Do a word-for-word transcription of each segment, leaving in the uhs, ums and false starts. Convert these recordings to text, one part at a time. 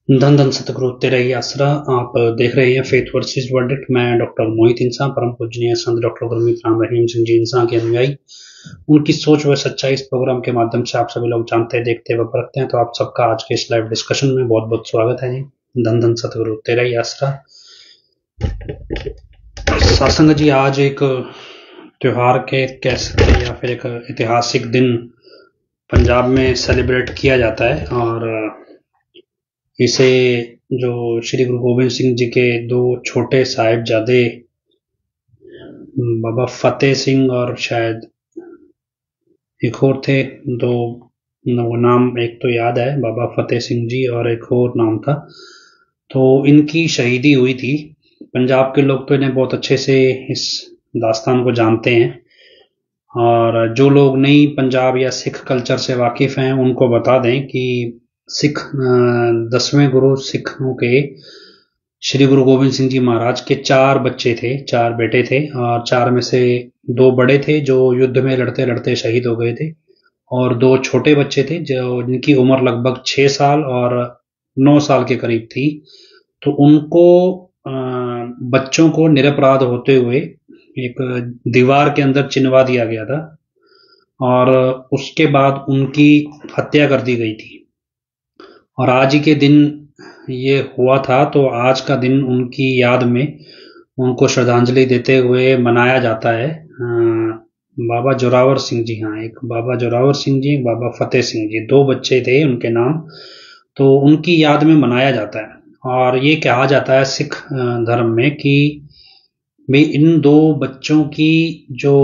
धन धन सतगुरु तेरा ही आसरा। आप देख रहे हैं फेथ वर्सेस वर्डिक्ट। मैं डॉक्टर मोहित इंसान, परम पूजनीय संत डॉक्टर गुरमीत राम रहीम सिंह जी इंसान के अनुयायी, उनकी सोच व सच्चाई इस प्रोग्राम के माध्यम से आप सभी लोग जानते हैं, देखते व परखते हैं। तो आप सबका आज के इस लाइव डिस्कशन में बहुत बहुत स्वागत है जी। धन धन सतगुरु तेरा ही आसरा। सासंग जी, आज एक त्योहार के कह सकते हैं या फिर एक ऐतिहासिक दिन पंजाब में सेलिब्रेट किया जाता है, और इसे जो श्री गुरु गोबिंद सिंह जी के दो छोटे साहिबजादे बाबा फतेह सिंह और शायद एक और थे, दो वो नाम एक तो याद है, बाबा फतेह सिंह जी और एक और नाम था, तो इनकी शहीदी हुई थी। पंजाब के लोग तो इन्हें बहुत अच्छे से इस दास्तान को जानते हैं, और जो लोग नहीं पंजाब या सिख कल्चर से वाकिफ हैं उनको बता दें कि सिख दसवें गुरु सिखों के श्री गुरु गोबिंद सिंह जी महाराज के चार बच्चे थे, चार बेटे थे, और चार में से दो बड़े थे जो युद्ध में लड़ते लड़ते शहीद हो गए थे, और दो छोटे बच्चे थे जो जिनकी उम्र लगभग छह साल और नौ साल के करीब थी। तो उनको बच्चों को निरपराध होते हुए एक दीवार के अंदर चिनवा दिया गया था, और उसके बाद उनकी हत्या कर दी गई थी। और आज ही के दिन ये हुआ था, तो आज का दिन उनकी याद में उनको श्रद्धांजलि देते हुए मनाया जाता है। बाबा जोरावर सिंह जी, हाँ, एक बाबा जोरावर सिंह जी, एक बाबा फतेह सिंह जी, दो बच्चे थे उनके नाम, तो उनकी याद में मनाया जाता है। और ये कहा जाता है सिख धर्म में कि भाई इन दो बच्चों की जो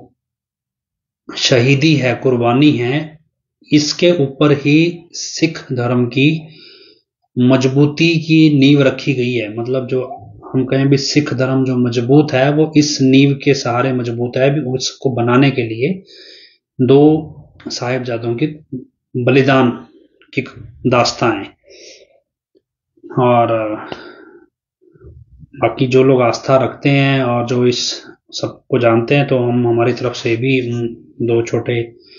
शहीदी है, कुर्बानी है, इसके ऊपर ही सिख धर्म की मजबूती की नींव रखी गई है। मतलब जो हम कहें भी सिख धर्म जो मजबूत है वो इस नींव के सहारे मजबूत है। भी उसको बनाने के लिए दो साहिबजादों की बलिदान की दास्तां है। और बाकी जो लोग आस्था रखते हैं और जो इस सबको जानते हैं, तो हम हमारी तरफ से भी उन दो छोटे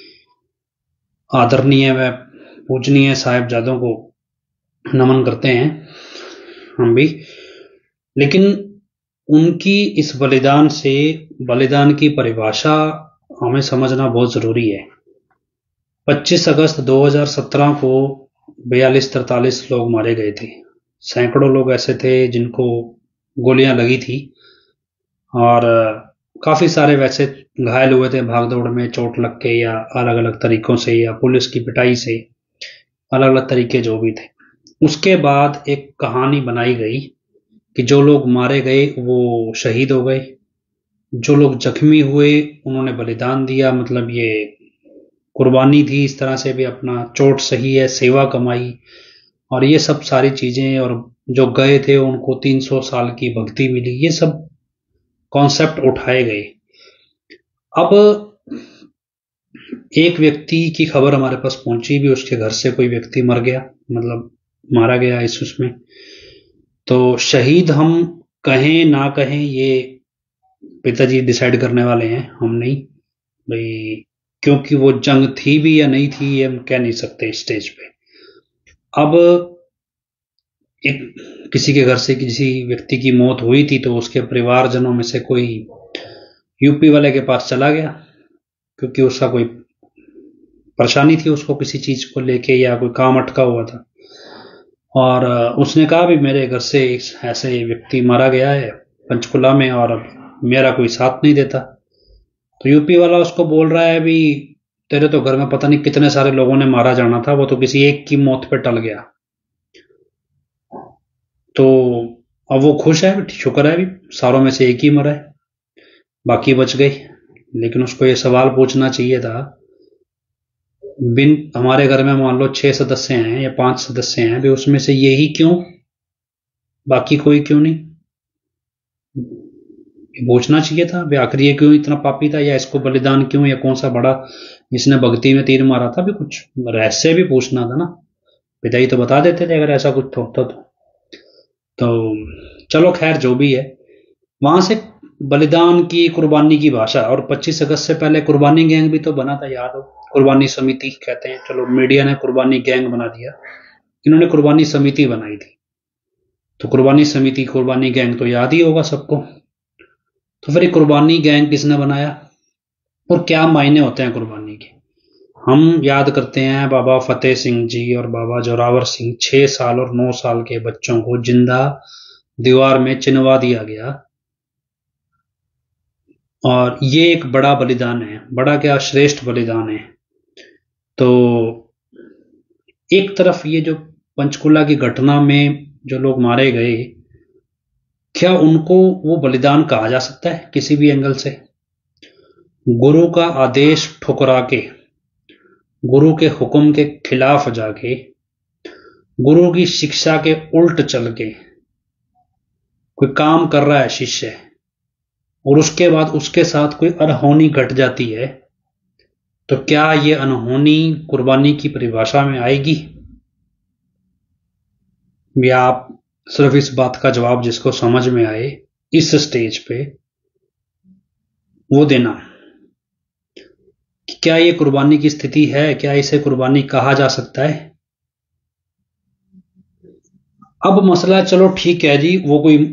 आदरणीय व पूजनीय साहिबजादों को नमन करते हैं हम भी। लेकिन उनकी इस बलिदान से, बलिदान की परिभाषा हमें समझना बहुत जरूरी है। पच्चीस अगस्त दो हज़ार सत्रह को बयालीस तरतालीस लोग मारे गए थे। सैकड़ों लोग ऐसे थे जिनको गोलियां लगी थी, और काफी सारे वैसे घायल हुए थे भाग दौड़ में, चोट लग के या अलग अलग तरीकों से, या पुलिस की पिटाई से, अलग अलग तरीके जो भी थे। उसके बाद एक कहानी बनाई गई कि जो लोग मारे गए वो शहीद हो गए, जो लोग जख्मी हुए उन्होंने बलिदान दिया, मतलब ये कुर्बानी थी। इस तरह से भी अपना चोट सही है, सेवा कमाई, और ये सब सारी चीजें। और जो गए थे उनको तीन सौ साल की भक्ति मिली। ये सब कॉन्सेप्ट उठाए गए। अब एक व्यक्ति की खबर हमारे पास पहुंची भी, उसके घर से कोई व्यक्ति मर गया, मतलब मारा गया इस उसमें। तो शहीद हम कहें ना कहें ये पिताजी डिसाइड करने वाले हैं, हम नहीं भाई, क्योंकि वो जंग थी भी या नहीं थी ये हम कह नहीं सकते स्टेज पे। अब एक किसी के घर से किसी व्यक्ति की मौत हुई थी, तो उसके परिवारजनों में से कोई यूपी वाले के पास चला गया, क्योंकि उसका कोई परेशानी थी उसको किसी चीज को लेके, या कोई काम अटका हुआ था। और उसने कहा भी मेरे घर से ऐसे व्यक्ति मारा गया है पंचकुला में, और मेरा कोई साथ नहीं देता। तो यूपी वाला उसको बोल रहा है भी तेरे तो घर में पता नहीं कितने सारे लोगों ने मारा जाना था, वो तो किसी एक की मौत पे टल गया। तो अब वो खुश है, शुक्र है भी सारों में से एक ही मरा है, बाकी बच गए। लेकिन उसको ये सवाल पूछना चाहिए था, बिन हमारे घर में मान लो छह सदस्य हैं या पांच सदस्य हैं भी, उसमें से ये ही क्यों, बाकी कोई क्यों नहीं? पूछना चाहिए था भी आखिर ये क्यों इतना पापी था, या इसको बलिदान क्यों, या कौन सा बड़ा इसने भक्ति में तीर मारा था भी, कुछ रहस्य भी पूछना था ना। पिताजी तो बता देते थे अगर ऐसा कुछ होता तो। तो चलो खैर जो भी है, वहां से बलिदान की, कुर्बानी की भाषा। और पच्चीस अगस्त से पहले कुर्बानी गैंग भी तो बना था, याद हो, कुर्बानी समिति कहते हैं, चलो मीडिया ने कुर्बानी गैंग बना दिया। इन्होंने कुर्बानी समिति बनाई थी। तो कुर्बानी समिति, कुर्बानी गैंग तो याद ही होगा सबको। तो फिर ये कुर्बानी गैंग किसने बनाया और क्या मायने होते हैं कुर्बानी के? हम याद करते हैं बाबा फतेह सिंह जी और बाबा जोरावर सिंह, छह साल और नौ साल के बच्चों को जिंदा दीवार में चिनवा दिया गया, और ये एक बड़ा बलिदान है, बड़ा क्या श्रेष्ठ बलिदान है। तो एक तरफ ये जो पंचकुला की घटना में जो लोग मारे गए, क्या उनको वो बलिदान कहा जा सकता है किसी भी एंगल से? गुरु का आदेश ठुकरा के, गुरु के हुक्म के खिलाफ जाके, गुरु की शिक्षा के उल्ट चल के कोई काम कर रहा है शिष्य, और उसके बाद उसके साथ कोई अनहोनी घट जाती है, तो क्या ये अनहोनी कुर्बानी की परिभाषा में आएगी? या आप सिर्फ इस बात का जवाब जिसको समझ में आए इस स्टेज पे वो देना कि क्या ये कुर्बानी की स्थिति है, क्या इसे कुर्बानी कहा जा सकता है? अब मसला, चलो ठीक है जी, वो कोई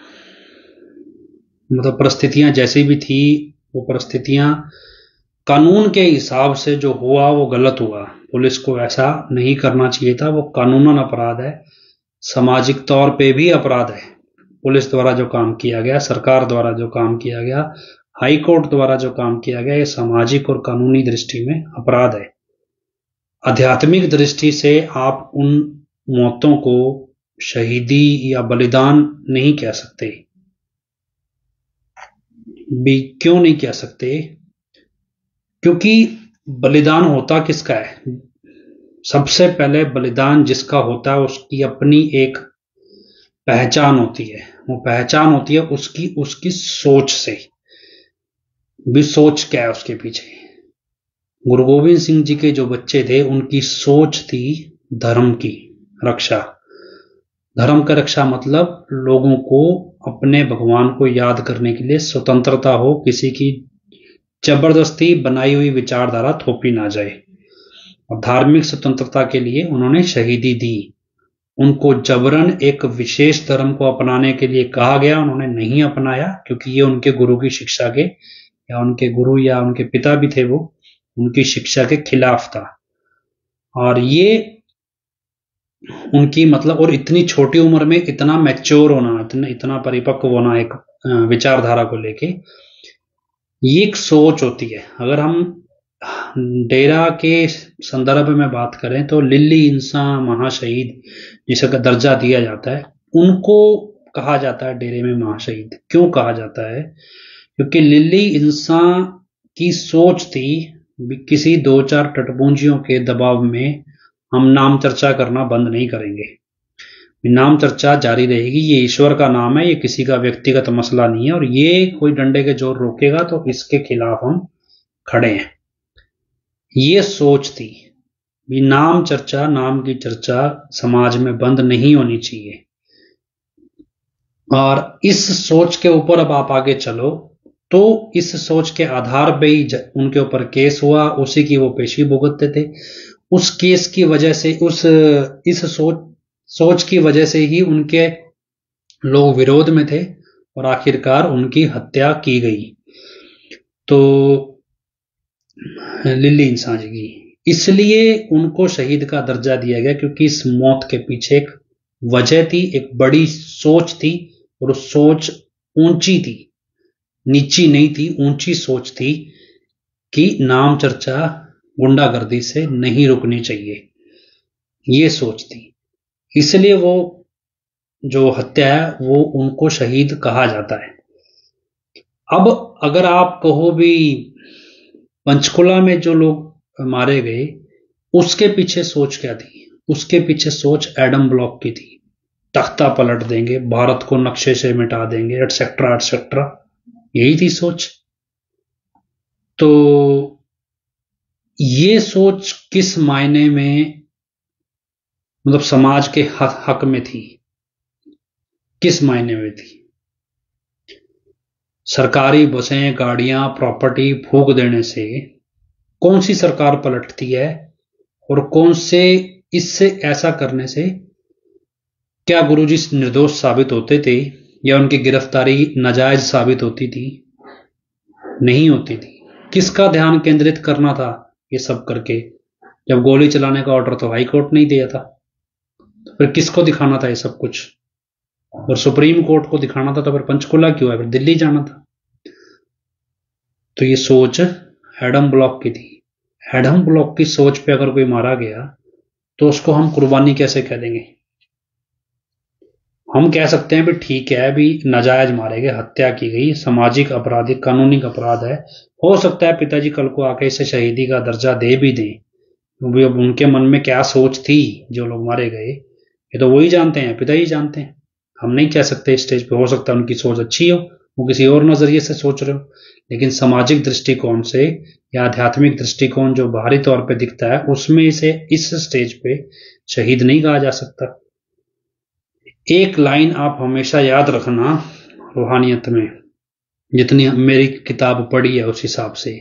मतलब परिस्थितियां जैसी भी थी, वो परिस्थितियां कानून के हिसाब से जो हुआ वो गलत हुआ, पुलिस को ऐसा नहीं करना चाहिए था, वो कानूनन अपराध है, सामाजिक तौर पे भी अपराध है। पुलिस द्वारा जो काम किया गया, सरकार द्वारा जो काम किया गया, हाई कोर्ट द्वारा जो काम किया गया, ये सामाजिक और कानूनी दृष्टि में अपराध है। आध्यात्मिक दृष्टि से आप उन मौतों को शहीदी या बलिदान नहीं कह सकते भी। क्यों नहीं कह सकते? क्योंकि बलिदान होता किसका है? सबसे पहले बलिदान जिसका होता है उसकी अपनी एक पहचान होती है। वो पहचान होती है उसकी उसकी सोच से भी। सोच क्या है उसके पीछे? गुरु गोविंद सिंह जी के जो बच्चे थे उनकी सोच थी धर्म की रक्षा। धर्म का रक्षा मतलब लोगों को अपने भगवान को याद करने के लिए स्वतंत्रता हो, किसी की जबरदस्ती बनाई हुई विचारधारा थोपी ना जाए। और धार्मिक स्वतंत्रता के लिए उन्होंने शहीदी दी। उनको जबरन एक विशेष धर्म को अपनाने के लिए कहा गया, उन्होंने नहीं अपनाया, क्योंकि ये उनके गुरु की शिक्षा के, या उनके गुरु या उनके पिता भी थे वो, उनकी शिक्षा के खिलाफ था। और ये उनकी मतलब, और इतनी छोटी उम्र में इतना मैच्योर होना, इतना इतना परिपक्व होना एक विचारधारा को लेके, ये एक सोच होती है। अगर हम डेरा के संदर्भ में बात करें तो लिल्ली इंसान महाशहीद जिसका दर्जा दिया जाता है, उनको कहा जाता है डेरे में महाशहीद। क्यों कहा जाता है? क्योंकि लिल्ली इंसान की सोच थी किसी दो चार टटपूंजियों के दबाव में हम नाम चर्चा करना बंद नहीं करेंगे, नाम चर्चा जारी रहेगी। ये ईश्वर का नाम है, ये किसी का व्यक्तिगत मसला नहीं है, और ये कोई डंडे के जोर रोकेगा तो इसके खिलाफ हम खड़े हैं। ये सोच थी भी नाम चर्चा, नाम की चर्चा समाज में बंद नहीं होनी चाहिए। और इस सोच के ऊपर अब आप आगे चलो तो इस सोच के आधार पे ही उनके ऊपर केस हुआ, उसी की वो पेशी भुगतते थे। उस केस की वजह से, उस इस सोच सोच की वजह से ही उनके लोग विरोध में थे और आखिरकार उनकी हत्या की गई। तो लिल्ली इंसान जी की, इसलिए उनको शहीद का दर्जा दिया गया, क्योंकि इस मौत के पीछे एक वजह थी, एक बड़ी सोच थी, और उस सोच ऊंची थी, नीची नहीं थी, ऊंची सोच थी कि नाम चर्चा गुंडागर्दी से नहीं रुकनी चाहिए। ये सोच थी, इसलिए वो जो हत्या है वो उनको शहीद कहा जाता है। अब अगर आप कहो भी पंचकुला में जो लोग मारे गए उसके पीछे सोच क्या थी? उसके पीछे सोच एडम ब्लॉक की थी, तख्ता पलट देंगे, भारत को नक्शे से मिटा देंगे, एटसेट्रा एटसेट्रा, यही थी सोच। तो ये सोच किस मायने में मतलब समाज के हक, हक में थी? किस मायने में थी? सरकारी बसें, गाड़ियां, प्रॉपर्टी फूंक देने से कौन सी सरकार पलटती है और कौन से इससे ऐसा करने से क्या गुरुजी निर्दोष साबित होते थे या उनकी गिरफ्तारी नाजायज साबित होती थी? नहीं होती थी। किसका ध्यान केंद्रित करना था ये सब करके? जब गोली चलाने का ऑर्डर तो हाई कोर्ट नहीं दिया था, तो फिर किसको दिखाना था ये सब कुछ? और सुप्रीम कोर्ट को दिखाना था तो फिर पंचकुला क्यों है? फिर दिल्ली जाना था। तो ये सोच एडम ब्लॉक की थी। एडम ब्लॉक की सोच पे अगर कोई मारा गया तो उसको हम कुर्बानी कैसे कह देंगे? हम कह सकते हैं भी ठीक है, भी नाजायज मारे गए, हत्या की गई, सामाजिक अपराधी कानूनी अपराध है, हो सकता है पिताजी कल को आके इसे शहीदी का दर्जा दे भी दें। भी अब उनके मन में क्या सोच थी जो लोग मारे गए ये तो वही जानते हैं, पिताजी जानते हैं। हम नहीं कह सकते स्टेज पे। हो सकता है उनकी सोच अच्छी हो, वो किसी और नजरिए से सोच रहे हो, लेकिन सामाजिक दृष्टिकोण से या आध्यात्मिक दृष्टिकोण जो बाहरी तौर पे दिखता है उसमें इसे इस स्टेज पे शहीद नहीं कहा जा सकता। एक लाइन आप हमेशा याद रखना रूहानियत में, जितनी मेरी किताब पढ़ी है उस हिसाब से,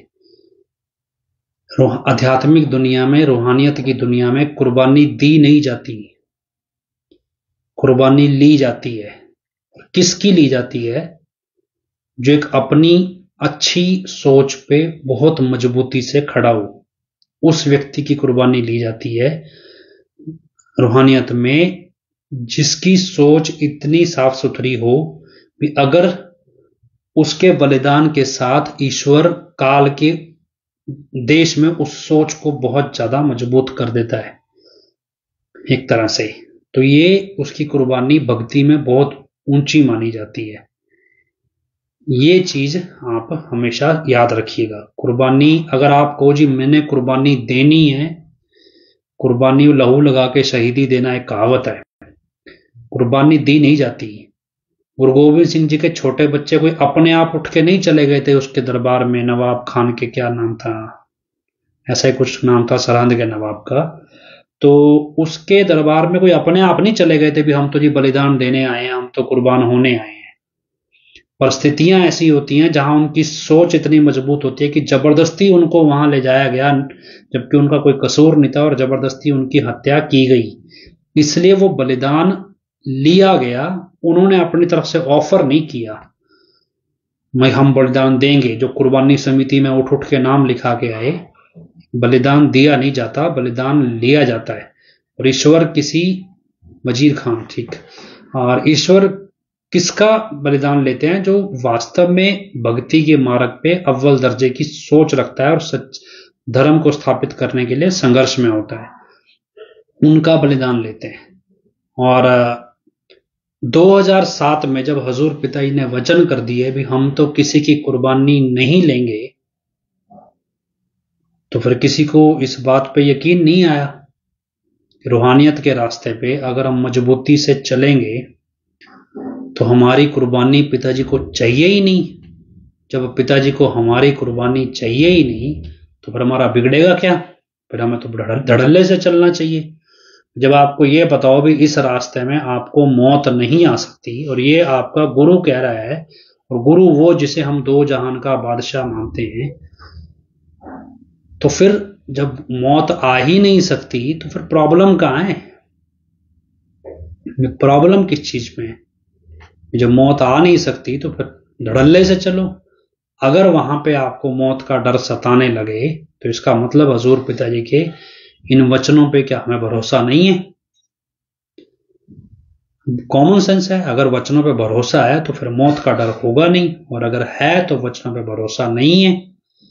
आध्यात्मिक दुनिया में, रूहानियत की दुनिया में कुर्बानी दी नहीं जाती, कुर्बानी ली जाती है। किसकी ली जाती है? जो एक अपनी अच्छी सोच पे बहुत मजबूती से खड़ा हो, उस व्यक्ति की कुर्बानी ली जाती है रूहानियत में, जिसकी सोच इतनी साफ सुथरी हो कि अगर उसके बलिदान के साथ ईश्वर काल के देश में उस सोच को बहुत ज्यादा मजबूत कर देता है एक तरह से, तो ये उसकी कुर्बानी भक्ति में बहुत ऊंची मानी जाती है। ये चीज आप हमेशा याद रखिएगा। कुर्बानी अगर आप कहो जी मैंने कुर्बानी देनी है, कुर्बानी लहू लगा के शहीदी देना एक कहावत है, कुर्बानी दी नहीं जाती। गुरु गोविंद सिंह जी के छोटे बच्चे कोई अपने आप उठ के नहीं चले गए थे उसके दरबार में, नवाब खान के क्या नाम था, ऐसा ही कुछ नाम था सरहिंद के नवाब का, तो उसके दरबार में कोई अपने आप नहीं चले गए थे भी हम तो जी बलिदान देने आए हैं, हम तो कुर्बान होने आए हैं। परिस्थितियां ऐसी होती हैं जहां उनकी सोच इतनी मजबूत होती है कि जबरदस्ती उनको वहां ले जाया गया, जबकि उनका कोई कसूर नहीं था, और जबरदस्ती उनकी हत्या की गई, इसलिए वो बलिदान लिया गया। उन्होंने अपनी तरफ से ऑफर नहीं किया मैं हम बलिदान देंगे, जो कुर्बानी समिति में उठ उठ के नाम लिखा के आए। बलिदान दिया नहीं जाता, बलिदान लिया जाता है। और ईश्वर किसी वजीर खान, ठीक, और ईश्वर किसका बलिदान लेते हैं? जो वास्तव में भक्ति के मार्ग पे अव्वल दर्जे की सोच रखता है और सच धर्म को स्थापित करने के लिए संघर्ष में होता है, उनका बलिदान लेते हैं। और दो हज़ार सात में जब हजूर पिताजी ने वचन कर दिए भी हम तो किसी की कुर्बानी नहीं लेंगे, तो फिर किसी को इस बात पे यकीन नहीं आया कि रूहानियत के रास्ते पे अगर हम मजबूती से चलेंगे तो हमारी कुर्बानी पिताजी को चाहिए ही नहीं। जब पिताजी को हमारी कुर्बानी चाहिए ही नहीं तो फिर हमारा बिगड़ेगा क्या? फिर हमें तो धड़ल्ले से चलना चाहिए। जब आपको ये पता हो भी इस रास्ते में आपको मौत नहीं आ सकती, और ये आपका गुरु कह रहा है, और गुरु वो जिसे हम दो जहान का बादशाह मानते हैं, तो फिर जब मौत आ ही नहीं सकती तो फिर प्रॉब्लम कहां है? प्रॉब्लम किस चीज में है? जब मौत आ नहीं सकती तो फिर धड़ल्ले से चलो। अगर वहां पे आपको मौत का डर सताने लगे तो इसका मतलब हजूर पिताजी के इन वचनों पे क्या हमें भरोसा नहीं है? कॉमन सेंस है। अगर वचनों पे भरोसा है तो फिर मौत का डर होगा नहीं, और अगर है तो वचनों पे भरोसा नहीं है।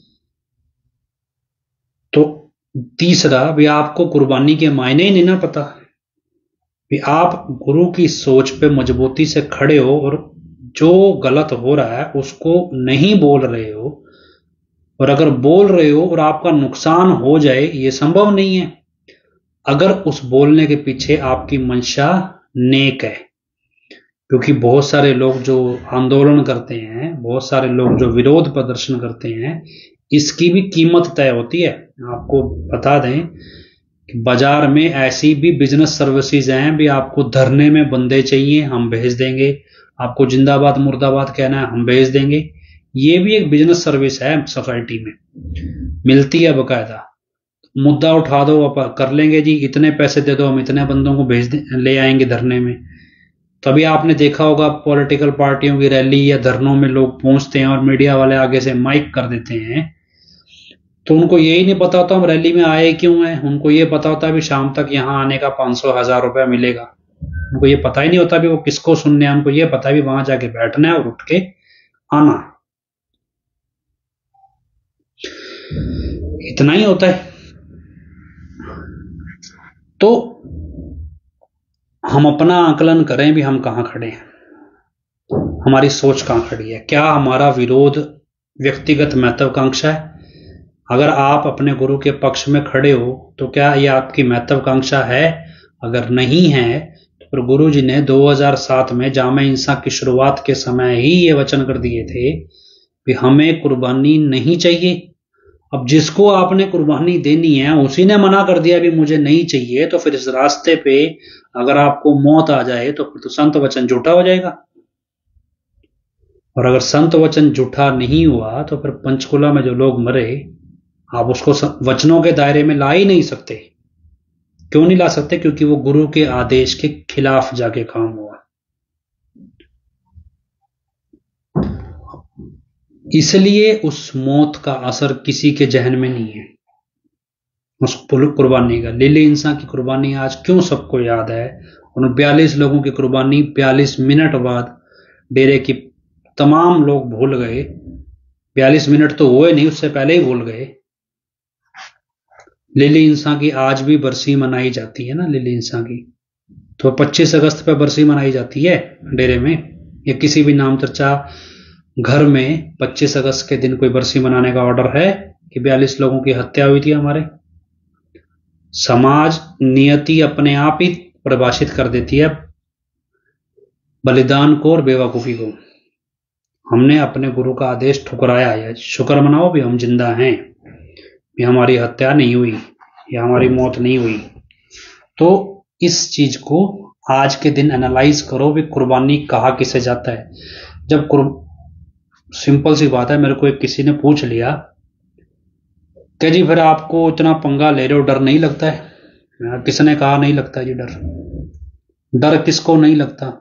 तो तीसरा भी आपको कुर्बानी के मायने ही नहीं ना पता भी आप गुरु की सोच पे मजबूती से खड़े हो और जो गलत हो रहा है उसको नहीं बोल रहे हो, और अगर बोल रहे हो और आपका नुकसान हो जाए ये संभव नहीं है अगर उस बोलने के पीछे आपकी मंशा नेक है। क्योंकि बहुत सारे लोग जो आंदोलन करते हैं, बहुत सारे लोग जो विरोध प्रदर्शन करते हैं, इसकी भी कीमत तय होती है। आपको बता दें कि बाजार में ऐसी भी बिजनेस सर्विसेज हैं भी आपको धरने में बंदे चाहिए हम भेज देंगे, आपको जिंदाबाद मुर्दाबाद कहना है हम भेज देंगे। ये भी एक बिजनेस सर्विस है, सोसाइटी में मिलती है बकायदा। मुद्दा उठा दो, आप कर लेंगे जी, इतने पैसे दे दो, हम इतने बंदों को भेज दे, ले आएंगे धरने में। तभी आपने देखा होगा पॉलिटिकल पार्टियों की रैली या धरनों में लोग पहुंचते हैं और मीडिया वाले आगे से माइक कर देते हैं, तो उनको यही नहीं पता होता हम रैली में आए क्यों हैं। उनको ये पता होता है भी शाम तक यहां आने का पांच सौ हजार रुपया मिलेगा। उनको ये पता ही नहीं होता भी वो किसको सुनने हैं। उनको ये पता है भी वहां जाके बैठना है और उठ के आना, इतना ही होता है। तो हम अपना आकलन करें भी हम कहां खड़े हैं, हमारी सोच कहां खड़ी है। क्या हमारा विरोध व्यक्तिगत महत्वाकांक्षा है? अगर आप अपने गुरु के पक्ष में खड़े हो तो क्या ये आपकी महत्वाकांक्षा है? अगर नहीं है तो फिर गुरु जी ने दो हज़ार सात में जामे इंसा की शुरुआत के समय ही ये वचन कर दिए थे कि हमें कुर्बानी नहीं चाहिए। अब जिसको आपने कुर्बानी देनी है उसी ने मना कर दिया भी मुझे नहीं चाहिए, तो फिर इस रास्ते पे अगर आपको मौत आ जाए तो फिर तो संत वचन झूठा हो जाएगा। और अगर संत वचन झूठा नहीं हुआ तो फिर पंचकुला में जो लोग मरे, आप उसको वचनों के दायरे में ला ही नहीं सकते। क्यों नहीं ला सकते? क्योंकि वो गुरु के आदेश के खिलाफ जाके काम हुआ। इसलिए उस मौत का असर किसी के जहन में नहीं है, उस कुर्बानी का। लिली इंसान की कुर्बानी आज क्यों सबको याद है? उन बयालीस लोगों की कुर्बानी बयालीस मिनट बाद डेरे की तमाम लोग भूल गए। बयालीस मिनट तो हुए नहीं, उससे पहले ही भूल गए। लिली इंसान की आज भी बरसी मनाई जाती है ना, लिली इंसान की तो पच्चीस अगस्त पे बरसी मनाई जाती है डेरे में, या किसी भी नाम चर्चा घर में पच्चीस अगस्त के दिन कोई बरसी मनाने का ऑर्डर है कि बयालीस लोगों की हत्या हुई थी हमारे? समाज नियति अपने आप ही परिभाषित कर देती है बलिदान को और बेवकूफी को। हमने अपने गुरु का आदेश ठुकराया है। शुक्र मनाओ भी हम जिंदा हैं, भी हमारी हत्या नहीं हुई या हमारी मौत नहीं हुई। तो इस चीज को आज के दिन एनालाइज करो भी कुर्बानी कहा किसे जाता है। जब सिंपल सी बात है, मेरे को एक किसी ने पूछ लिया कि जी फिर आपको इतना पंगा ले रहे हो, डर नहीं लगता है? किसने कहा नहीं लगता जी डर? डर किसको नहीं लगता?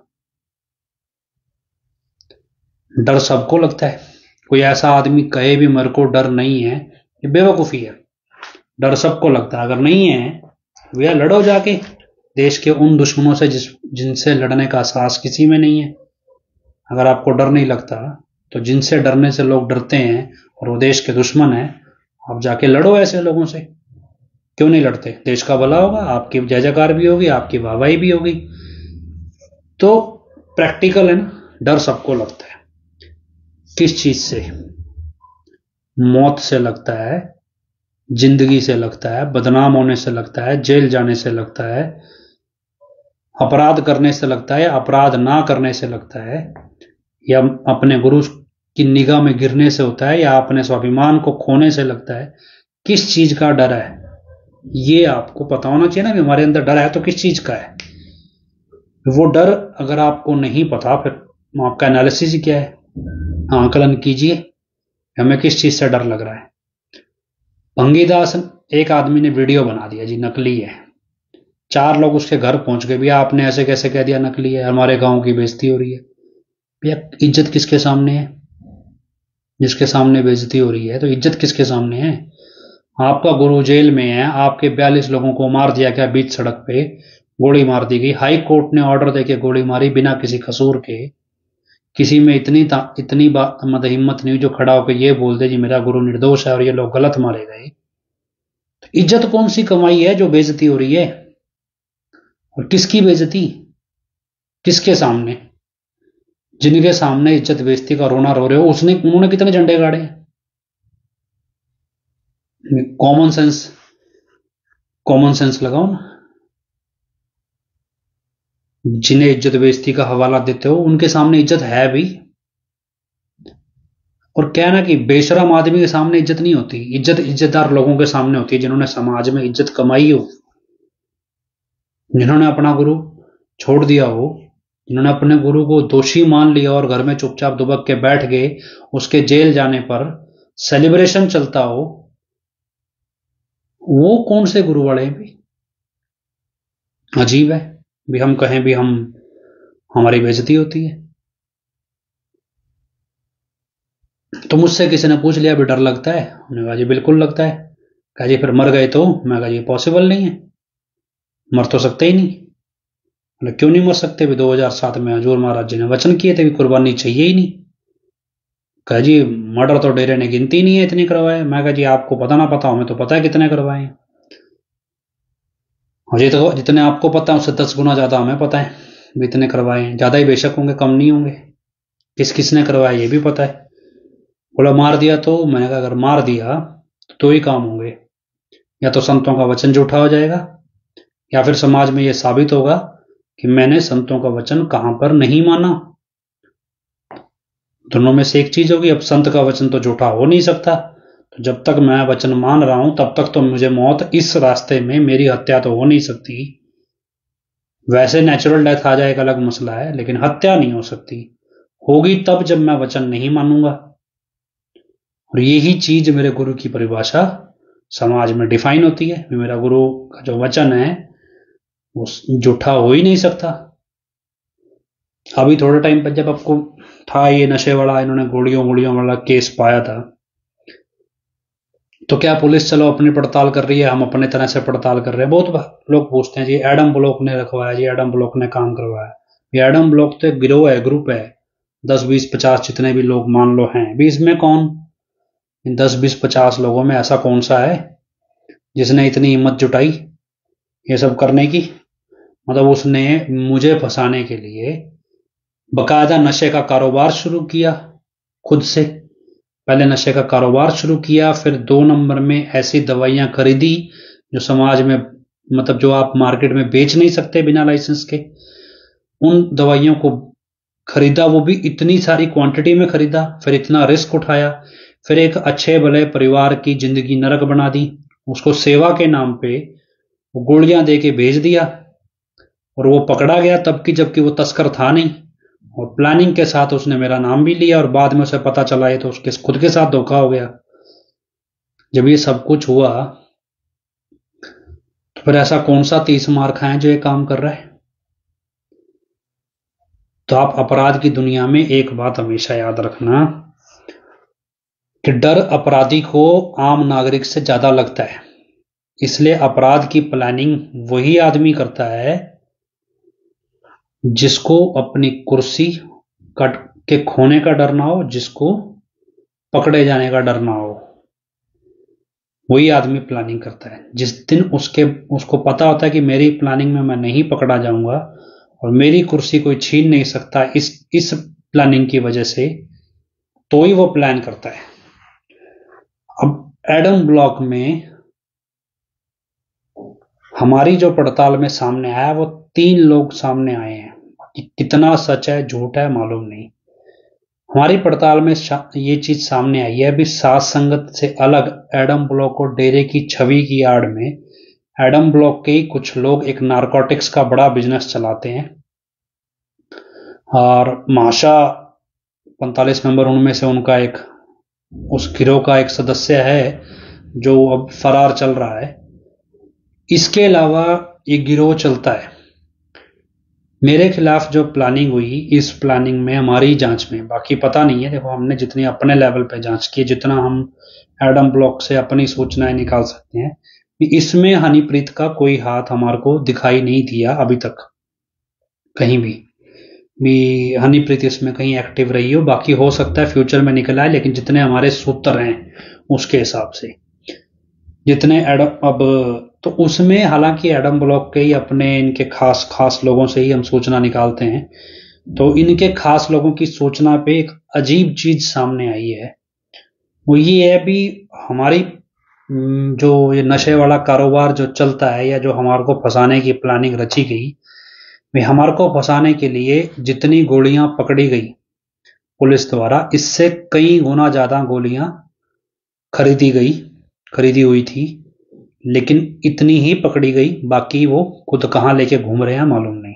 डर सबको लगता है। कोई ऐसा आदमी कहे भी मेरे को डर नहीं है, ये बेवकूफी है। डर सबको लगता है। अगर नहीं है भैया लड़ो जाके देश के उन दुश्मनों से जिस जिनसे लड़ने का साहस किसी में नहीं है। अगर आपको डर नहीं लगता तो जिनसे डरने से लोग डरते हैं और वो देश के दुश्मन है, आप जाके लड़ो ऐसे लोगों से। क्यों नहीं लड़ते? देश का भला होगा, आपकी जय जयकार भी होगी, आपकी वाहवाही भी होगी। तो प्रैक्टिकल है ना, डर सबको लगता है। किस चीज से? मौत से लगता है, जिंदगी से लगता है, बदनाम होने से लगता है, जेल जाने से लगता है, अपराध करने से लगता है, अपराध ना करने से लगता है, या अपने गुरु की निगाह में गिरने से होता है, या अपने स्वाभिमान को खोने से लगता है। किस चीज का डर है ये आपको पता होना चाहिए ना कि हमारे अंदर डर है तो किस चीज का है। वो डर अगर आपको नहीं पता फिर आपका एनालिसिस ही क्या है? आकलन कीजिए हमें किस चीज से डर लग रहा है। भंगीदास एक आदमी ने वीडियो बना दिया जी नकली है, चार लोग उसके घर पहुंच गए, भैया आपने ऐसे कैसे कह दिया नकली है, हमारे गांव की बेइज्जती हो रही है। भैया इज्जत किसके सामने है? जिसके सामने बेइज्जती हो रही है तो इज्जत किसके सामने है? आपका गुरु जेल में है, आपके बयालीस लोगों को मार दिया गया, बीच सड़क पे गोली मार दी गई, हाई कोर्ट ने ऑर्डर देके गोली मारी बिना किसी कसूर के। किसी में इतनी इतनी बात मत हिम्मत नहीं जो खड़ा होकर ये बोल दे जी मेरा गुरु निर्दोष है और ये लोग गलत मारे गए। तो इज्जत कौन सी कमाई है जो बेइज्जती हो रही है? और किसकी बेइज्जती? किसके सामने? जिनके सामने इज्जत बेइज्जती का रोना रो रहे हो उसने उन्होंने कितने झंडे गाड़े? कॉमन सेंस कॉमन सेंस लगाओ ना। जिन्हें इज्जत बेइज्जती का हवाला देते हो उनके सामने इज्जत है भी। और क्या ना कि बेशरम आदमी के सामने इज्जत नहीं होती, इज्जत इज्जतदार लोगों के सामने होती है जिन्होंने समाज में इज्जत कमाई हो, जिन्होंने अपना गुरु छोड़ दिया हो, जिन्होंने अपने गुरु को दोषी मान लिया और घर में चुपचाप दुबक के बैठ गए। उसके जेल जाने पर सेलिब्रेशन चलता हो, वो कौन से गुरु वाले हैं भी? अजीब है भी, हम कहें भी हम हमारी बेइज्जती होती है। तो मुझसे किसी ने पूछ लिया भी डर लगता है, मैंने कहा जी बिल्कुल लगता है। कहा जी फिर मर गए तो? मैं कहा जी पॉसिबल नहीं है, मर तो सकते ही नहीं। मैंने क्यों नहीं मर सकते भी? दो हज़ार सात में हजूर महाराज जी ने वचन किए थे कि कुर्बानी चाहिए ही नहीं। कहा जी मर्डर तो डेरे ने गिनती नहीं है इतनी करवाए। मैं कहा जी आपको पता ना पता, हमें तो पता है कितने करवाए हैं। और ये तो जितने आपको पता है उससे दस गुना ज्यादा हमें पता है भी इतने करवाए हैं। ज्यादा ही बेशक होंगे, कम नहीं होंगे। किस किसने करवाया ये भी पता है। बोला मार दिया तो? मैंने कहा अगर मार दिया तो दो ही काम होंगे, या तो संतों का वचन झूठा हो जाएगा, या फिर समाज में यह साबित होगा कि मैंने संतों का वचन कहां पर नहीं माना। दोनों में से एक चीज होगी। अब संत का वचन तो झूठा हो नहीं सकता, तो जब तक मैं वचन मान रहा हूं तब तक तो मुझे मौत इस रास्ते में, मेरी हत्या तो हो नहीं सकती। वैसे नेचुरल डेथ आ जाए एक अलग मसला है, लेकिन हत्या नहीं हो सकती। होगी तब जब मैं वचन नहीं मानूंगा। और यही चीज मेरे गुरु की परिभाषा समाज में डिफाइन होती है। मेरा गुरु का जो वचन है वो झूठा हो ही नहीं सकता। अभी थोड़े टाइम पर जब आपको था ये नशे वाला, इन्होंने गोलियों गोलियों वाला केस पाया था, तो क्या पुलिस चलो अपनी पड़ताल कर रही है, हम अपने तरह से पड़ताल कर रहे हैं। बहुत लोग पूछते हैं जी एडम ब्लॉक ने रखवाया, जी एडम ब्लॉक ने काम करवाया। ये एडम ब्लॉक तो एक गिरोह है, ग्रुप है, दस बीस पचास जितने भी लोग मान लो हैं। भी इसमें कौन, इन दस बीस पचास लोगों में ऐसा कौन सा है जिसने इतनी हिम्मत जुटाई ये सब करने की? मतलब उसने मुझे फंसाने के लिए बकायदा नशे का कारोबार शुरू किया खुद से। पहले नशे का कारोबार शुरू किया, फिर दो नंबर में ऐसी दवाइयां खरीदी जो समाज में, मतलब जो आप मार्केट में बेच नहीं सकते बिना लाइसेंस के, उन दवाइयों को खरीदा, वो भी इतनी सारी क्वांटिटी में खरीदा, फिर इतना रिस्क उठाया, फिर एक अच्छे भले परिवार की जिंदगी नरक बना दी। उसको सेवा के नाम पे वो गोलियां दे के भेज दिया, और वो पकड़ा गया तब की जबकि वो तस्कर था नहीं, और प्लानिंग के साथ उसने मेरा नाम भी लिया, और बाद में उसे पता चला ये तो उसके खुद के साथ धोखा हो गया। जब ये सब कुछ हुआ तो फिर ऐसा कौन सा तीस मार खाए जो ये काम कर रहा है? तो आप अपराध की दुनिया में एक बात हमेशा याद रखना कि डर अपराधी को आम नागरिक से ज्यादा लगता है। इसलिए अपराध की प्लानिंग वही आदमी करता है जिसको अपनी कुर्सी कट के खोने का डर ना हो, जिसको पकड़े जाने का डर ना हो, वही आदमी प्लानिंग करता है। जिस दिन उसके उसको पता होता है कि मेरी प्लानिंग में मैं नहीं पकड़ा जाऊंगा और मेरी कुर्सी कोई छीन नहीं सकता इस इस प्लानिंग की वजह से, तो ही वो प्लान करता है। अब एडम ब्लॉक में हमारी जो पड़ताल में सामने आया वो तीन लोग सामने आए हैं। कितना सच है झूठ है मालूम नहीं। हमारी पड़ताल में ये चीज सामने आई है भी सात संगत से अलग एडम ब्लॉक और डेरे की छवि की आड़ में एडम ब्लॉक के ही कुछ लोग एक नारकोटिक्स का बड़ा बिजनेस चलाते हैं, और माशा पैंतालीस नंबर उनमें से उनका एक, उस गिरोह का एक सदस्य है जो अब फरार चल रहा है। इसके अलावा ये गिरोह चलता है। मेरे खिलाफ जो प्लानिंग हुई, इस प्लानिंग में हमारी जांच में, बाकी पता नहीं है, देखो हमने जितनी अपने लेवल पे जांच की, जितना हम एडम ब्लॉक से अपनी सूचनाएं निकाल सकते हैं, इसमें हनीप्रीत का कोई हाथ हमारे को दिखाई नहीं दिया अभी तक कहीं भी भी हनीप्रीत इसमें कहीं एक्टिव रही हो। बाकी हो सकता है फ्यूचर में निकल आए, लेकिन जितने हमारे सूत्र हैं उसके हिसाब से जितने एडम, अब तो उसमें हालांकि एडम ब्लॉक के ही अपने इनके खास खास लोगों से ही हम सूचना निकालते हैं, तो इनके खास लोगों की सूचना पे एक अजीब चीज सामने आई है। वो ये है भी हमारी जो ये नशे वाला कारोबार जो चलता है, या जो हमारे को फंसाने की प्लानिंग रची गई, वे हमारे को फंसाने के लिए जितनी गोलियां पकड़ी गई पुलिस द्वारा, इससे कई गुना ज्यादा गोलियां खरीदी गई खरीदी हुई थी, लेकिन इतनी ही पकड़ी गई, बाकी वो खुद कहां लेके घूम रहे हैं मालूम नहीं।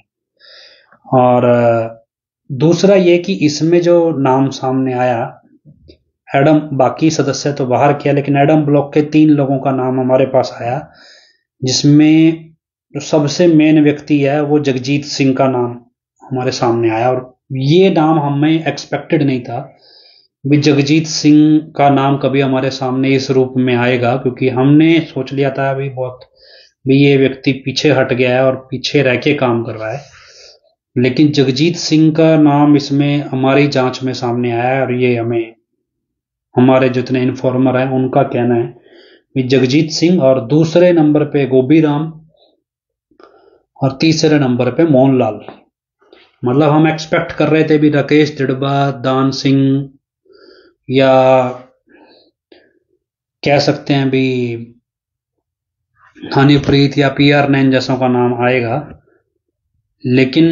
और दूसरा ये कि इसमें जो नाम सामने आया एडम, बाकी सदस्य तो बाहर किया, लेकिन एडम ब्लॉक के तीन लोगों का नाम हमारे पास आया, जिसमें जो सबसे मेन व्यक्ति है वो जगजीत सिंह का नाम हमारे सामने आया। और ये नाम हमें एक्सपेक्टेड नहीं था भी जगजीत सिंह का नाम कभी हमारे सामने इस रूप में आएगा, क्योंकि हमने सोच लिया था अभी बहुत भी ये व्यक्ति पीछे हट गया है और पीछे रह के काम कर रहा है, लेकिन जगजीत सिंह का नाम इसमें हमारी जांच में सामने आया है। और ये हमें हमारे जितने इन्फॉर्मर हैं उनका कहना है कि जगजीत सिंह, और दूसरे नंबर पे गोभी राम, और तीसरे नंबर पे मोहनलाल। मतलब हम एक्सपेक्ट कर रहे थे भी राकेश दिड़बा, दान सिंह, या कह सकते हैं भी हनीप्रीत या पी आर नैन जैसों का नाम आएगा, लेकिन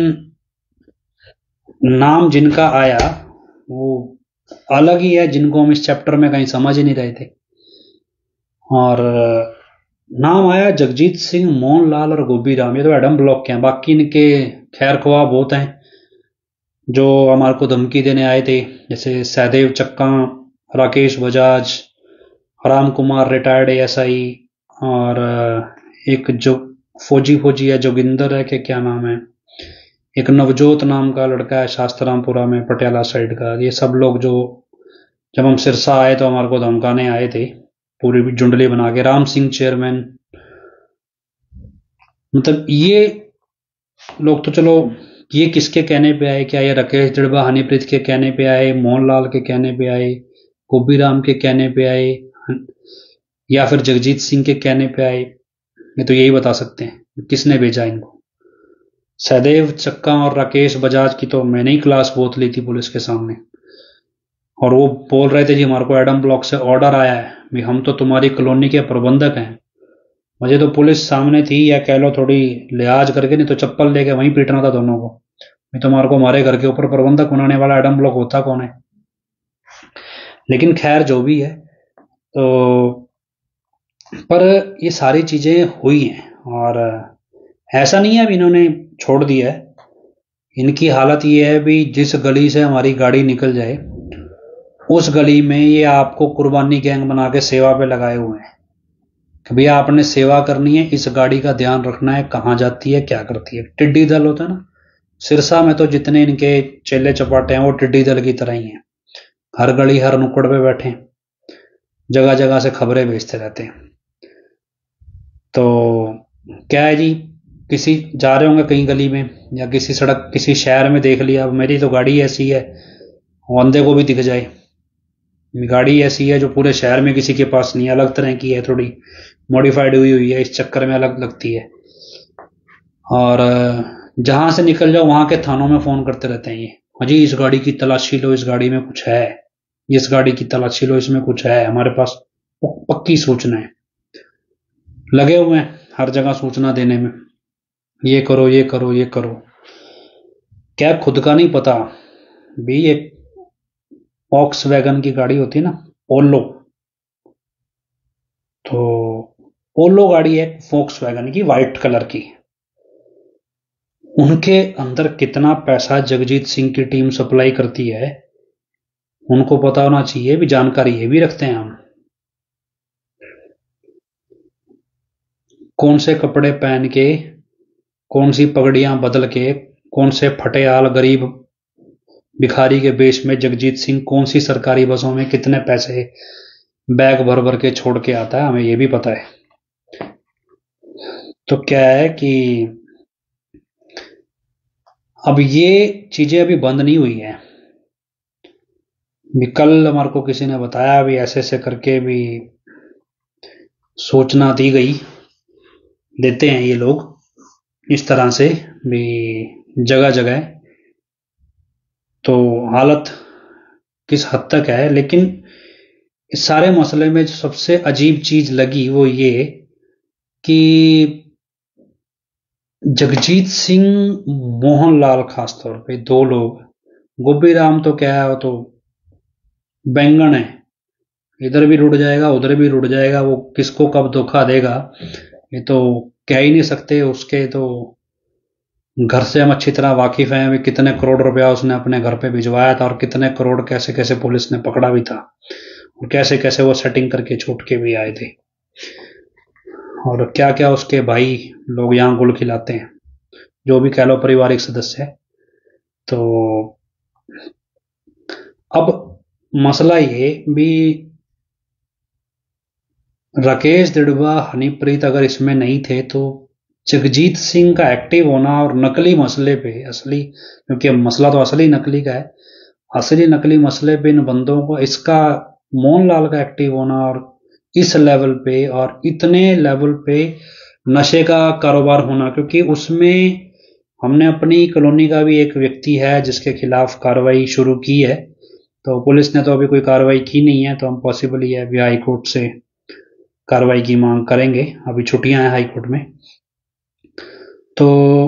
नाम जिनका आया वो अलग ही है, जिनको हम इस चैप्टर में कहीं समझ ही नहीं रहे थे। और नाम आया जगजीत सिंह, मोहनलाल और गोभी राम, ये तो एडम ब्लॉक के हैं। बाकी इनके खैर ख्वाह बहुत हैं जो हमारे को धमकी देने आए थे, जैसे सहदेव चक्का, राकेश बजाज, राम कुमार रिटायर्ड एएसआई, और एक जो फौजी फौजी है जोगिंदर है कि क्या नाम है, एक नवजोत नाम का लड़का है शास्त्रामपुरा में पटियाला साइड का। ये सब लोग जो जब हम सिरसा आए तो हमारे को धमकाने आए थे, पूरी जुंडली बना के। राम सिंह चेयरमैन, मतलब ये लोग तो चलो, ये किसके कहने पे आए? क्या ये राकेश दिड़बा हनीप्रीत के कहने पे आए, मोहनलाल के कहने पे आए, गोभी राम के कहने पे आए, या फिर जगजीत सिंह के कहने पे आए? ये तो यही बता सकते हैं किसने भेजा इनको। सहदेव चक्का और राकेश बजाज की तो मैंने ही क्लास बोत ली थी पुलिस के सामने, और वो बोल रहे थे जी हमारे को एडम ब्लॉक से ऑर्डर आया है भी हम तो तुम्हारी कॉलोनी के प्रबंधक हैं। मुझे तो पुलिस सामने थी, या कह लो थोड़ी लिहाज करके, नहीं तो चप्पल लेके वहीं पीटना था दोनों को। मैं तुम्हारे को हमारे घर के ऊपर प्रबंधक बनाने वाला एडम ब्लॉक होता कौन है? लेकिन खैर जो भी है, तो पर ये सारी चीजें हुई हैं, और ऐसा नहीं है अब इन्होंने छोड़ दिया है। इनकी हालत ये है भी जिस गली से हमारी गाड़ी निकल जाए उस गली में ये आपको कुर्बानी गैंग बना के सेवा पे लगाए हुए हैं कि भैया आपने सेवा करनी है, इस गाड़ी का ध्यान रखना है, कहाँ जाती है क्या करती है। टिड्डी दल होता है ना, सिरसा में तो जितने इनके चेले चपाटे हैं वो टिड्डी दल की तरह ही हैं, हर गली हर नुक्कड़ पे बैठे जगह जगह से खबरें भेजते रहते हैं। तो क्या है जी, किसी जा रहे होंगे कहीं गली में या किसी सड़क किसी शहर में, देख लिया अब मेरी तो गाड़ी ऐसी है, अंधे को भी दिख जाए गाड़ी ऐसी है जो पूरे शहर में किसी के पास नहीं, अलग तरह की है, थोड़ी मॉडिफाइड हुई हुई है, इस चक्कर में अलग लगती है। और जहां से निकल जाओ वहां के थानों में फोन करते रहते हैं ये, अजी इस गाड़ी की तलाशी लो, इस गाड़ी में कुछ है, इस गाड़ी की तलाशी लो, इसमें कुछ है, हमारे पास पक्की सूचना है। लगे हुए हैं हर जगह सूचना देने में, ये करो ये करो ये करो। क्या खुद का नहीं पता भी ये वॉक्स वैगन की गाड़ी होती है ना, पोलो, तो पोलो गाड़ी है वॉक्स वैगन की, व्हाइट कलर की, उनके अंदर कितना पैसा जगजीत सिंह की टीम सप्लाई करती है उनको पता होना चाहिए भी। जानकारी ये भी रखते हैं हम, कौन से कपड़े पहन के, कौन सी पगड़ियां बदल के, कौन से फटेहाल गरीब भिखारी के बेश में जगजीत सिंह कौन सी सरकारी बसों में कितने पैसे बैग भर भर के छोड़ के आता है, हमें ये भी पता है। तो क्या है कि अब ये चीजें अभी बंद नहीं हुई है। कल हमारे को किसी ने बताया भी ऐसे ऐसे करके भी सूचना दी गई, देते हैं ये लोग इस तरह से भी जगह जगह। तो हालत किस हद तक है, लेकिन इस सारे मसले में जो सबसे अजीब चीज लगी वो ये कि जगजीत सिंह, मोहनलाल खासतौर पे, दो लोग, गोभी राम तो क्या है, वो तो बैंगन है, इधर भी रुड़ जाएगा उधर भी रुड़ जाएगा, वो किसको कब धोखा देगा ये तो कह ही नहीं सकते। उसके तो घर से हम अच्छी तरह वाकिफ हैं, कितने करोड़ रुपया उसने अपने घर पे भिजवाया था और कितने करोड़ कैसे कैसे पुलिस ने पकड़ा भी था। और कैसे कैसे वो सेटिंग करके छूट के भी आए थे, और क्या क्या उसके भाई लोग यहाँ गुल खिलाते हैं, जो भी कह लो पारिवारिक सदस्य है। तो अब मसला ये भी, राकेश दिड़बा, हनीप्रीत अगर इसमें नहीं थे तो जगजीत सिंह का एक्टिव होना और नकली मसले पे असली, क्योंकि मसला तो असली नकली का है, असली नकली मसले पे इन बंदों को, इसका मोहनलाल का एक्टिव होना और इस लेवल पे और इतने लेवल पे नशे का कारोबार होना, क्योंकि उसमें हमने अपनी कॉलोनी का भी एक व्यक्ति है जिसके खिलाफ कार्रवाई शुरू की है, तो पुलिस ने तो अभी कोई कार्रवाई की नहीं है, तो हम पॉसिबल ही है अभी हाई कोर्ट से कार्रवाई की मांग करेंगे, अभी छुट्टियां हैं हाई कोर्ट में। तो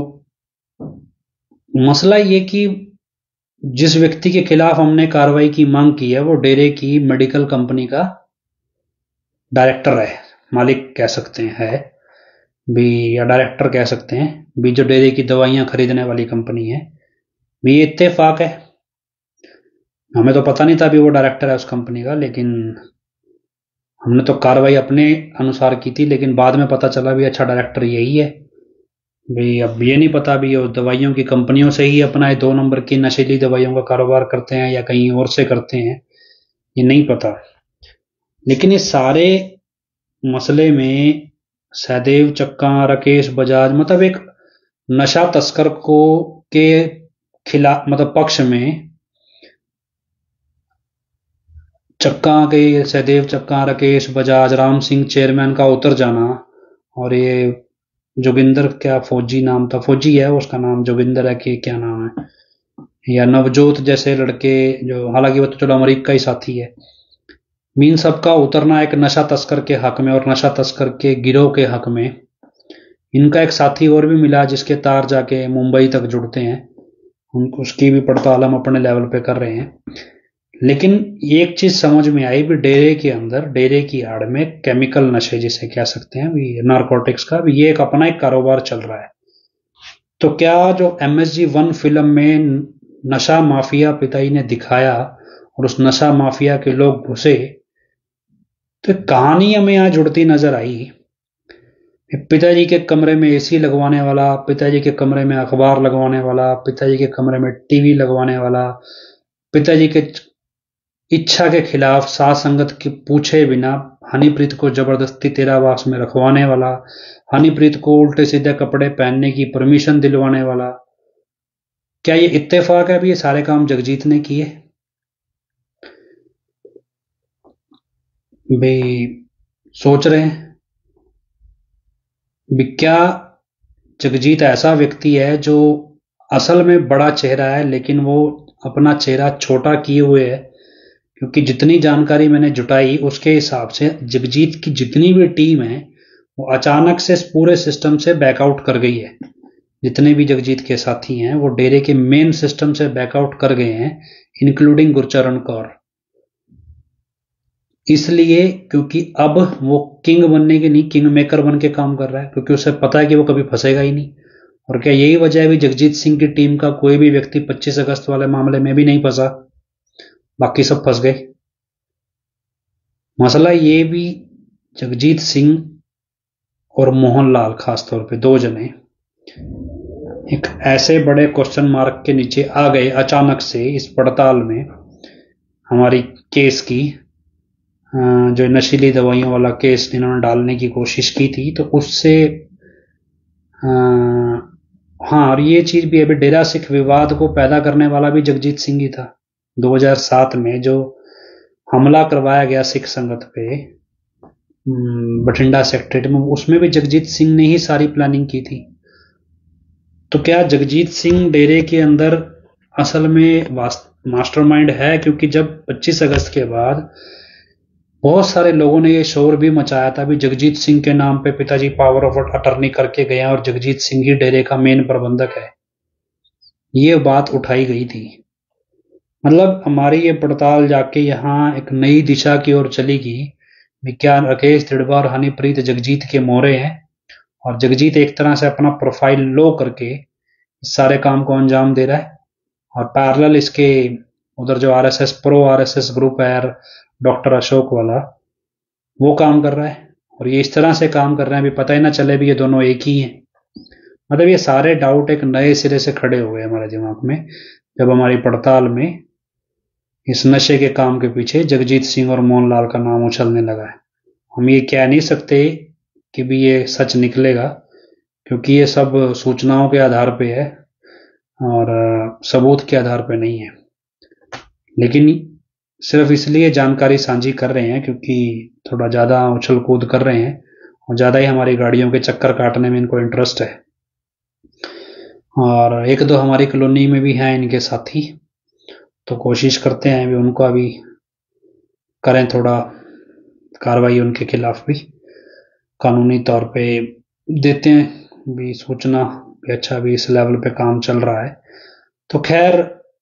मसला ये कि जिस व्यक्ति के खिलाफ हमने कार्रवाई की मांग की है वो डेरे की मेडिकल कंपनी का डायरेक्टर है, मालिक कह सकते हैं है भी, या डायरेक्टर कह सकते हैं भी, जो डेरे की दवाइयां खरीदने वाली कंपनी है भी। ये इत्तेफाक है, हमें तो पता नहीं था भी वो डायरेक्टर है उस कंपनी का, लेकिन हमने तो कार्रवाई अपने अनुसार की थी, लेकिन बाद में पता चला भी अच्छा डायरेक्टर यही है भी। अब ये नहीं पता भी वो दवाइयों की कंपनियों से ही अपना ये दो नंबर की नशीली दवाइयों का कारोबार करते हैं या कहीं और से करते हैं, ये नहीं पता। लेकिन इस सारे मसले में सहदेव चक्का, राकेश बजाज, मतलब एक नशा तस्कर को के खिलाफ, मतलब पक्ष में चक्का के, सहदेव चक्का, राकेश बजाज, राम सिंह चेयरमैन का उतर जाना, और ये जोगिंदर, क्या फौजी नाम था, फौजी है उसका नाम, जोगिंदर है कि क्या नाम है, या नवजोत जैसे लड़के, जो हालांकि वो तो चलो अमरीका का ही साथी है, मीन सबका उतरना एक नशा तस्कर के हक में और नशा तस्कर के गिरोह के हक में। इनका एक साथी और भी मिला जिसके तार जाके मुंबई तक जुड़ते हैं, उसकी भी पड़ताल हम अपने लेवल पे कर रहे हैं। लेकिन एक चीज समझ में आई भी, डेरे के अंदर, डेरे की आड़ में केमिकल नशे जिसे कह सकते हैं भी, नारकोटिक्स का भी, ये एक अपना एक कारोबार चल रहा है। तो क्या जो M S G one film में नशा माफिया पिताई ने दिखाया और उस नशा माफिया के लोग घुसे, तो कहानी हमें यहां जुड़ती नजर आई। पिताजी के कमरे में एसी लगवाने वाला, पिताजी के कमरे में अखबार लगवाने वाला, पिताजी के कमरे में टीवी लगवाने वाला, पिताजी के इच्छा के खिलाफ साथ संगत के पूछे बिना हनीप्रीत को जबरदस्ती तेरावास में रखवाने वाला, हनीप्रीत को उल्टे सीधे कपड़े पहनने की परमिशन दिलवाने वाला। क्या ये इत्तेफाक है भी ये सारे काम जगजीत ने किए? भाई सोच रहे हैं भी क्या जगजीत ऐसा व्यक्ति है जो असल में बड़ा चेहरा है, लेकिन वो अपना चेहरा छोटा किए हुए है, क्योंकि जितनी जानकारी मैंने जुटाई उसके हिसाब से जगजीत की जितनी भी टीम है वो अचानक से इस पूरे सिस्टम से बैकआउट कर गई है। जितने भी जगजीत के साथी हैं वो डेरे के मेन सिस्टम से बैकआउट कर गए हैं, इंक्लूडिंग गुरचरण कौर। इसलिए क्योंकि अब वो किंग बनने के नहीं, किंग मेकर बन के काम कर रहा है, क्योंकि उसे पता है कि वो कभी फंसेगा ही नहीं। और क्या यही वजह है भी जगजीत सिंह की टीम का कोई भी व्यक्ति पच्चीस अगस्त वाले मामले में भी नहीं फंसा, बाकी सब फंस गए। मसला ये भी, जगजीत सिंह और मोहनलाल खासतौर पे दो जने एक ऐसे बड़े क्वेश्चन मार्क के नीचे आ गए अचानक से इस पड़ताल में हमारी केस की, जो नशीली दवाइयों वाला केस इन्होंने डालने की कोशिश की थी, तो उससे हाँ, और ये चीज भी अभी डेरा सिख विवाद को पैदा करने वाला भी जगजीत सिंह ही था। दो हज़ार सात में जो हमला करवाया गया सिख संगत पे बठिंडा सेक्रेटरीट में, उसमें भी जगजीत सिंह ने ही सारी प्लानिंग की थी। तो क्या जगजीत सिंह डेरे के अंदर असल में मास्टरमाइंड है? क्योंकि जब पच्चीस अगस्त के बाद बहुत सारे लोगों ने ये शोर भी मचाया था भी जगजीत सिंह के नाम पे पिताजी पावर ऑफ अटर्नी करके गए और जगजीत सिंह ही डेरे का मेन प्रबंधक है, ये बात उठाई गई थी। मतलब हमारी ये पड़ताल जाके यहाँ एक नई दिशा की ओर चली गई। क्या राकेश दिड़बा और हनीप्रीत जगजीत के मोहरे हैं, और जगजीत एक तरह से अपना प्रोफाइल लो करके इस सारे काम को अंजाम दे रहा है, और पैरेलल इसके उधर जो आरएसएस, प्रो आरएसएस ग्रुप है, डॉक्टर अशोक वाला, वो काम कर रहा है और ये इस तरह से काम कर रहे हैं भी पता ही ना चले भी ये दोनों एक ही हैं। मतलब ये सारे डाउट एक नए सिरे से खड़े हुए हमारे दिमाग में जब हमारी पड़ताल में इस नशे के काम के पीछे जगजीत सिंह और मोहनलाल का नाम उछलने लगा है। हम ये कह नहीं सकते कि भी ये सच निकलेगा, क्योंकि ये सब सूचनाओं के आधार पे है और सबूत के आधार पे नहीं है, लेकिन सिर्फ इसलिए जानकारी साझी कर रहे हैं क्योंकि थोड़ा ज़्यादा उछल कूद कर रहे हैं और ज़्यादा ही हमारी गाड़ियों के चक्कर काटने में इनको इंटरेस्ट है। और एक दो हमारी कॉलोनी में भी हैं इनके साथी, तो कोशिश करते हैं भी उनको अभी करें थोड़ा कार्रवाई उनके खिलाफ भी कानूनी तौर पे देते हैं भी सूचना भी। अच्छा भी इस लेवल पे काम चल रहा है। तो खैर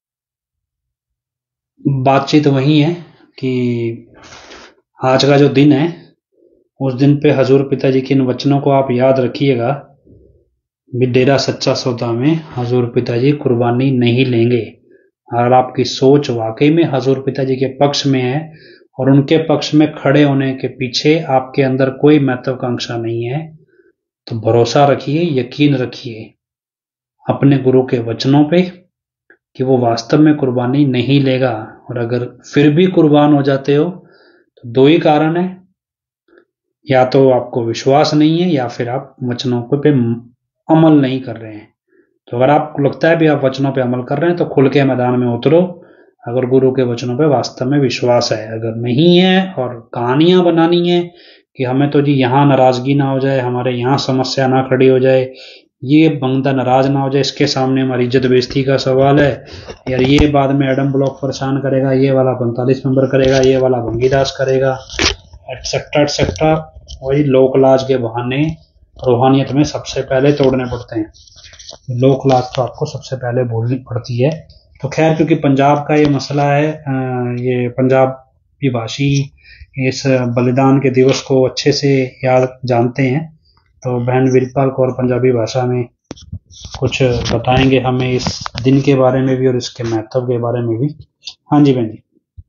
बातचीत वही है कि आज का जो दिन है उस दिन पे हजूर पिताजी के इन वचनों को आप याद रखिएगा भी डेरा सच्चा सौदा में हजूर पिताजी कुर्बानी नहीं लेंगे। अगर आपकी सोच वाकई में हजूर पिताजी के पक्ष में है और उनके पक्ष में खड़े होने के पीछे आपके अंदर कोई महत्वाकांक्षा नहीं है, तो भरोसा रखिए, यकीन रखिए अपने गुरु के वचनों पे कि वो वास्तव में कुर्बानी नहीं लेगा। और अगर फिर भी कुर्बान हो जाते हो तो दो ही कारण है, या तो आपको विश्वास नहीं है या फिर आप वचनों पे अमल नहीं कर रहे हैं। तो अगर आपको लगता है भी आप वचनों पे अमल कर रहे हैं तो खुल के मैदान में उतरो, अगर गुरु के वचनों पे वास्तव में विश्वास है। अगर नहीं है और कहानियां बनानी है कि हमें तो जी यहाँ नाराजगी ना हो जाए, हमारे यहाँ समस्या ना खड़ी हो जाए, ये बंदा नाराज ना हो जाए, इसके सामने हमारी इज्जत बेइज्जती का सवाल है यार, ये बाद में एडम ब्लॉक परेशान करेगा, ये वाला पैंतालीस नंबर करेगा, ये वाला भंगीदास करेगा, एटसेट्रा एटसेट्रा, वही लोक लाज के बहाने रूहानियत में सबसे पहले तोड़ने पड़ते हैं। लोक लाज तो आपको सबसे पहले बोलनी पड़ती है। तो खैर क्योंकि पंजाब का ये मसला है, ये पंजाबी भाषी इस बलिदान के दिवस को अच्छे से याद जानते हैं, तो बहन वीरपाल कौर पंजाबी भाषा में कुछ बताएंगे हमें इस दिन के बारे में भी और इसके महत्व के बारे में भी। हाँ जी बहन जी।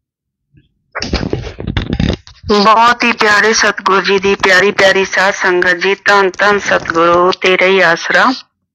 बहुत ही प्यारे सतगुरु जी दी प्यारी प्यारी साध संगत जी, धन धन सतगुरु तेरा ही आसरा।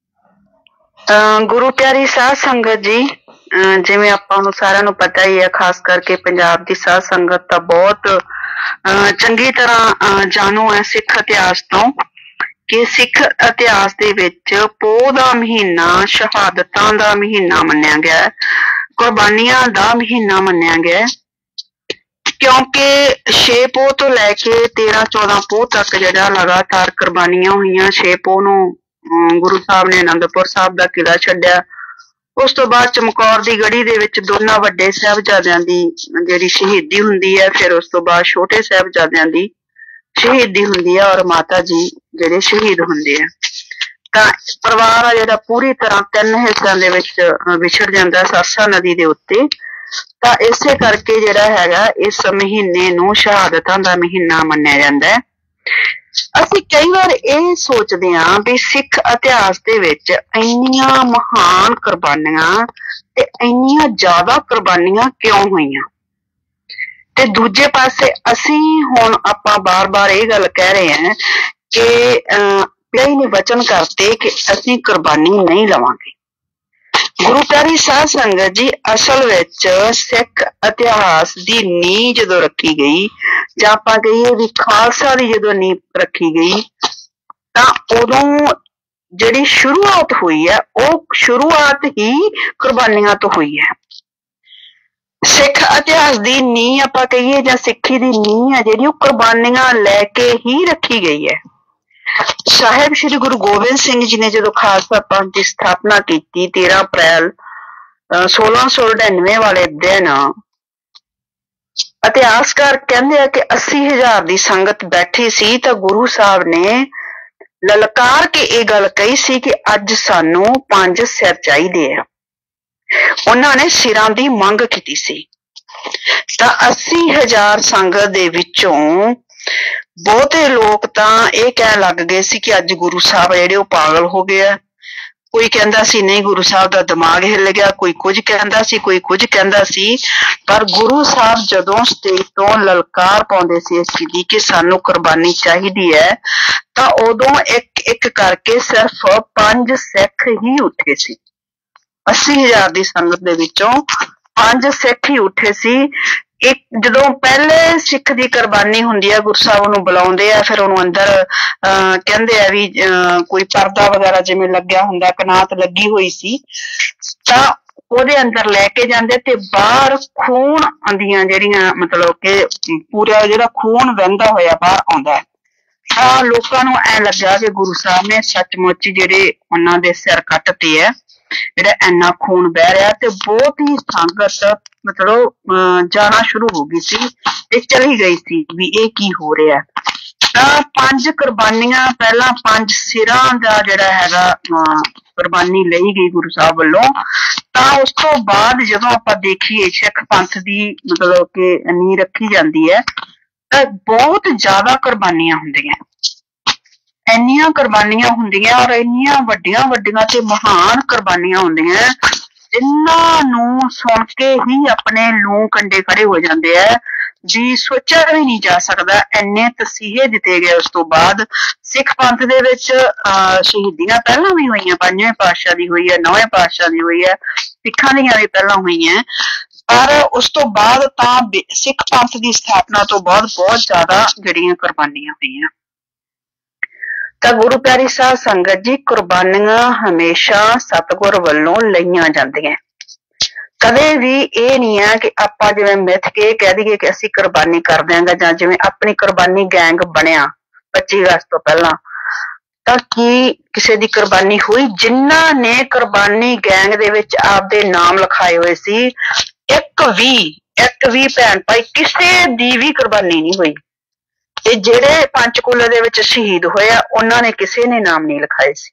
गुरु प्यारी साध संगत जी, जिवें आपां नूं सारिआं नूं पता ही है, खास करके पंजाब दी साध संगत तां बहुत चंगी तरह जाणू है सिख इतिहास तो कि सिख इतिहास दे विच पोह दा महीना शहादतां दा महीना मन्निया गया है, कुर्बानियां दा महीना मन्निया गया है, क्योंकि छे पोह तो लैके तेरह चौदह पोह तक जिहड़ा लगातार कुर्बानियां हुईयां। छे पोह नूं गुरु साहब ने आनंदपुर साहब दा किला छड्डिया, उस तो बाद चमकौर दी गढ़ी दे विच दोनां वड्डे साहिबजादियां दी जिहड़ी शहीदी हुंदी है, फिर उस तो बाद छोटे साहिबजादियां दी शहीदी हुंदी है और माता जी जिहड़े शहीद हुंदे है। तां परिवार आ जिहड़ा पूरी तरह तीन हिस्सिਆਂ ਦੇ ਵਿੱਚ ਵਿਛੜ ਜਾਂਦਾ सरसा नदी ਦੇ ਉੱਤੇ। ਤਾਂ ਇਸੇ ਕਰਕੇ ਜਿਹੜਾ ਹੈਗਾ ਇਸ ਮਹੀਨੇ ਨੂੰ ਸ਼ਹਾਦਤਾਂ ਦਾ ਮਹੀਨਾ ਮੰਨਿਆ ਜਾਂਦਾ ਹੈ। ਅਸੀਂ ਕਈ ਵਾਰ ਇਹ ਸੋਚਦੇ ਹਾਂ ਵੀ ਸਿੱਖ ਇਤਿਹਾਸ ਦੇ ਵਿੱਚ ਇੰਨੀਆਂ ਮਹਾਨ ਕੁਰਬਾਨੀਆਂ ਤੇ ਇੰਨੀਆਂ ਜ਼ਿਆਦਾ ਕੁਰਬਾਨੀਆਂ ਕਿਉਂ ਹੋਈਆਂ, ਤੇ ਦੂਜੇ ਪਾਸੇ ਅਸੀਂ ਹੁਣ ਆਪਾਂ ਬਾਰ-ਬਾਰ ਇਹ ਗੱਲ ਕਹਿ ਰਹੇ ਹਾਂ ਕਿ ਪਿਆਰੇ ਨੇ ਵਚਨ ਕਰਤੇ ਕਿ ਅਸੀਂ ਕੁਰਬਾਨੀ ਨਹੀਂ ਲਵਾਂਗੇ। ਗੁਰੂ ਪਿਆਰੀ ਸਾਧ ਸੰਗਤ ਜੀ, ਅਸਲ ਵਿੱਚ ਸਿੱਖ ਇਤਿਹਾਸ ਦੀ ਨੀਂਹ ਜਦੋਂ ਰੱਖੀ ਗਈ, ਜਾਂ ਆਪਾਂ ਕਹੀਏ ਵੀ ਖਾਲਸਾ ਦੀ ਜਦੋਂ ਨੀਂਹ ਰੱਖੀ ਗਈ, ਤਾਂ ਉਦੋਂ ਜਿਹੜੀ ਸ਼ੁਰੂਆਤ ਹੋਈ ਹੈ ਉਹ ਸ਼ੁਰੂਆਤ ਹੀ ਕੁਰਬਾਨੀਆਂ ਤੋਂ ਹੋਈ ਹੈ। ਸਿੱਖ ਇਤਿਹਾਸ ਦੀ ਨੀਂਹ ਆਪਾਂ ਕਹੀਏ ਜਾਂ ਸਿੱਖੀ ਦੀ ਨੀਂਹ ਹੈ ਜਿਹੜੀ, ਉਹ ਕੁਰਬਾਨੀਆਂ ਲੈ ਕੇ ਹੀ ਰੱਖੀ ਗਈ ਹੈ। ਸਾਹਿਬ ਸ਼੍ਰੀ ਗੁਰੂ ਗੋਬਿੰਦ ਸਿੰਘ ਜੀ ਨੇ ਜਦੋਂ ਖਾਲਸਾ ਪੰਥ ਦੀ ਸਥਾਪਨਾ ਕੀਤੀ ਤੇਰਾਂ ਅਪ੍ਰੈਲ ਸੋਲਾਂ ਸੌ ਨੜਿਨਵੇਂ ਵਾਲੇ ਦਿਨ, ਇਤਿਹਾਸਕਾਰ ਕਹਿੰਦੇ ਆ ਕਿ ਅੱਸੀ ਹਜ਼ਾਰ ਦੀ ਸੰਗਤ ਬੈਠੀ ਸੀ ਤਾਂ ਗੁਰੂ ਸਾਹਿਬ ਨੇ ਲਲਕਾਰ ਕੇ ਇਹ ਗੱਲ ਕਹੀ ਸੀ ਕਿ ਅੱਜ ਸਾਨੂੰ ਪੰਜ ਸਿਰ ਚਾਹੀਦੇ ਆ। ਉਹਨਾਂ ਨੇ ਸਿਰਾਂ ਦੀ ਮੰਗ ਕੀਤੀ ਸੀ। ਤਾਂ ਅੱਸੀ ਹਜ਼ਾਰ ਸੰਗਤ ਦੇ ਵਿੱਚੋਂ ਬਹੁਤੇ ਲੋਕ ਤਾਂ ਇਹ ਕਹਿਣ ਲੱਗ ਗਏ ਸੀ ਕਿ ਅੱਜ ਗੁਰੂ ਸਾਹਿਬ ਜਿਹੜੇ ਉਹ ਪਾਗਲ ਹੋ ਗਏ ਆ, ਕੋਈ ਕਹਿੰਦਾ ਸੀ ਨਹੀਂ ਗੁਰੂ ਸਾਹਿਬ ਦਾ ਦਿਮਾਗ ਹਿੱਲ ਗਿਆ, ਕੋਈ ਕੁਝ ਕਹਿੰਦਾ ਸੀ, ਕੋਈ ਕੁਝ ਕਹਿੰਦਾ ਸੀ, ਪਰ ਗੁਰੂ ਸਾਹਿਬ ਜਦੋਂ ਸਟੇਜ ਤੋਂ ਲਲਕਾਰ ਪਾਉਂਦੇ ਸੀ ਇਸ ਚੀਜ਼ ਦੀ ਕਿ ਸਾਨੂੰ ਕੁਰਬਾਨੀ ਚਾਹੀਦੀ ਹੈ, ਤਾਂ ਉਦੋਂ ਇੱਕ ਇੱਕ ਕਰਕੇ ਸਿਰਫ ਪੰਜ ਸਿੱਖ ਹੀ ਉੱਠੇ ਸੀ। ਅੱਸੀ ਹਜ਼ਾਰ ਦੀ ਸੰਗਤ ਦੇ ਵਿੱਚੋਂ ਪੰਜ ਸਿੱਖ ਹੀ ਉੱਠੇ ਸੀ। ਇੱਕ ਜਦੋਂ ਪਹਿਲੇ ਸਿੱਖ ਦੀ ਕੁਰਬਾਨੀ ਹੁੰਦੀ ਹੈ, ਗੁਰੂ ਸਾਹਿਬ ਉਹਨੂੰ ਬੁਲਾਉਂਦੇ ਆ, ਫਿਰ ਉਹਨੂੰ ਅੰਦਰ ਅਹ ਕਹਿੰਦੇ ਆ ਵੀ ਅਹ ਕੋਈ ਪਰਦਾ ਵਗੈਰਾ ਜਿਵੇਂ ਲੱਗਿਆ ਹੁੰਦਾ, ਕਨਾਤ ਲੱਗੀ ਹੋਈ ਸੀ, ਤਾਂ ਉਹਦੇ ਅੰਦਰ ਲੈ ਕੇ ਜਾਂਦੇ ਤੇ ਬਾਹਰ ਖੂਨ ਦੀਆਂ ਜਿਹੜੀਆਂ ਮਤਲਬ ਕਿ ਪੂਰਾ ਜਿਹੜਾ ਖੂਨ ਵਹਿੰਦਾ ਹੋਇਆ ਬਾਹਰ ਆਉਂਦਾ। ਤਾਂ ਲੋਕਾਂ ਨੂੰ ਐ ਲੱਗਾ ਕਿ ਗੁਰੂ ਸਾਹਿਬ ਨੇ ਸੱਚਮੁੱਚ ਜਿਹੜੇ ਉਹਨਾਂ ਦੇ ਸਿਰ ਕੱਟਤੇ ਹੈ, ਜਿਹੜਾ ਇੰਨਾ ਖੂਨ ਬਹਿ ਰਿਹਾ, ਤੇ ਬਹੁਤ ਹੀ ਸੰਗਤ ਮਤਲਬ ਅਹ ਜਾਣਾ ਸ਼ੁਰੂ ਹੋ ਗਈ ਸੀ ਤੇ ਚਲੀ ਗਈ ਸੀ ਵੀ ਇਹ ਕੀ ਹੋ ਰਿਹਾ। ਤਾਂ ਪੰਜ ਕੁਰਬਾਨੀਆਂ, ਪਹਿਲਾਂ ਪੰਜ ਸਿਰਾਂ ਦਾ ਜਿਹੜਾ ਹੈਗਾ ਅਹ ਕੁਰਬਾਨੀ ਲਈ ਗਈ ਗੁਰੂ ਸਾਹਿਬ ਵੱਲੋਂ। ਤਾਂ ਉਸ ਤੋਂ ਬਾਅਦ ਜਦੋਂ ਆਪਾਂ ਦੇਖੀਏ ਸਿੱਖ ਪੰਥ ਦੀ ਮਤਲਬ ਕਿ ਨੀਂਹ ਰੱਖੀ ਜਾਂਦੀ ਹੈ, ਤਾਂ ਬਹੁਤ ਜ਼ਿਆਦਾ ਕੁਰਬਾਨੀਆਂ ਹੁੰਦੀਆਂ, ਇੰਨੀਆਂ ਕੁਰਬਾਨੀਆਂ ਹੁੰਦੀਆਂ ਔਰ ਇੰਨੀਆਂ ਵੱਡੀਆਂ ਵੱਡੀਆਂ ਤੇ ਮਹਾਨ ਕੁਰਬਾਨੀਆਂ ਹੁੰਦੀਆਂ ਜਿਨ੍ਹਾਂ ਨੂੰ ਸੁਣ ਕੇ ਹੀ ਆਪਣੇ ਲੂੰ ਕੰਡੇ ਖੜੇ ਹੋ ਜਾਂਦੇ ਹੈ ਜੀ। ਸੋਚਿਆ ਵੀ ਨਹੀਂ ਜਾ ਸਕਦਾ, ਇੰਨੇ ਤਸੀਹੇ ਦਿੱਤੇ ਗਏ। ਉਸ ਤੋਂ ਬਾਅਦ ਸਿੱਖ ਪੰਥ ਦੇ ਵਿੱਚ ਅਹ ਸ਼ਹੀਦੀਆਂ ਪਹਿਲਾਂ ਵੀ ਹੋਈਆਂ, ਪੰਜਵੇਂ ਪਾਤਸ਼ਾਹ ਦੀ ਹੋਈ ਹੈ, ਨੌਵੇਂ ਪਾਤਸ਼ਾਹ ਦੀ ਹੋਈ ਹੈ, ਸਿੱਖਾਂ ਦੀਆਂ ਵੀ ਪਹਿਲਾਂ ਹੋਈਆਂ, ਪਰ ਉਸ ਤੋਂ ਬਾਅਦ ਤਾਂ ਸਿੱਖ ਪੰਥ ਦੀ ਸਥਾਪਨਾ ਤੋਂ ਬਾਅਦ ਬਹੁਤ ਜ਼ਿਆਦਾ ਜਿਹੜੀਆਂ ਕੁਰਬਾਨੀਆਂ ਹੋਈਆਂ। ਤਾਂ ਗੁਰੂ ਪਿਆਰੀ ਸਾਧ ਸੰਗਤ ਜੀ, ਕੁਰਬਾਨੀਆਂ ਹਮੇਸ਼ਾ ਸਤਿਗੁਰ ਵੱਲੋਂ ਲਈਆਂ ਜਾਂਦੀਆਂ। ਕਦੇ ਵੀ ਇਹ ਨਹੀਂ ਹੈ ਕਿ ਆਪਾਂ ਜਿਵੇਂ ਮਿੱਥ ਕੇ ਕਹਿ ਦਈਏ ਕਿ ਅਸੀਂ ਕੁਰਬਾਨੀ ਕਰ ਦਿਆਂਗੇ, ਜਾਂ ਜਿਵੇਂ ਆਪਣੀ ਕੁਰਬਾਨੀ ਗੈਂਗ ਬਣਿਆ ਪੱਚੀ ਅਗਸਤ ਤੋਂ ਪਹਿਲਾਂ, ਤਾਂ ਕੀ ਕਿਸੇ ਦੀ ਕੁਰਬਾਨੀ ਹੋਈ? ਜਿਨ੍ਹਾਂ ਨੇ ਕੁਰਬਾਨੀ ਗੈਂਗ ਦੇ ਵਿੱਚ ਆਪਦੇ ਨਾਮ ਲਿਖਾਏ ਹੋਏ ਸੀ, ਇੱਕ ਵੀ ਇੱਕ ਵੀ ਭੈਣ ਭਾਈ ਕਿਸੇ ਦੀ ਵੀ ਕੁਰਬਾਨੀ ਨਹੀਂ ਹੋਈ। ਤੇ ਜਿਹੜੇ ਪੰਚਕੂਲੇ ਦੇ ਵਿੱਚ ਸ਼ਹੀਦ ਹੋਏ ਆ, ਉਹਨਾਂ ਨੇ ਕਿਸੇ ਨੇ ਨਾਮ ਨਹੀਂ ਲਿਖਾਏ ਸੀ,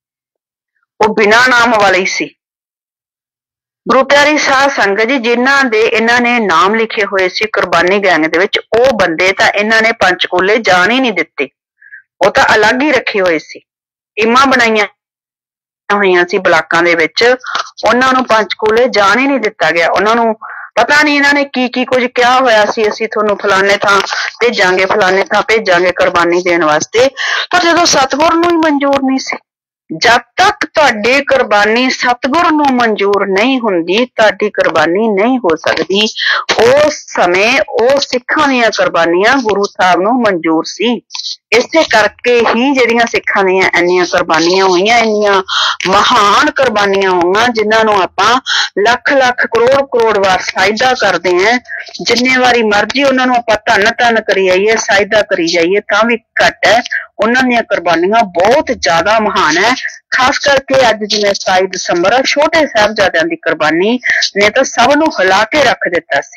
ਉਹ ਬਿਨਾਂ ਨਾਮ ਵਾਲੇ ਹੀ ਸੀ। ਗੁਰੂ ਪਿਆਰੀ ਸਾਧ ਸੰਗਤ ਜੀ, ਜਿਨ੍ਹਾਂ ਦੇ ਇਹਨਾਂ ਨੇ ਨਾਮ ਲਿਖੇ ਹੋਏ ਸੀ ਕੁਰਬਾਨੀ ਗੈਂਗ ਦੇ ਵਿੱਚ, ਉਹ ਬੰਦੇ ਤਾਂ ਇਹਨਾਂ ਨੇ ਪੰਚਕੂਲੇ ਜਾਣ ਹੀ ਨਹੀਂ ਦਿੱਤੇ, ਉਹ ਤਾਂ ਅਲੱਗ ਹੀ ਰੱਖੇ ਹੋਏ ਸੀ। ਟੀਮਾਂ ਬਣਾਈਆਂ ਹੋਈਆਂ ਸੀ ਬਲਾਕਾਂ ਦੇ ਵਿੱਚ, ਉਹਨਾਂ ਨੂੰ ਪੰਚਕੂਲੇ ਜਾਣ ਹੀ ਨਹੀਂ ਦਿੱਤਾ ਗਿਆ। ਉਹਨਾਂ ਨੂੰ ਪਤਾ ਨਹੀਂ ਇਹਨਾਂ ਨੇ ਕੀ ਕੀ ਕੁਝ ਕਿਹਾ ਹੋਇਆ ਸੀ, ਅਸੀਂ ਤੁਹਾਨੂੰ ਫਲਾਣੇ ਥਾਂ ਭੇਜਾਂਗੇ, ਫਲਾਣੇ ਥਾਂ ਭੇਜਾਂਗੇ ਕੁਰਬਾਨੀ ਦੇਣ ਵਾਸਤੇ, ਪਰ ਜਦੋਂ ਸਤਿਗੁਰ ਨੂੰ ਹੀ ਮਨਜ਼ੂਰ ਨਹੀਂ ਸੀ। ਜਦ ਤੱਕ ਤੁਹਾਡੀ ਕੁਰਬਾਨੀ ਸਤਿਗੁਰ ਨੂੰ ਮਨਜ਼ੂਰ ਨਹੀਂ ਹੁੰਦੀ, ਤੁਹਾਡੀ ਕੁਰਬਾਨੀ ਨਹੀਂ ਹੋ ਸਕਦੀ। ਉਸ ਸਮੇਂ ਉਹ ਸਿੱਖਾਂ ਦੀਆਂ ਕੁਰਬਾਨੀਆਂ ਗੁਰੂ ਸਾਹਿਬ ਨੂੰ ਮਨਜ਼ੂਰ ਸੀ। ਇਸੇ ਕਰਕੇ ਹੀ ਜਿਹੜੀਆਂ ਸਿੱਖਾਂ ਦੀਆਂ ਇੰਨੀਆਂ ਕੁਰਬਾਨੀਆਂ ਹੋਈਆਂ, ਇੰਨੀਆਂ ਮਹਾਨ ਕੁਰਬਾਨੀਆਂ ਹੋਈਆਂ, ਜਿਨ੍ਹਾਂ ਨੂੰ ਆਪਾਂ ਲੱਖ ਲੱਖ ਕਰੋੜ ਕਰੋੜ ਵਾਰ ਸਾਜਦਾ ਕਰਦੇ ਹਾਂ। ਜਿੰਨੇ ਵਾਰੀ ਮਰਜ਼ੀ ਉਹਨਾਂ ਨੂੰ ਆਪਾਂ ਧੰਨ ਧੰਨ ਕਰੀ ਜਾਈਏ, ਸਾਜਦਾ ਕਰੀ ਜਾਈਏ, ਤਾਂ ਵੀ ਘੱਟ ਹੈ। ਉਹਨਾਂ ਦੀਆਂ ਕੁਰਬਾਨੀਆਂ ਬਹੁਤ ਜ਼ਿਆਦਾ ਮਹਾਨ ਹੈ। ਖਾਸ ਕਰਕੇ ਅੱਜ ਜਿਵੇਂ ਸਤਾਈ ਦਸੰਬਰ ਆ, ਛੋਟੇ ਸਾਹਿਬਜ਼ਾਦਿਆਂ ਦੀ ਕੁਰਬਾਨੀ ਨੇ ਤਾਂ ਸਭ ਨੂੰ ਹਿਲਾ ਕੇ ਰੱਖ ਦਿੱਤਾ ਸੀ।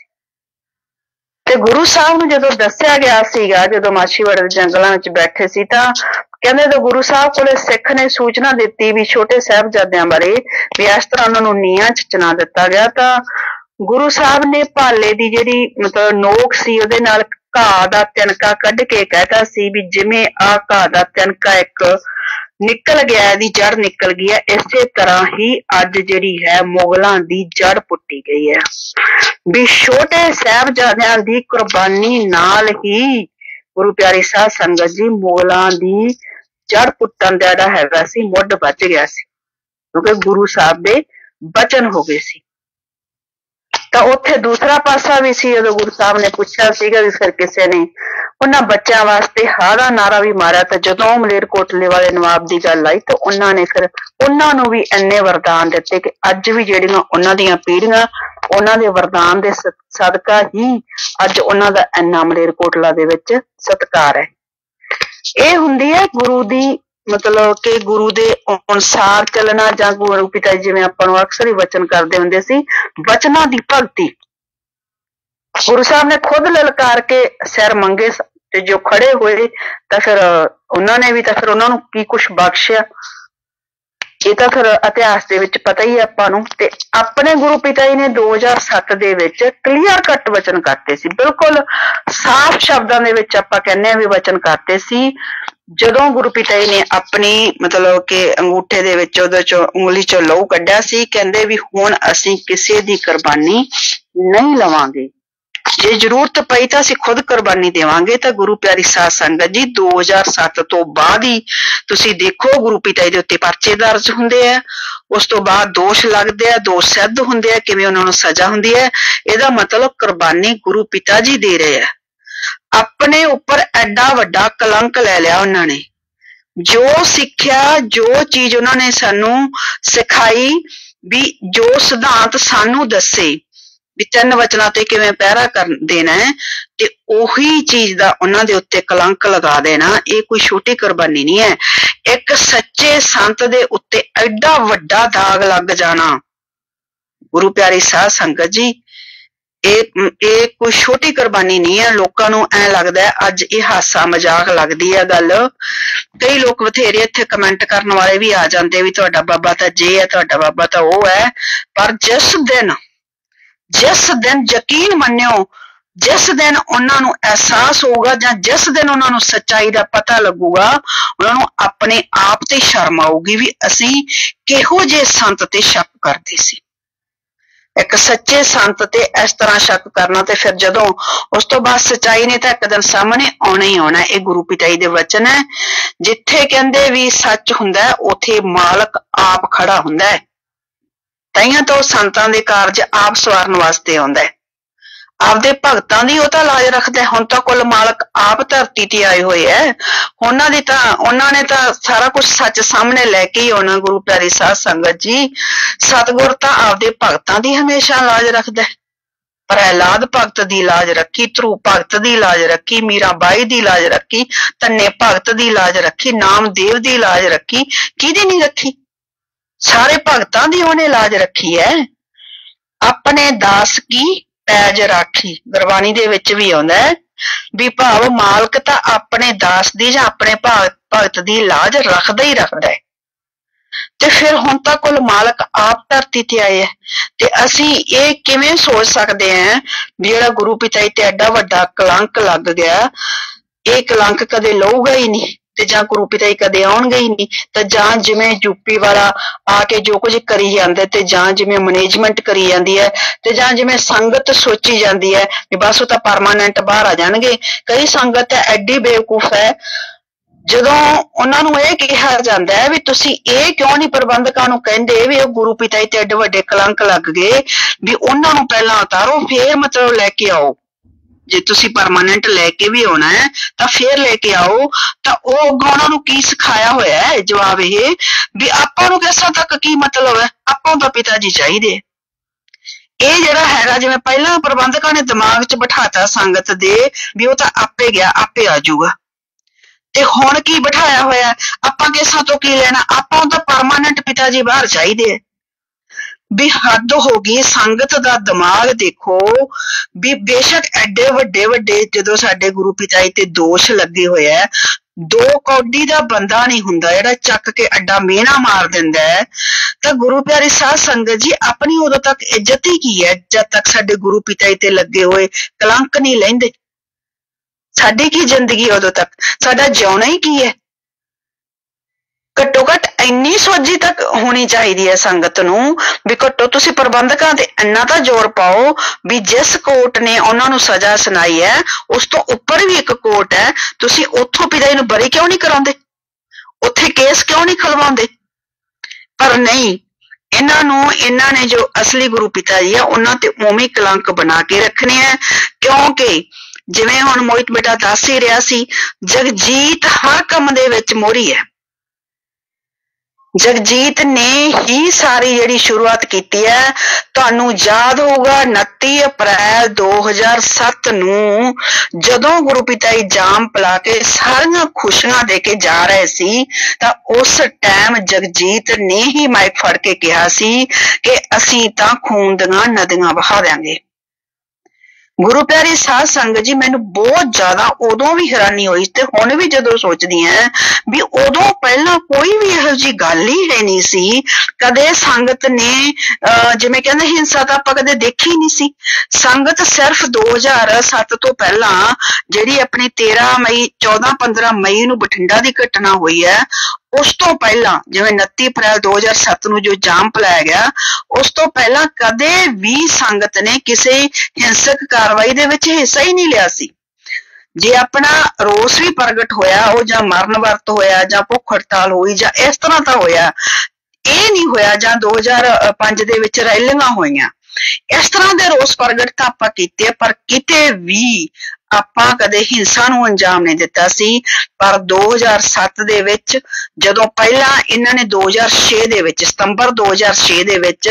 ਤੇ ਗੁਰੂ ਸਾਹਿਬ ਨੂੰ ਜਦੋਂ ਦੱਸਿਆ ਗਿਆ ਸੀਗਾ, ਜਦੋਂ ਮਾਛੀਵਾੜੇ ਦੇ ਜੰਗਲਾਂ ਵਿੱਚ ਬੈਠੇ ਸੀ, ਤਾਂ ਕਹਿੰਦੇ ਤਾਂ ਗੁਰੂ ਸਾਹਿਬ ਕੋਲੇ ਸਿੱਖ ਨੇ ਸੂਚਨਾ ਦਿੱਤੀ ਵੀ ਛੋਟੇ ਸਾਹਿਬਜ਼ਾਦਿਆਂ ਬਾਰੇ, ਵੀ ਇਸ ਤਰ੍ਹਾਂ ਉਹਨਾਂ ਨੂੰ ਨੀਹਾਂ ਚ ਚਿਣਾ ਦਿੱਤਾ ਗਿਆ। ਤਾਂ ਗੁਰੂ ਸਾਹਿਬ ਨੇ ਭਾਲੇ ਦੀ ਜਿਹੜੀ ਮਤਲਬ ਨੋਕ ਸੀ, ਉਹਦੇ ਨਾਲ ਘਾਹ ਦਾ ਤਿਨਕਾ ਕੱਢ ਕੇ ਕਹਿਤਾ ਸੀ ਵੀ ਜਿਵੇਂ ਆਹ ਘਾਹ ਦਾ ਤਿਨਕਾ ਇੱਕ ਨਿਕਲ ਗਿਆ, ਇਹਦੀ ਜੜ ਨਿਕਲ ਗਈ ਹੈ, ਇਸੇ ਤਰ੍ਹਾਂ ਹੀ ਅੱਜ ਜਿਹੜੀ ਹੈ ਮੁਗਲਾਂ ਦੀ ਜੜ ਪੁੱਟੀ ਗਈ ਹੈ। ਵੀ ਛੋਟੇ ਸਾਹਿਬਜ਼ਾਦਿਆਂ ਦੀ ਕੁਰਬਾਨੀ ਨਾਲ ਹੀ ਗੁਰੂ ਪਿਆਰੀ ਸਾਧ ਸੰਗਤ ਜੀ, ਮੁਗਲਾਂ ਦੀ ਜੜ ਪੁੱਟਣ ਦਾ ਜਿਹੜਾ ਹੈਗਾ ਸੀ ਮੁੱਢ ਬਚ ਗਿਆ ਸੀ, ਕਿਉਂਕਿ ਗੁਰੂ ਸਾਹਿਬ ਦੇ ਬਚਨ ਹੋ ਗਏ ਸੀ। ਤਾਂ ਉੱਥੇ ਦੂਸਰਾ ਪਾਸਾ ਵੀ ਸੀ, ਜਦੋਂ ਗੁਰੂ ਸਾਹਿਬ ਨੇ ਪੁੱਛਿਆ ਸੀਗਾ ਵੀ ਫਿਰ ਕਿਸੇ ਨੇ ਉਹਨਾਂ ਬੱਚਿਆਂ ਵਾਸਤੇ ਹਾਂ ਦਾ ਨਾਰਾ ਵੀ ਮਾਰਿਆ। ਤਾਂ ਜਦੋਂ ਮਲੇਰਕੋਟਲੇ ਵਾਲੇ ਨਵਾਬ ਦੀ ਗੱਲ ਆਈ, ਤਾਂ ਉਹਨਾਂ ਨੇ ਫਿਰ ਉਹਨਾਂ ਨੂੰ ਵੀ ਇੰਨੇ ਵਰਦਾਨ ਦਿੱਤੇ ਕਿ ਅੱਜ ਵੀ ਜਿਹੜੀਆਂ ਉਹਨਾਂ ਦੀਆਂ ਪੀੜ੍ਹੀਆਂ, ਉਹਨਾਂ ਦੇ ਵਰਦਾਨ ਦੇ ਸਦਕਾ ਹੀ ਅੱਜ ਉਹਨਾਂ ਦਾ ਇੰਨਾ ਮਲੇਰਕੋਟਲਾ ਦੇ ਵਿੱਚ ਸਤਿਕਾਰ ਹੈ। ਇਹ ਹੁੰਦੀ ਹੈ ਗੁਰੂ ਦੀ ਮਤਲਬ ਕਿ ਗੁਰੂ ਦੇ ਅਨੁਸਾਰ ਚੱਲਣਾ, ਜਾਂ ਗੁਰੂ ਪਿਤਾ ਜੀ ਜਿਵੇਂ ਆਪਾਂ ਨੂੰ ਅਕਸਰ ਹੀ ਵਚਨ ਕਰਦੇ ਹੁੰਦੇ ਸੀ, ਵਚਨਾਂ ਦੀ ਭਗਤੀ। ਗੁਰੂ ਸਾਹਿਬ ਨੇ ਖੁਦ ਲਲਕਾਰ ਕੇ ਸਿਰ ਮੰਗੇ, ਤੇ ਜੋ ਖੜੇ ਹੋਏ ਤਾਂ ਫਿਰ ਉਹਨਾਂ ਨੇ ਵੀ ਤਾਂ ਫਿਰ ਉਹਨਾਂ ਨੂੰ ਕੀ ਕੁਛ ਬਖਸ਼ਿਆ, ਇਹ ਤਾਂ ਫਿਰ ਇਤਿਹਾਸ ਦੇ ਵਿੱਚ ਪਤਾ ਹੀ ਹੈ ਆਪਾਂ ਨੂੰ। ਤੇ ਆਪਣੇ ਗੁਰੂ ਪਿਤਾ ਜੀ ਨੇ ਦੋ ਹਜ਼ਾਰ ਸੱਤ ਦੇ ਵਿੱਚ ਕਲੀਅਰ ਕੱਟ ਵਚਨ ਕਰਤੇ ਸੀ, ਬਿਲਕੁਲ ਸਾਫ਼ ਸ਼ਬਦਾਂ ਦੇ ਵਿੱਚ ਆਪਾਂ ਕਹਿੰਦੇ ਹਾਂ ਵੀ ਵਚਨ ਕਰਤੇ ਸੀ ਜਦੋਂ ਗੁਰੂ ਪਿਤਾ ਜੀ ਨੇ ਆਪਣੀ ਮਤਲਬ ਕਿ ਅੰਗੂਠੇ ਦੇ ਵਿੱਚ ਉਹਦੇ ਚੋਂ ਉਂਗਲੀ ਚੋਂ ਲਹੂ ਕੱਢਿਆ ਸੀ, ਕਹਿੰਦੇ ਵੀ ਹੁਣ ਅਸੀਂ ਕਿਸੇ ਦੀ ਕੁਰਬਾਨੀ ਨਹੀਂ ਲਵਾਂਗੇ, ਜੇ ਜ਼ਰੂਰਤ ਪਈ ਤਾਂ ਅਸੀਂ ਖੁਦ ਕੁਰਬਾਨੀ ਦੇਵਾਂਗੇ। ਤਾਂ ਗੁਰੂ ਪਿਆਰੀ ਸਾਧ ਸੰਗਤ ਜੀ ਦੋ ਹਜ਼ਾਰ ਸੱਤ ਤੋਂ ਬਾਅਦ ਹੀ ਤੁਸੀਂ ਦੇਖੋ ਗੁਰੂ ਪਿਤਾ ਜੀ ਦੇ ਉੱਤੇ ਪਰਚੇ ਦਰਜ ਹੁੰਦੇ ਆ, ਉਸ ਤੋਂ ਬਾਅਦ ਦੋਸ਼ ਲੱਗਦੇ ਆ, ਦੋਸ਼ ਸਿੱਧ ਹੁੰਦੇ ਆ, ਕਿਵੇਂ ਉਹਨਾਂ ਨੂੰ ਸਜ਼ਾ ਹੁੰਦੀ ਹੈ। ਇਹਦਾ ਮਤਲਬ ਕੁਰਬਾਨੀ ਗੁਰੂ ਪਿਤਾ ਜੀ ਦੇ ਰਹੇ ਆ। ਆਪਣੇ ਉੱਪਰ ਐਡਾ ਵੱਡਾ ਕਲੰਕ ਲੈ ਲਿਆ ਉਹਨਾਂ ਨੇ। ਜੋ ਸਿੱਖਿਆ, ਜੋ ਚੀਜ਼ ਉਹਨਾਂ ਨੇ ਸਾਨੂੰ ਸਿਖਾਈ, ਵੀ ਜੋ ਸਿਧਾਂਤ ਸਾਨੂੰ ਦੱਸੇ ਵੀ ਤਿੰਨ ਵਚਨਾਂ ਤੇ ਕਿਵੇਂ ਪਹਿਰਾ ਕਰ ਦੇਣਾ ਹੈ, ਤੇ ਉਹੀ ਚੀਜ਼ ਦਾ ਉਹਨਾਂ ਦੇ ਉੱਤੇ ਕਲੰਕ ਲਗਾ ਦੇਣਾ, ਇਹ ਕੋਈ ਛੋਟੀ ਕੁਰਬਾਨੀ ਨਹੀਂ ਹੈ। ਇੱਕ ਸੱਚੇ ਸੰਤ ਦੇ ਉੱਤੇ ਐਡਾ ਵੱਡਾ ਦਾਗ ਲੱਗ ਜਾਣਾ, ਗੁਰੂ ਪਿਆਰੀ ਸਾਧ ਸੰਗਤ ਜੀ, ਇਹ ਇਹ ਕੋਈ ਛੋਟੀ ਕੁਰਬਾਨੀ ਨਹੀਂ ਹੈ। ਲੋਕਾਂ ਨੂੰ ਐ ਲੱਗਦਾ ਹੈ ਅੱਜ ਇਹ ਹਾਸਾ ਮਜ਼ਾਕ ਲੱਗਦੀ ਹੈ ਗੱਲ। ਕਈ ਲੋਕ ਬਥੇਰੇ ਇੱਥੇ ਕਮੈਂਟ ਕਰਨ ਵਾਲੇ ਵੀ ਆ ਜਾਂਦੇ ਵੀ ਤੁਹਾਡਾ ਬਾਬਾ ਤਾਂ ਜੇ ਹੈ, ਤੁਹਾਡਾ ਬਾਬਾ ਤਾਂ ਉਹ ਹੈ। ਪਰ ਜਿਸ ਦਿਨ ਜਿਸ ਦਿਨ ਯਕੀਨ ਮੰਨਿਓ, ਜਿਸ ਦਿਨ ਉਹਨਾਂ ਨੂੰ ਅਹਿਸਾਸ ਹੋਊਗਾ ਜਾਂ ਜਿਸ ਦਿਨ ਉਹਨਾਂ ਨੂੰ ਸੱਚਾਈ ਦਾ ਪਤਾ ਲੱਗੂਗਾ, ਉਹਨਾਂ ਨੂੰ ਆਪਣੇ ਆਪ ਤੇ ਸ਼ਰਮ ਆਊਗੀ ਵੀ ਅਸੀਂ ਕਿਹੋ ਜਿਹੇ ਸੰਤ ਤੇ ਸ਼ੱਕ ਕਰਦੇ ਸੀ। ਇੱਕ ਸੱਚੇ ਸੰਤ ਤੇ ਇਸ ਤਰ੍ਹਾਂ ਸ਼ੱਕ ਕਰਨਾ, ਤੇ ਫਿਰ ਜਦੋਂ ਉਸ ਤੋਂ ਬਾਅਦ ਸੱਚਾਈ ਨੇ ਤਾਂ ਇੱਕ ਦਿਨ ਸਾਹਮਣੇ ਆਉਣਾ ਹੀ ਆਉਣਾ। ਇਹ ਗੁਰੂ ਪਿਤਾ ਜੀ ਦੇ ਵਚਨ ਹੈ। ਜਿੱਥੇ ਕਹਿੰਦੇ ਵੀ ਸੱਚ ਹੁੰਦਾ, ਉੱਥੇ ਮਾਲਕ ਆਪ ਖੜਾ ਹੁੰਦਾ ਹੈ। ਤਾਈਆਂ ਤਾਂ ਉਹ ਸੰਤਾਂ ਦੇ ਕਾਰਜ ਆਪ ਸਵਾਰਨ ਵਾਸਤੇ ਆਉਂਦਾ ਹੈ, ਆਪਦੇ ਭਗਤਾਂ ਦੀ ਉਹ ਤਾਂ ਲਾਜ ਰੱਖਦਾ। ਹੁਣ ਤਾਂ ਕੁੱਲ ਮਾਲਕ ਆਪ ਧਰਤੀ ਤੇ ਆਏ ਹੋਏ ਹੈ, ਉਹਨਾਂ ਦੀ ਤਾਂ ਉਹਨਾਂ ਨੇ ਤਾਂ ਸਾਰਾ ਕੁਝ ਸੱਚ ਸਾਹਮਣੇ ਲੈ ਕੇ ਹੀ ਆਉਣਾ। ਗੁਰੂ ਪਿਆਰੀ ਸਾਧ ਸੰਗਤ ਜੀ, ਸਤਿਗੁਰ ਤਾਂ ਆਪਦੇ ਭਗਤਾਂ ਦੀ ਹਮੇਸ਼ਾ ਲਾਜ ਰੱਖਦਾ। ਪ੍ਰਹਿਲਾਦ ਭਗਤ ਦੀ ਲਾਜ ਰੱਖੀ, ਧਰੂ ਭਗਤ ਦੀ ਲਾਜ ਰੱਖੀ, ਮੀਰਾ ਬਾਈ ਦੀ ਲਾਜ ਰੱਖੀ, ਧੰਨੇ ਭਗਤ ਦੀ ਲਾਜ ਰੱਖੀ, ਨਾਮਦੇਵ ਦੀ ਲਾਜ ਰੱਖੀ, ਕਿਹਦੀ ਨਹੀਂ ਰੱਖੀ? ਸਾਰੇ ਭਗਤਾਂ ਦੀ ਉਹਨੇ ਲਾਜ ਰੱਖੀ ਹੈ। ਆਪਣੇ ਦਾਸ ਕੀ ਪੈਜ ਰਾਖੀ, ਗੁਰਬਾਣੀ ਦੇ ਵਿੱਚ ਵੀ ਆਉਂਦਾ ਹੈ ਵੀ ਭਾਵ ਮਾਲਕ ਤਾਂ ਆਪਣੇ ਦਾਸ ਦੀ ਜਾਂ ਆਪਣੇ ਭਗਤ ਦੀ ਲਾਜ ਰੱਖਦਾ ਹੀ ਰੱਖਦਾ ਹੈ। ਤੇ ਫਿਰ ਹੁਣ ਤਾਂ ਕੁੱਲ ਮਾਲਕ ਆਪ ਧਰਤੀ ਤੇ ਆਏ ਹੈ, ਤੇ ਅਸੀਂ ਇਹ ਕਿਵੇਂ ਸੋਚ ਸਕਦੇ ਹਾਂ ਵੀ ਜਿਹੜਾ ਗੁਰੂ ਪਿਤਾ ਜੀ ਤੇ ਐਡਾ ਵੱਡਾ ਕਲੰਕ ਲੱਗ ਗਿਆ, ਇਹ ਕਲੰਕ ਕਦੇ ਲਊਗਾ ਹੀ ਨਹੀਂ, ਤੇ ਜਾਂ ਗੁਰੂ ਪਿਤਾ ਜੀ ਕਦੇ ਆਉਣਗੇ ਹੀ ਨਹੀਂ। ਤਾਂ ਜਾਂ ਜਿਵੇਂ ਯੂਪੀ ਵਾਲਾ ਆ ਕੇ ਜੋ ਕੁਝ ਕਰੀ ਜਾਂਦਾ, ਤੇ ਜਾਂ ਜਿਵੇਂ ਮੈਨੇਜਮੈਂਟ ਕਰੀ ਜਾਂਦੀ ਹੈ, ਤੇ ਜਾਂ ਜਿਵੇਂ ਸੰਗਤ ਸੋਚੀ ਜਾਂਦੀ ਹੈ ਵੀ ਬਸ ਉਹ ਤਾਂ ਪਰਮਾਨੈਂਟ ਬਾਹਰ ਆ ਜਾਣਗੇ। ਕਈ ਸੰਗਤ ਐਡੀ ਬੇਵਕੂਫ ਹੈ, ਜਦੋਂ ਉਹਨਾਂ ਨੂੰ ਇਹ ਕਿਹਾ ਜਾਂਦਾ ਹੈ ਵੀ ਤੁਸੀਂ ਇਹ ਕਿਉਂ ਨਹੀਂ ਪ੍ਰਬੰਧਕਾਂ ਨੂੰ ਕਹਿੰਦੇ ਵੀ ਉਹ ਗੁਰੂ ਪਿਤਾ ਜੀ ਤੇ ਐਡੇ ਵੱਡੇ ਕਲੰਕ ਲੱਗ ਗਏ, ਵੀ ਉਹਨਾਂ ਨੂੰ ਪਹਿਲਾਂ ਉਤਾਰੋ ਫੇਰ ਮਤਲਬ ਲੈ ਕੇ ਆਓ। ਜੇ ਤੁਸੀਂ ਪਰਮਾਨੈਂਟ ਲੈ ਕੇ ਵੀ ਆਉਣਾ ਹੈ ਤਾਂ ਫੇਰ ਲੈ ਕੇ ਆਓ। ਤਾਂ ਉਹ ਅੱਗੋਂ ਉਹਨਾਂ ਨੂੰ ਕੀ ਸਿਖਾਇਆ ਹੋਇਆ ਹੈ? ਜਵਾਬ ਇਹ ਵੀ ਆਪਾਂ ਨੂੰ ਕਿਸਾਂ ਤੱਕ ਕੀ ਮਤਲਬ ਹੈ, ਆਪਾਂ ਨੂੰ ਤਾਂ ਪਿਤਾ ਜੀ ਚਾਹੀਦੇ। ਇਹ ਜਿਹੜਾ ਹੈਗਾ ਜਿਵੇਂ ਪਹਿਲਾਂ ਪ੍ਰਬੰਧਕਾਂ ਨੇ ਦਿਮਾਗ 'ਚ ਬਿਠਾਤਾ ਸੰਗਤ ਦੇ ਵੀ ਉਹ ਤਾਂ ਆਪੇ ਗਿਆ ਆਪੇ ਆ ਜਾਊਗਾ, ਤੇ ਹੁਣ ਕੀ ਬਿਠਾਇਆ ਹੋਇਆ ਆਪਾਂ ਕਿਸਾਂ ਤੋਂ ਕੀ ਲੈਣਾ, ਆਪਾਂ ਨੂੰ ਤਾਂ ਪਰਮਾਨੈਂਟ ਪਿਤਾ ਜੀ ਬਾਹਰ ਚਾਹੀਦੇ ਹੈ। ਵੀ ਹੱਦ ਹੋ ਗਈ। ਸੰਗਤ ਦਾ ਦਿਮਾਗ ਦੇਖੋ ਵੀ ਬੇਸ਼ੱਕ ਐਡੇ ਵੱਡੇ ਵੱਡੇ ਜਦੋਂ ਸਾਡੇ ਗੁਰੂ ਪਿਤਾ ਜੀ ਤੇ ਦੋਸ਼ ਲੱਗੇ ਹੋਏ ਹੈ, ਦੋ ਕੌਡੀ ਦਾ ਬੰਦਾ ਨਹੀਂ ਹੁੰਦਾ ਜਿਹੜਾ ਚੱਕ ਕੇ ਅੱਡਾ ਮਿਹਣਾ ਮਾਰ ਦਿੰਦਾ ਹੈ। ਤਾਂ ਗੁਰੂ ਪਿਆਰੀ ਸਾਧ ਸੰਗਤ ਜੀ, ਆਪਣੀ ਉਦੋਂ ਤੱਕ ਇੱਜ਼ਤ ਹੀ ਕੀ ਹੈ ਜਦ ਤੱਕ ਸਾਡੇ ਗੁਰੂ ਪਿਤਾ ਜੀ ਤੇ ਲੱਗੇ ਹੋਏ ਕਲੰਕ ਨਹੀਂ ਲੈਂਦੇ। ਸਾਡੀ ਕੀ ਜ਼ਿੰਦਗੀ ਉਦੋਂ ਤੱਕ, ਸਾਡਾ ਜਿਉਣਾ ਹੀ ਕੀ ਹੈ? ਘੱਟੋ ਘੱਟ ਇੰਨੀ ਸੋਝੀ ਤੱਕ ਹੋਣੀ ਚਾਹੀਦੀ ਹੈ ਸੰਗਤ ਨੂੰ ਵੀ ਘੱਟੋ ਤੁਸੀਂ ਪ੍ਰਬੰਧਕਾਂ ਤੇ ਇੰਨਾ ਤਾਂ ਜ਼ੋਰ ਪਾਓ ਵੀ ਜਿਸ ਕੋਰਟ ਨੇ ਉਹਨਾਂ ਨੂੰ ਸਜ਼ਾ ਸੁਣਾਈ ਹੈ ਉਸ ਤੋਂ ਉੱਪਰ ਵੀ ਇੱਕ ਕੋਰਟ ਹੈ, ਤੁਸੀਂ ਉੱਥੋਂ ਪਿਤਾ ਜੀ ਨੂੰ ਬਰੀ ਕਿਉਂ ਨਹੀਂ ਕਰਾਉਂਦੇ, ਉੱਥੇ ਕੇਸ ਕਿਉਂ ਨਹੀਂ ਖਲਵਾਉਂਦੇ? ਪਰ ਨਹੀਂ, ਇਹਨਾਂ ਨੂੰ ਇਹਨਾਂ ਨੇ ਜੋ ਅਸਲੀ ਗੁਰੂ ਪਿਤਾ ਜੀ ਆ ਉਹਨਾਂ ਤੇ ਉਵੇਂ ਕਲੰਕ ਬਣਾ ਕੇ ਰੱਖਣੇ ਆ। ਕਿਉਂਕਿ ਜਿਵੇਂ ਹੁਣ ਮੋਹਿਤ ਬੇਟਾ ਦੱਸ ਹੀ ਰਿਹਾ ਸੀ, ਜਗਜੀਤ ਹਰ ਕੰਮ ਦੇ ਵਿੱਚ ਮੋਹਰੀ ਹੈ। ਜਗਜੀਤ ਨੇ ਹੀ ਸਾਰੀ ਜਿਹੜੀ ਸ਼ੁਰੂਆਤ ਕੀਤੀ ਹੈ। ਤੁਹਾਨੂੰ ਯਾਦ ਹੋਊਗਾ ਉਨੱਤੀ ਅਪ੍ਰੈਲ ਦੋ ਹਜ਼ਾਰ ਸੱਤ ਨੂੰ ਜਦੋਂ ਗੁਰੂ ਪਿਤਾ ਜੀ ਜਾਮ ਪਿਲਾ ਕੇ ਸਾਰੀਆਂ ਖੁਸ਼ੀਆਂ ਦੇ ਕੇ ਜਾ ਰਹੇ ਸੀ, ਤਾਂ ਉਸ ਟਾਈਮ ਜਗਜੀਤ ਨੇ ਹੀ ਮਾਈਕ ਫੜ ਕੇ ਕਿਹਾ ਸੀ ਕਿ ਅਸੀਂ ਤਾਂ ਖੂਨ ਦੀਆਂ ਨਦੀਆਂ ਵਹਾ ਦਿਆਂਗੇ। ਗੁਰੂ ਪਿਆਰੀ ਸਾਧ ਸੰਗਤ ਜੀ, ਮੈਨੂੰ ਬਹੁਤ ਜ਼ਿਆਦਾ ਉਦੋਂ ਵੀ ਹੈਰਾਨੀ ਹੋਈ ਤੇ ਹੁਣ ਵੀ ਜਦੋਂ ਸੋਚਦੀ ਹਾਂ ਵੀ ਉਦੋਂ ਪਹਿਲਾਂ ਕੋਈ ਵੀ ਇਹੋ ਜਿਹੀ ਗੱਲ ਹੀ ਹੈ ਨਹੀਂ ਸੀ। ਕਦੇ ਸੰਗਤ ਨੇ ਅਹ ਜਿਵੇਂ ਕਹਿੰਦੇ ਹਿੰਸਾ ਤਾਂ ਆਪਾਂ ਕਦੇ ਦੇਖੀ ਨਹੀਂ ਸੀ। ਸੰਗਤ ਸਿਰਫ ਦੋ ਹਜ਼ਾਰ ਸੱਤ ਤੋਂ ਪਹਿਲਾਂ ਜਿਹੜੀ ਆਪਣੀ ਤੇਰਾਂ ਮਈ ਚੌਦਾਂ ਪੰਦਰਾਂ ਮਈ ਨੂੰ ਬਠਿੰਡਾ ਦੀ ਘਟਨਾ ਹੋਈ ਹੈ, ਉਸ ਤੋਂ ਪਹਿਲਾਂ ਜਿਵੇਂ ਉਨੱਤੀ ਅਪ੍ਰੈਲ ਦੋ ਹਜ਼ਾਰ ਸੱਤ ਨੂੰ ਜੋ ਜਾਮ ਪਲਾਇਆ ਗਿਆ, ਉਸ ਤੋਂ ਪਹਿਲਾਂ ਕਦੇ ਵੀ ਸੰਗਤ ਨੇ ਕਿਸੇ ਹਿੰਸਕ ਕਾਰਵਾਈ ਦੇ ਵਿੱਚ ਹਿੱਸਾ ਹੀ ਨਹੀਂ ਲਿਆ ਸੀ। ਜੇ ਆਪਣਾ ਰੋਸ ਵੀ ਪ੍ਰਗਟ ਹੋਇਆ ਉਹ ਜਾਂ ਮਰਨ ਵਰਤ ਹੋਇਆ ਜਾਂ ਭੁੱਖ ਹੜਤਾਲ ਹੋਈ ਜਾਂ ਇਸ ਤਰ੍ਹਾਂ ਦਾ ਹੋਇਆ, ਇਹ ਨਹੀਂ ਹੋਇਆ ਜਾਂ ਦੋ ਹਜ਼ਾਰ ਪੰਜ ਦੇ ਵਿੱਚ ਰੈਲੀਆਂ ਹੋਈਆਂ। ਇਸ ਤਰ੍ਹਾਂ ਦੇ ਰੋਸ ਪ੍ਰਗਟ ਤਾਂ ਆਪਾਂ ਕੀਤੇ, ਪਰ ਕਿਤੇ ਵੀ ਆਪਾਂ ਕਦੇ ਹਿੰਸਾ ਨੂੰ ਅੰਜਾਮ ਨਹੀਂ ਦਿੱਤਾ ਸੀ। ਪਰ ਦੋ ਹਜ਼ਾਰ ਸੱਤ ਦੇ ਵਿੱਚ ਜਦੋਂ ਪਹਿਲਾਂ ਇਹਨਾਂ ਨੇ ਦੋ ਹਜ਼ਾਰ ਛੇ ਦੇ ਵਿੱਚ ਸਤੰਬਰ ਦੋ ਹਜ਼ਾਰ ਛੇ ਦੇ ਵਿੱਚ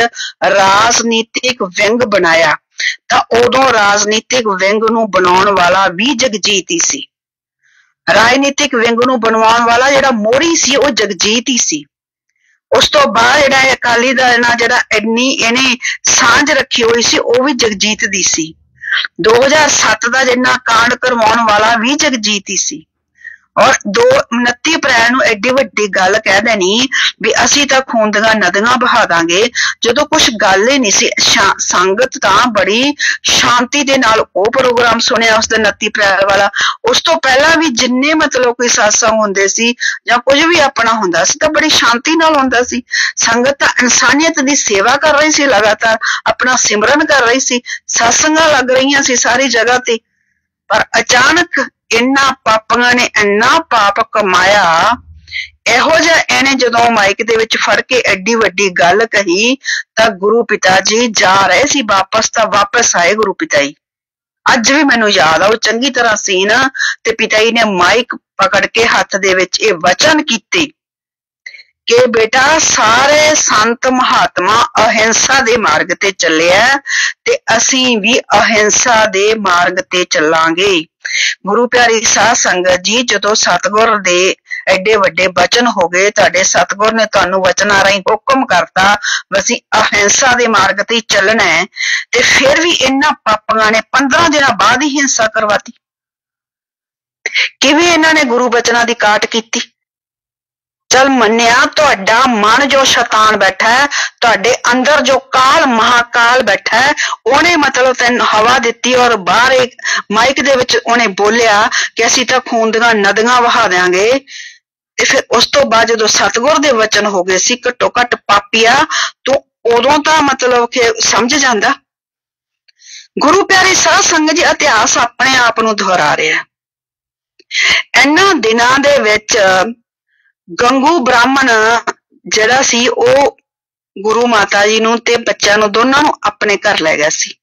ਰਾਜਨੀਤਿਕ ਵਿੰਗ ਬਣਾਇਆ ਤਾਂ ਉਦੋਂ ਰਾਜਨੀਤਿਕ ਵਿੰਗ ਨੂੰ ਬਣਾਉਣ ਵਾਲਾ ਵੀ ਜਗਜੀਤ ਹੀ ਸੀ। ਰਾਜਨੀਤਿਕ ਵਿੰਗ ਨੂੰ ਬਣਵਾਉਣ ਵਾਲਾ ਜਿਹੜਾ ਮੋਹਰੀ ਸੀ ਉਹ ਜਗਜੀਤ ਹੀ ਸੀ। ਉਸ ਤੋਂ ਬਾਅਦ ਜਿਹੜਾ ਅਕਾਲੀ ਦਲ ਨਾਲ ਜਿਹੜਾ ਇੰਨੀ ਇਹਨੇ ਸਾਂਝ ਰੱਖੀ ਹੋਈ ਸੀ ਉਹ ਵੀ ਜਗਜੀਤ ਦੀ ਸੀ। ਦੋ ਹਜ਼ਾਰ ਸੱਤ ਦਾ ਜਿੰਨਾ ਕਾਂਡ ਕਰਵਾਉਣ ਵਾਲਾ ਵੀ ਜਗਜੀਤ ਹੀ ਸੀ। ਔਰ ਦੋ ਉਨੱਤੀ ਅਪ੍ਰੈਲ ਨੂੰ ਐਡੀ ਵੱਡੀ ਗੱਲ ਕਹਿ ਦੇਣੀ ਵੀ ਅਸੀਂ ਤਾਂ ਖੂਨ ਦੀਆਂ ਨਦੀਆਂ ਬਹਾ ਦਾਂਗੇ, ਜਦੋਂ ਕੁਛ ਗੱਲ ਹੀ ਨਹੀਂ ਸੀ। ਸੰਗਤ ਤਾਂ ਬੜੀ ਸ਼ਾਂਤੀ ਦੇ ਨਾਲ ਉਹ ਪ੍ਰੋਗਰਾਮ ਸੁਣਿਆ ਉਸ ਦਿਨ ਉਨੱਤੀ ਅਪ੍ਰੈਲ ਵਾਲਾ। ਉਸ ਤੋਂ ਪਹਿਲਾਂ ਵੀ ਜਿੰਨੇ ਮਤਲਬ ਕੋਈ satsang ਹੁੰਦੇ ਸੀ ਜਾਂ ਕੁਝ ਵੀ ਆਪਣਾ ਹੁੰਦਾ ਸੀ ਤਾਂ ਬੜੀ ਸ਼ਾਂਤੀ ਨਾਲ ਹੁੰਦਾ ਸੀ। ਸੰਗਤ ਤਾਂ ਇਨਸਾਨੀਅਤ ਦੀ ਸੇਵਾ ਕਰ ਰਹੀ ਸੀ, ਲਗਾਤਾਰ ਆਪਣਾ ਸਿਮਰਨ ਕਰ ਰਹੀ ਸੀ, ਸਤਸੰਗਾਂ ਲੱਗ ਰਹੀਆਂ ਸੀ ਸਾਰੀ ਜਗ੍ਹਾ ਤੇ। ਪਰ ਅਚਾਨਕ ਇਹਨਾਂ ਪਾਪੀਆਂ ਨੇ ਇੰਨਾ ਪਾਪ ਕਮਾਇਆ, ਇਹੋ ਜਿਹਾ ਇਹਨੇ ਜਦੋਂ ਮਾਈਕ ਦੇ ਵਿੱਚ ਫੜ ਕੇ ਐਡੀ ਵੱਡੀ ਗੱਲ ਕਹੀ ਤਾਂ ਗੁਰੂ ਪਿਤਾ ਜੀ ਜਾ ਰਹੇ ਸੀ ਵਾਪਸ, ਤਾਂ ਵਾਪਸ ਆਏ ਗੁਰੂ ਪਿਤਾ ਜੀ। ਅੱਜ ਵੀ ਮੈਨੂੰ ਯਾਦ ਆ ਉਹ ਚੰਗੀ ਤਰ੍ਹਾਂ ਸੀਨ, ਤੇ ਪਿਤਾ ਜੀ ਨੇ ਮਾਈਕ ਪਕੜ ਕੇ ਹੱਥ ਦੇ ਵਿੱਚ ਇਹ ਵਚਨ ਕੀਤੇ ਕਿ ਬੇਟਾ ਸਾਰੇ ਸੰਤ ਮਹਾਤਮਾ ਅਹਿੰਸਾ ਦੇ ਮਾਰਗ ਤੇ ਚੱਲਿਆ ਤੇ ਅਸੀਂ ਵੀ ਅਹਿੰਸਾ ਦੇ ਮਾਰਗ ਤੇ ਚੱਲਾਂਗੇ। ਗੁਰੂ ਪਿਆਰੀ ਸਾਧ ਸੰਗਤ ਜੀ, ਜਦੋਂ ਸਤਿਗੁਰ ਦੇ ਐਡੇ ਵੱਡੇ ਬਚਨ ਹੋ ਗਏ, ਤੁਹਾਡੇ ਸਤਿਗੁਰ ਨੇ ਤੁਹਾਨੂੰ ਵਚਨਾਂ ਰਾਹੀਂ ਹੁਕਮ ਕਰਤਾ ਅਸੀਂ ਅਹਿੰਸਾ ਦੇ ਮਾਰਗ ਤੇ ਚੱਲਣਾ ਹੈ, ਤੇ ਫਿਰ ਵੀ ਇਹਨਾਂ ਪਾਪੀਆਂ ਨੇ ਪੰਦਰਾਂ ਦਿਨਾਂ ਬਾਅਦ ਹੀ ਹਿੰਸਾ ਕਰਵਾਤੀ। ਕਿਵੇਂ ਇਹਨਾਂ ਨੇ ਗੁਰੂ ਬਚਨਾਂ ਦੀ ਕਾਟ ਕੀਤੀ? ਚਲ ਮੰਨਿਆ ਤੁਹਾਡਾ ਮਨ ਜੋ ਸ਼ੈਤਾਨ ਬੈਠਾ ਹੈ, ਤੁਹਾਡੇ ਅੰਦਰ ਜੋ ਕਾਲ ਮਹਾਕਾਲ ਬੈਠਾ ਹੈ, ਉਹਨੇ ਮਤਲਬ ਤੈਨੂੰ ਹਵਾ ਦਿੱਤੀ ਔਰ ਬਾਹਰ ਇੱਕ ਮਾਈਕ ਦੇ ਵਿੱਚ ਉਹਨੇ ਬੋਲਿਆ ਕਿ ਅਸੀਂ ਤਾਂ ਖੂਨ ਦੀਆਂ ਨਦੀਆਂ ਵਹਾ ਦਿਆਂਗੇ। ਤੇ ਫਿਰ ਉਸ ਤੋਂ ਬਾਅਦ ਜਦੋਂ ਸਤਿਗੁਰ ਦੇ ਵਚਨ ਹੋ ਗਏ ਸੀ, ਘੱਟੋ ਘੱਟ ਪਾਪੀਆ ਤੂੰ ਉਦੋਂ ਤਾਂ ਮਤਲਬ ਕਿ ਸਮਝ ਜਾਂਦਾ। ਗੁਰੂ ਪਿਆਰੀ ਸਾਧ ਸੰਗਤ ਜੀ, ਇਤਿਹਾਸ ਆਪਣੇ ਆਪ ਨੂੰ ਦੁਹਰਾ ਰਿਹਾ। ਇਹਨਾਂ ਦਿਨਾਂ ਦੇ ਵਿੱਚ ਗੰਗੂ ਬ੍ਰਾਹਮਣ ਜਿਹੜਾ ਸੀ ਉਹ ਗੁਰੂ ਮਾਤਾ ਜੀ ਨੂੰ ਤੇ ਬੱਚਿਆਂ ਨੂੰ ਦੋਨਾਂ ਨੂੰ ਆਪਣੇ ਘਰ ਲੈ ਗਿਆ ਸੀ।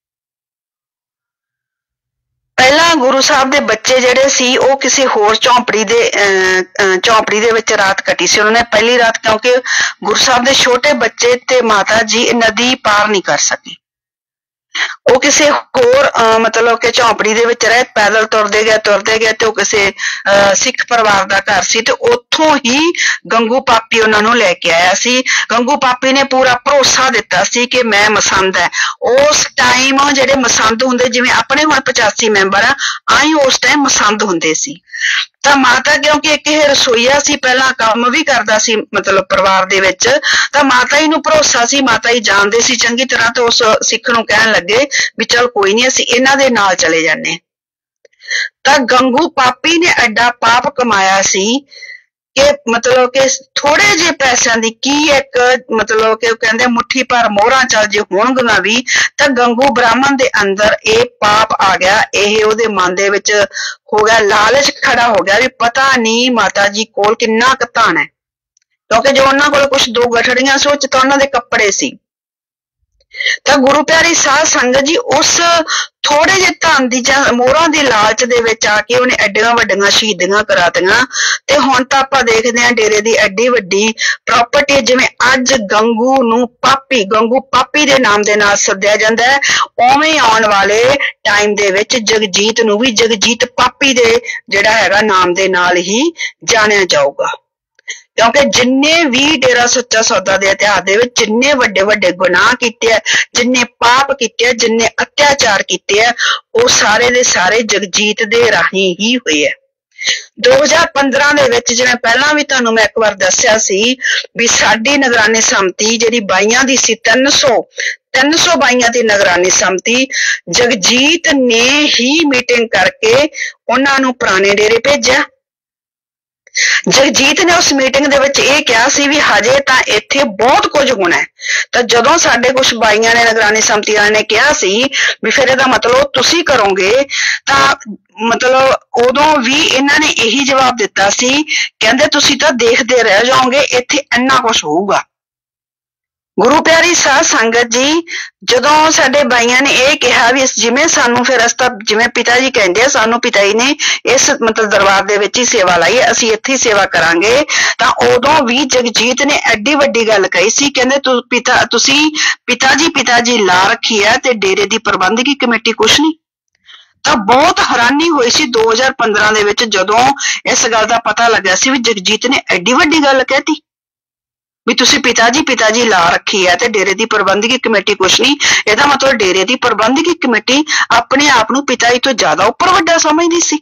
ਪਹਿਲਾਂ ਗੁਰੂ ਸਾਹਿਬ ਦੇ ਬੱਚੇ ਜਿਹੜੇ ਸੀ ਉਹ ਕਿਸੇ ਹੋਰ ਝੌਂਪੜੀ ਦੇ ਅਹ ਝੌਂਪੜੀ ਦੇ ਵਿੱਚ ਰਾਤ ਕੱਟੀ ਸੀ ਉਹਨਾਂ ਨੇ ਪਹਿਲੀ ਰਾਤ, ਕਿਉਂਕਿ ਗੁਰੂ ਸਾਹਿਬ ਦੇ ਛੋਟੇ ਬੱਚੇ ਤੇ ਮਾਤਾ ਜੀ ਨਦੀ ਪਾਰ ਨਹੀਂ ਕਰ ਸਕੇ। ਉਹ ਕਿਸੇ ਹੋਰ ਮਤਲਬ ਕਿ ਝੌਂਪੜੀ ਦੇ ਵਿੱਚ ਰਹੇ, ਪੈਦਲ ਤੁਰਦੇ ਗਏ ਤੁਰਦੇ ਗਏ ਤੇ ਉਹ ਕਿਸੇ ਅਹ ਸਿੱਖ ਪਰਿਵਾਰ ਦਾ ਘਰ ਸੀ ਤੇ ਉੱਥੋਂ ਹੀ ਗੰਗੂ ਪਾਪੀ ਉਹਨਾਂ ਨੂੰ ਲੈ ਕੇ ਆਇਆ ਸੀ। ਗੰਗੂ ਪਾਪੀ ਨੇ ਪੂਰਾ ਭਰੋਸਾ ਦਿੱਤਾ ਸੀ ਕਿ ਮੈਂ ਮਸੰਦ ਹੈ। ਉਸ ਟਾਈਮ ਜਿਹੜੇ ਮਸੰਦ ਹੁੰਦੇ, ਜਿਵੇਂ ਆਪਣੇ ਹੁਣ ਪਚਾਸੀ ਮੈਂਬਰ ਆ, ਆਈ ਉਸ ਟਾਈਮ ਮਸੰਦ ਹੁੰਦੇ ਸੀ। ਤਾਂ ਮਾਤਾ ਕਿਉਂਕਿ ਇੱਕ ਇਹ ਰਸੋਈਆ ਸੀ, ਪਹਿਲਾਂ ਕੰਮ ਵੀ ਕਰਦਾ ਸੀ ਮਤਲਬ ਪਰਿਵਾਰ ਦੇ ਵਿੱਚ, ਤਾਂ ਮਾਤਾ ਜੀ ਨੂੰ ਭਰੋਸਾ ਸੀ, ਮਾਤਾ ਜੀ ਜਾਣਦੇ ਸੀ ਚੰਗੀ ਤਰ੍ਹਾਂ। ਤੇ ਉਸ ਸਿੱਖ ਨੂੰ ਕਹਿਣ ਲੱਗੇ ਵੀ ਚਲ ਕੋਈ ਨਹੀਂ ਅਸੀਂ ਇਹਨਾਂ ਦੇ ਨਾਲ ਚਲੇ ਜਾਂਦੇ। ਤਾਂ ਗੰਗੂ ਪਾਪੀ ਨੇ ਐਡਾ ਪਾਪ ਕਮਾਇਆ ਸੀ ਕਿ ਮਤਲਬ ਕਿ ਥੋੜੇ ਜਿਹੇ ਪੈਸਿਆਂ ਦੀ ਕੀ ਇੱਕ ਮਤਲਬ ਕਿ ਉਹ ਕਹਿੰਦੇ ਮੁੱਠੀ ਭਰ ਮੋਹਰਾਂ ਚੱਲ ਜੇ ਹੋਣਗੀਆਂ ਵੀ, ਤਾਂ ਗੰਗੂ ਬ੍ਰਾਹਮਣ ਦੇ ਅੰਦਰ ਇਹ ਪਾਪ ਆ ਗਿਆ। ਇਹ ਉਹਦੇ ਮਨ ਦੇ ਵਿੱਚ ਹੋ ਗਿਆ, ਲਾਲਚ ਖੜਾ ਹੋ ਗਿਆ ਵੀ ਪਤਾ ਨਹੀਂ ਮਾਤਾ ਜੀ ਕੋਲ ਕਿੰਨਾ ਕੁ ਧਨ ਹੈ, ਕਿਉਂਕਿ ਜੋ ਉਹਨਾਂ ਕੋਲ ਕੁਛ ਦੋ ਗਠੜੀਆਂ ਸੀ ਉਹ ਚ ਤਾਂ ਉਹਨਾਂ ਦੇ ਕੱਪੜੇ ਸੀ। ਤਾਂ ਗੁਰੂ ਪਿਆਰੀ ਸਾਧ ਸੰਗਤ ਜੀ, ਉਸ ਥੋੜੇ ਜਿਹੇ ਧਨ ਦੀ ਜਾਂ ਮੋਹਰਾਂ ਦੀ ਲਾਲਚ ਦੇ ਵਿੱਚ ਆ ਕੇ ਉਹਨੇ ਐਡੀਆਂ ਵੱਡੀਆਂ ਸ਼ਹੀਦੀਆਂ ਕਰਾਤੀਆਂ। ਤੇ ਹੁਣ ਤਾਂ ਆਪਾਂ ਦੇਖਦੇ ਹਾਂ ਡੇਰੇ ਦੀ ਐਡੀ ਵੱਡੀ ਪ੍ਰਾਪਰਟੀ, ਜਿਵੇਂ ਅੱਜ ਗੰਗੂ ਨੂੰ ਪਾਪੀ ਗੰਗੂ ਪਾਪੀ ਦੇ ਨਾਮ ਦੇ ਨਾਲ ਸੱਦਿਆ ਜਾਂਦਾ ਹੈ, ਉਵੇਂ ਆਉਣ ਵਾਲੇ ਟਾਈਮ ਦੇ ਵਿੱਚ ਜਗਜੀਤ ਨੂੰ ਵੀ ਜਗਜੀਤ ਪਾਪੀ ਦੇ ਜਿਹੜਾ ਹੈਗਾ ਨਾਮ ਦੇ ਨਾਲ ਹੀ ਜਾਣਿਆ ਜਾਊਗਾ। क्योंकि जिन्ने भी डेरा सच्चा सौदा दे इतिहास दे विच जिन्ने वड्डे वड्डे गुनाह कीते है, जिन्ने पाप कीते है, जिन्ने अत्याचार कीते है, वो सारे दे सारे जगजीत दे राही ही होए है। दो हज़ार पंद्रह दे विच जिवें पहलां भी तुहानूं मैं एक बार दस्सिया सी भी साडी निगरानी समिति जिहड़ी बाईयां दी सी तीन सौ तीन सौ बाईयां दी निगरानी समिति जगजीत ने ही मीटिंग करके उन्हां नूं पुराने डेरे भेजिया। जगजीत ने उस मीटिंग दे विच इह किहा सी भी हजे तां इत्थे बहुत कुछ होना है। तां जदों साडे कुछ बाईयां ने निगरानी समिति वालिआं ने किहा सी भी फिर इहदा मतलब तुसीं करोगे, तां मतलब उदों भी इन्हां ने यही जवाब दिता सी, कहंदे तुसीं तां देखदे रह जाओगे, इत्थे इन्ना कुछ होऊगा। गुरु प्यारी साध संगत जी, जदों साडे बाईयां ने यह कहा भी जिवें सानू फिर अस तां जिवें पिता जी कहंदे सानू पिता जी ने इस मतलब दरबार दे विच ही सेवा लाई, असीं इत्थे ही सेवा करांगे, तां उदों भी जगजीत ने एडी वड्डी गल कही सी, कहंदे तू पिता तुसीं पिता जी पिता जी ला रखी है ते डेरे दी प्रबंधकी कमेटी कुछ नहीं। तां बहुत हैरानी होई सी दो हज़ार पंद्रह दे विच जदों इस गल दा पता लग्या सी भी जगजीत ने एडी वड्डी गल कहती भी तुसी पिता जी पिता जी ला रखी है ते डेरे दी प्रबंधकी कमेटी कुछ नहीं। इहदा मतलब डेरे दी प्रबंधकी कमेटी अपने आप नूं पिता जी तो ज्यादा उपर वड्डा समझदी सी।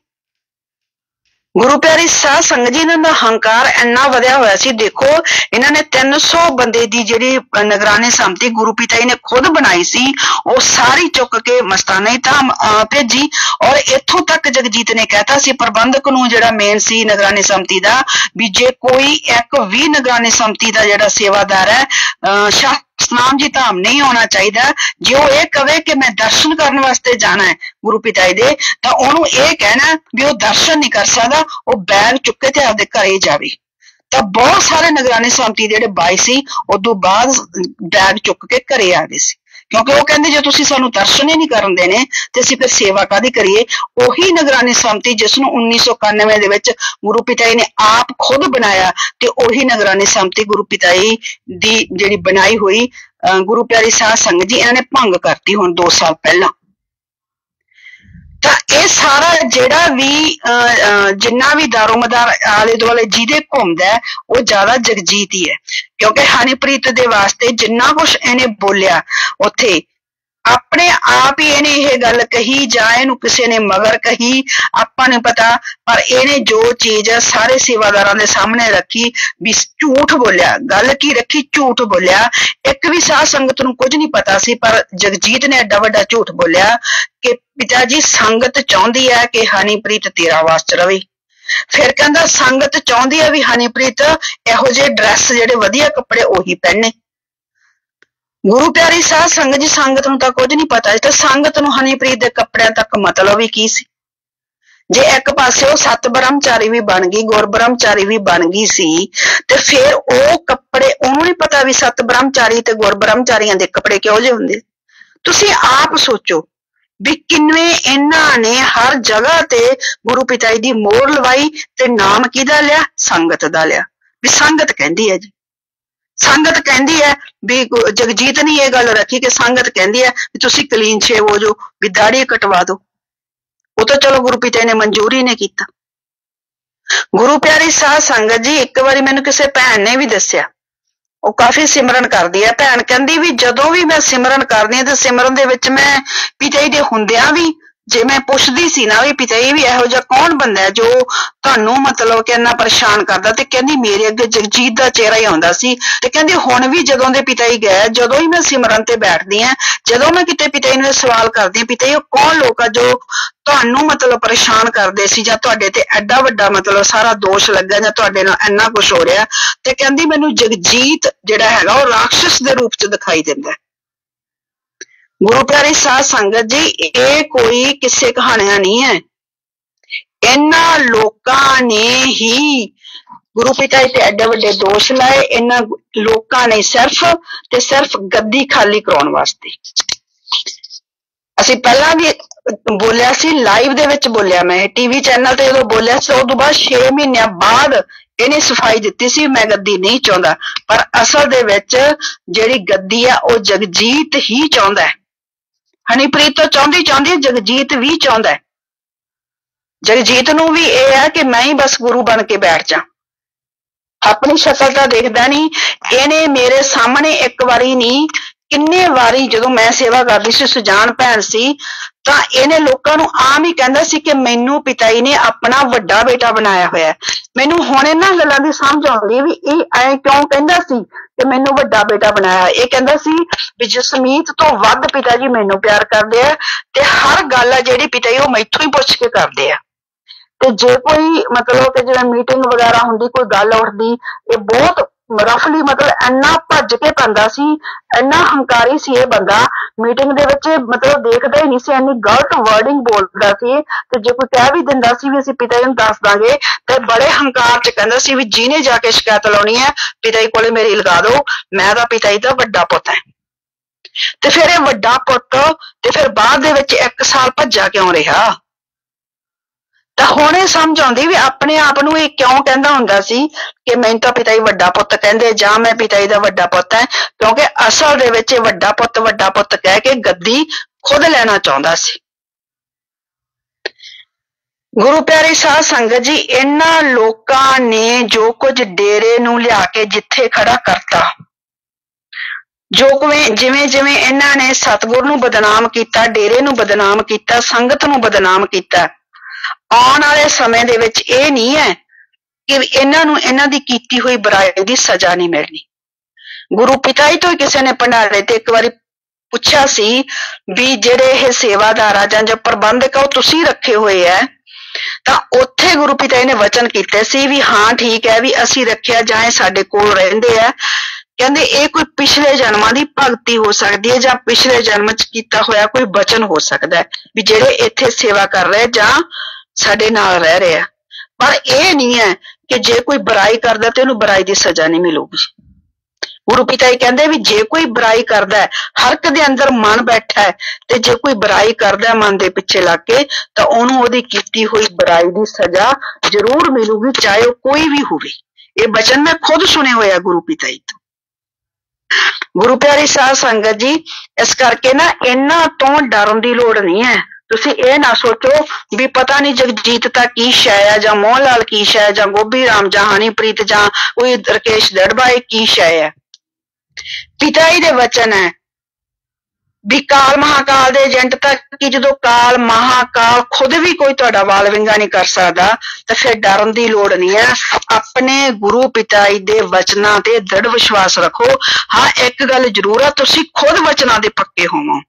गुरु प्यारी साध संगत जी, इन्हां दा हंकार इन्ना वधिया होया सी। देखो इन्हां ने तीन सौ बंदे दी जिहड़ी निगरानी समिति गुरु पिता जी ने खुद बनाई सी, वो सारी चुक के मस्ताना धाम भेजी और इत्थों तक जगजीत ने कहता सी प्रबंधक नूं जिहड़ा मेन सी निगरानी समिति दा भी जे कोई एक भी निगरानी समिति दा जिहड़ा सेवादार है शाह सतनाम जी धाम नहीं आना चाहिए, जे वो ये कहे कि मैं दर्शन करने वास्ते जाना है गुरु पिता जी दे, तां ओनू ये कहना भी वो दर्शन नहीं कर सकदा, वो बैग चुके ते आपदे घरे जावे। तां बहुत सारे निगरानी समिति दे जिहड़े बाई सी उदों बाद बैग चुक के घरे आ गए सी, क्योंकि वो कहंदे जे तुसीं सानू दर्शन ही नहीं करन देने ते असीं फिर सेवा कादी करिए। ओही निगरानी समिति जिसनूं उन्नीस सौ इक्यानवे दे विच गुरु पिता जी ने आप खुद बनाया ते ओही निगरानी समिति गुरु पिता जी दी जिहड़ी बनाई हुई गुरु प्यारी साध संगत जी इन्हां ने भंग करती हुण दो साल पहला। तां इह सारा जिहड़ा भी जिन्ना भी दारोमदार आले दुआले जिहदे घुमदा वो ज्यादा जगजीत ही है, क्योंकि हनीप्रीत दे वास्ते जिन्ना कुछ इहने बोलिया उत्थे अपने आप ही इहने यह गल कही जां इहनूं किसी ने मगर कही आपां नूं पता, पर इहने जो चीज सारे सेवादारां दे सामने रखी भी झूठ बोलिया। गल की रखी? झूठ बोलिया। एक भी साध संगत नूं कुछ नहीं पता सी, पर जगजीत ने एडा वड्डा झूठ बोलिया कि पिता जी संगत चाहुंदी है कि हनीप्रीत तेरा वास च रवे। फिर कहंदा संगत चाहुंदी है भी हनीप्रीत इहो जिहे ड्रैस जिहड़े वधिया कपड़े ओही पहने। गुरु प्यारी साध संगत जी, संगत नूं तां कुछ नहीं पता, ते संगत नूं हनीप्रीत दे कपड़िਆਂ तक मतलब ही की सी। जे एक पासे वो सत ब्रह्मचारी भी बन गई, गुर ब्रह्मचारी भी बन गई सी, ते फिर वो कपड़े ओनू नहीं पता भी सत ब्रह्मचारी ते गुर ब्रह्मचारियां दे कपड़े किहो जिहे हुंदे। तुसीं आप सोचो भी किन्वें इन्हां ने हर जगह ते गुरु पिता जी दी मोहर लवाई ते नाम किहदा लिया? संगत दा लिया। भी संगत कहंदी है जी, संगत कहंदी है भी जगजीत ने यह गल रखी कि संगत कहंदी है भी तुसीं क्लीन शेव हो जो, भी दाढ़ी कटवा दो। वो तो चलो गुरु पिता ने मंजूरी ने कीता। गुरु प्यारी साध संगत जी, एक बारी मैनूं किसी भैन ने भी दस्सिया, वो काफी सिमरन करदी है। भैन कहंदी भी जदों भी मैं सिमरन करदी हां ते सिमरन दे विच मैं पिता जी दे हुंदियां भी जे मैं पुछदी सी ना भी पिता जी भी इहो जिहा कौन बंदा है जो तुहानूं मतलब कि इन्ना परेशान करदा, ते कहंदी मेरे अगे जगजीत दा चेहरा ही आउंदा सी। ते कहंदी हुण भी जदों दे पिता जी गए, जदों ही मैं सिमरन ते बैठदी हां, जदों मैं किते पिता जी नूं सवाल करदी हां पिता जी ओह कौन लोक आ जो तुहानूं मतलब परेशान करदे सी जां तुहाडे ते एडा वड्डा मतलब सारा दोष लग्गा जां तुहाडे नाल इन्ना कुछ हो रिहा, ते कहंदी मैनूं जगजीत जिहड़ा हैगा ओह राक्षस दे रूप च दिखाई दिंदा। गुरु प्यारी साध संगत जी, ये कोई किस्से कहानियां नहीं है, इन्हां लोकां ने ही गुरु पिता जी ते एडे वड्डे दोष लाए। इन्हां लोकां ने सिर्फ ते सिर्फ गद्दी खाली कराउण वास्ते। असीं पहलां भी बोलिया सी, लाइव दे विच बोलिया, मैं टीवी चैनल ते जदों बोलिया सी उस तों बाद छे महीनों बाद इहने सफाई दित्ती सी मैं गद्दी नहीं चाहुंदा, पर असल दे विच जिहड़ी गद्दी आ ओह जगजीत ही चाहुंदा है। हनीप्रीत तो चाहुंदी चाहुंदी जगजीत भी चाहुंदा है। जगजीत नूं भी यह है कि मैं ही बस गुरु बन के बैठ जा। ਆਪਣੀ ਸ਼ਕਲ ਤਾਂ ਦੇਖਦਾ ਨਹੀਂ। ਇਹਨੇ ਮੇਰੇ ਸਾਹਮਣੇ ਇੱਕ ਵਾਰੀ ਨਹੀਂ ਕਿੰਨੇ ਵਾਰੀ, ਜਦੋਂ ਮੈਂ ਸੇਵਾ ਕਰਦੀ ਸੀ, ਸੁਜਾਨ ਭੈਣ ਸੀ, ਤਾਂ ਇਹਨੇ ਲੋਕਾਂ ਨੂੰ ਆਮ ਹੀ ਕਹਿੰਦਾ ਸੀ ਕਿ ਮੈਨੂੰ ਪਿਤਾ ਜੀ ਨੇ ਆਪਣਾ ਵੱਡਾ ਬੇਟਾ ਬਣਾਇਆ ਹੋਇਆ। ਮੈਨੂੰ ਹੁਣ ਇਹਨਾਂ ਗੱਲਾਂ ਦੀ ਸਮਝ ਆਉਂਦੀ ਵੀ ਇਹ ਐ ਕਿਉਂ ਕਹਿੰਦਾ ਸੀ ਕਿ ਮੈਨੂੰ ਵੱਡਾ ਬੇਟਾ ਬਣਾਇਆ। ਇਹ ਕਹਿੰਦਾ ਸੀ ਵੀ ਜਸਮੀਤ ਤੋਂ ਵੱਧ ਪਿਤਾ ਜੀ ਮੈਨੂੰ ਪਿਆਰ ਕਰਦੇ ਆ ਤੇ ਹਰ ਗੱਲ ਆ ਜਿਹੜੀ ਪਿਤਾ ਜੀ ਉਹ ਮੈਥੋਂ ਹੀ ਪੁੱਛ ਕੇ ਕਰਦੇ ਆ। ਤੇ ਜੇ ਕੋਈ ਮਤਲਬ ਕਿ ਜਿਵੇਂ ਮੀਟਿੰਗ ਵਗੈਰਾ ਹੁੰਦੀ, ਕੋਈ ਗੱਲ ਉੱਠਦੀ, ਇਹ ਬਹੁਤ ਰਫਲੀ ਮਤਲਬ ਇੰਨਾ ਭੱਜ ਕੇ ਪੈਂਦਾ ਸੀ, ਇੰਨਾ ਹੰਕਾਰੀ ਸੀ ਇਹ ਬੰਦਾ, ਮੀਟਿੰਗ ਦੇ ਵਿੱਚ ਮਤਲਬ ਦੇਖਦਾ ਹੀ ਨਹੀਂ ਸੀ, ਇੰਨੀ ਗਲਤ ਵਰਡਿੰਗ ਬੋਲਦਾ ਸੀ। ਤੇ ਜੇ ਕੋਈ ਕਹਿ ਵੀ ਦਿੰਦਾ ਸੀ ਵੀ ਅਸੀਂ ਪਿਤਾ ਜੀ ਨੂੰ ਦੱਸ ਦਾਂਗੇ, ਤੇ ਬੜੇ ਹੰਕਾਰ ਚ ਕਹਿੰਦਾ ਸੀ ਵੀ ਜਿਹਨੇ ਜਾ ਕੇ ਸ਼ਿਕਾਇਤ ਲਾਉਣੀ ਹੈ ਪਿਤਾ ਜੀ ਕੋਲੇ ਮੇਰੀ ਲਗਾ ਦਿਓ, ਮੈਂ ਤਾਂ ਪਿਤਾ ਜੀ ਦਾ ਵੱਡਾ ਪੁੱਤ ਹੈ। ਤੇ ਫਿਰ ਇਹ ਵੱਡਾ ਪੁੱਤ ਤੇ ਫਿਰ ਬਾਅਦ ਦੇ ਵਿੱਚ ਇੱਕ ਸਾਲ ਭੱਜਾ ਕਿਉਂ ਰਿਹਾ? ਤਾਂ ਹੁਣ ਇਹ ਸਮਝ ਆਉਂਦੀ ਵੀ ਆਪਣੇ ਆਪ ਨੂੰ ਇਹ ਕਿਉਂ ਕਹਿੰਦਾ ਹੁੰਦਾ ਸੀ ਕਿ ਮੈਨੂੰ ਤਾਂ ਪਿਤਾ ਜੀ ਵੱਡਾ ਪੁੱਤ ਕਹਿੰਦੇ, ਜਾਂ ਮੈਂ ਪਿਤਾ ਜੀ ਦਾ ਵੱਡਾ ਪੁੱਤ ਹੈ, ਕਿਉਂਕਿ ਅਸਲ ਦੇ ਵਿੱਚ ਇਹ ਵੱਡਾ ਪੁੱਤ ਵੱਡਾ ਪੁੱਤ ਕਹਿ ਕੇ ਗੱਦੀ ਖੁਦ ਲੈਣਾ ਚਾਹੁੰਦਾ ਸੀ। ਗੁਰੂ ਪਿਆਰੀ ਸਾਧ ਸੰਗਤ ਜੀ, ਇਹਨਾਂ ਲੋਕਾਂ ਨੇ ਜੋ ਕੁਝ ਡੇਰੇ ਨੂੰ ਲਿਆ ਕੇ ਜਿੱਥੇ ਖੜਾ ਕਰਤਾ, ਜੋ ਕਿਵੇਂ ਜਿਵੇਂ ਜਿਵੇਂ ਇਹਨਾਂ ਨੇ ਸਤਿਗੁਰ ਨੂੰ ਬਦਨਾਮ ਕੀਤਾ, ਡੇਰੇ ਨੂੰ ਬਦਨਾਮ ਕੀਤਾ, ਸੰਗਤ ਨੂੰ ਬਦਨਾਮ ਕੀਤਾ, ਆਉਣ ਵਾਲੇ ਸਮੇਂ ਦੇ ਵਿੱਚ ਇਹ ਨਹੀਂ ਹੈ ਕਿ ਇਹਨਾਂ ਨੂੰ ਇਹਨਾਂ ਦੀ ਕੀਤੀ ਹੋਈ ਬੁਰਾਈ ਦੀ ਸਜ਼ਾ ਨਹੀਂ ਮਿਲਣੀ। ਗੁਰੂ ਪਿਤਾ ਜੀ ਤੋਂ ਕਿਸੇ ਨੇ ਭੰਡਾਰੇ ਤੇ ਇੱਕ ਵਾਰੀ ਪੁੱਛਿਆ ਸੀ ਵੀ ਜਿਹੜੇ ਇਹ ਸੇਵਾਦਾਰ ਆ ਜਾਂ ਜੋ ਪ੍ਰਬੰਧਕ ਆ ਉਹ ਤੁਸੀਂ ਰੱਖੇ ਹੋਏ ਆ, ਤਾਂ ਉੱਥੇ ਗੁਰੂ ਪਿਤਾ ਜੀ ਨੇ ਵਚਨ ਕੀਤੇ ਸੀ ਵੀ ਹਾਂ ਠੀਕ ਹੈ ਵੀ ਅਸੀਂ ਰੱਖਿਆ, ਜਾਂ ਇਹ ਸਾਡੇ ਕੋਲ ਰਹਿੰਦੇ ਆ। ਕਹਿੰਦੇ ਇਹ ਕੋਈ ਪਿਛਲੇ ਜਨਮਾਂ ਦੀ ਭਗਤੀ ਹੋ ਸਕਦੀ ਹੈ ਜਾਂ ਪਿਛਲੇ ਜਨਮ ਚ ਕੀਤਾ ਹੋਇਆ ਕੋਈ ਵਚਨ ਹੋ ਸਕਦਾ ਹੈ ਵੀ ਜਿਹੜੇ ਇੱਥੇ ਸੇਵਾ ਕਰ ਰਹੇ ਜਾਂ ਸਾਡੇ ਨਾਲ ਰਹਿ ਰਹੇ ਆ। ਪਰ ਇਹ ਨਹੀਂ ਹੈ ਕਿ ਜੇ ਕੋਈ ਬੁਰਾਈ ਕਰਦਾ ਤੇ ਉਹਨੂੰ ਬੁਰਾਈ ਦੀ ਸਜ਼ਾ ਨਹੀਂ ਮਿਲੂਗੀ। ਗੁਰੂ ਪਿਤਾ ਜੀ ਕਹਿੰਦੇ ਵੀ ਜੇ ਕੋਈ ਬੁਰਾਈ ਕਰਦਾ, ਹਰ ਇੱਕ ਦੇ ਅੰਦਰ ਮਨ ਬੈਠਾ ਹੈ, ਤੇ ਜੇ ਕੋਈ ਬੁਰਾਈ ਕਰਦਾ ਮਨ ਦੇ ਪਿੱਛੇ ਲੱਗ ਕੇ, ਤਾਂ ਉਹਨੂੰ ਉਹਦੀ ਕੀਤੀ ਹੋਈ ਬੁਰਾਈ ਦੀ ਸਜ਼ਾ ਜ਼ਰੂਰ ਮਿਲੂਗੀ, ਚਾਹੇ ਉਹ ਕੋਈ ਵੀ ਹੋਵੇ। ਇਹ ਬਚਨ ਮੈਂ ਖੁਦ ਸੁਣੇ ਹੋਇਆ ਗੁਰੂ ਪਿਤਾ ਜੀ ਤੋਂ। ਗੁਰੂ ਪਿਆਰੀ ਸਾਧ ਸੰਗਤ ਜੀ, ਇਸ ਕਰਕੇ ਨਾ ਇਹਨਾਂ ਤੋਂ ਡਰਨ ਦੀ ਲੋੜ ਨਹੀਂ ਹੈ। ਤੁਸੀਂ ਇਹ ਨਾ ਸੋਚੋ ਵੀ ਪਤਾ ਨਹੀਂ ਜਗਜੀਤ ਤਾਂ ਕੀ ਸ਼ੈ ਆ, ਜਾਂ ਮੋਹਨ ਲਾਲ ਕੀ ਸ਼ੈ, ਜਾਂ ਗੋਭੀ ਰਾਮ, ਜਾਂ ਹਨੀਪ੍ਰੀਤ, ਜਾਂ ਕੋਈ ਰਕੇਸ਼ ਦੜਬਾ ਇਹ ਕੀ ਸ਼ੈ ਹੈ। ਪਿਤਾ ਜੀ ਦੇ ਵਚਨ ਹੈ ਵੀ ਕਾਲ ਮਹਾਕਾਲ ਦੇ ਏਜੰਟ ਤੱਕ ਕਿ ਜਦੋਂ ਕਾਲ ਮਹਾਕਾਲ ਖੁਦ ਵੀ ਕੋਈ ਤੁਹਾਡਾ ਵਾਲ ਵਿੰਗਾ ਨਹੀਂ ਕਰ ਸਕਦਾ, ਤਾਂ ਫਿਰ ਡਰਨ ਦੀ ਲੋੜ ਨਹੀਂ ਹੈ। ਆਪਣੇ ਗੁਰੂ ਪਿਤਾ ਜੀ ਦੇ ਵਚਨਾਂ ਤੇ ਦ੍ਰਿੜ ਵਿਸ਼ਵਾਸ ਰੱਖੋ। ਹਾਂ, ਇੱਕ ਗੱਲ ਜ਼ਰੂਰ ਆ, ਤੁਸੀਂ ਖੁਦ ਵਚਨਾਂ ਦੇ ਪੱਕੇ ਹੋਵੋ।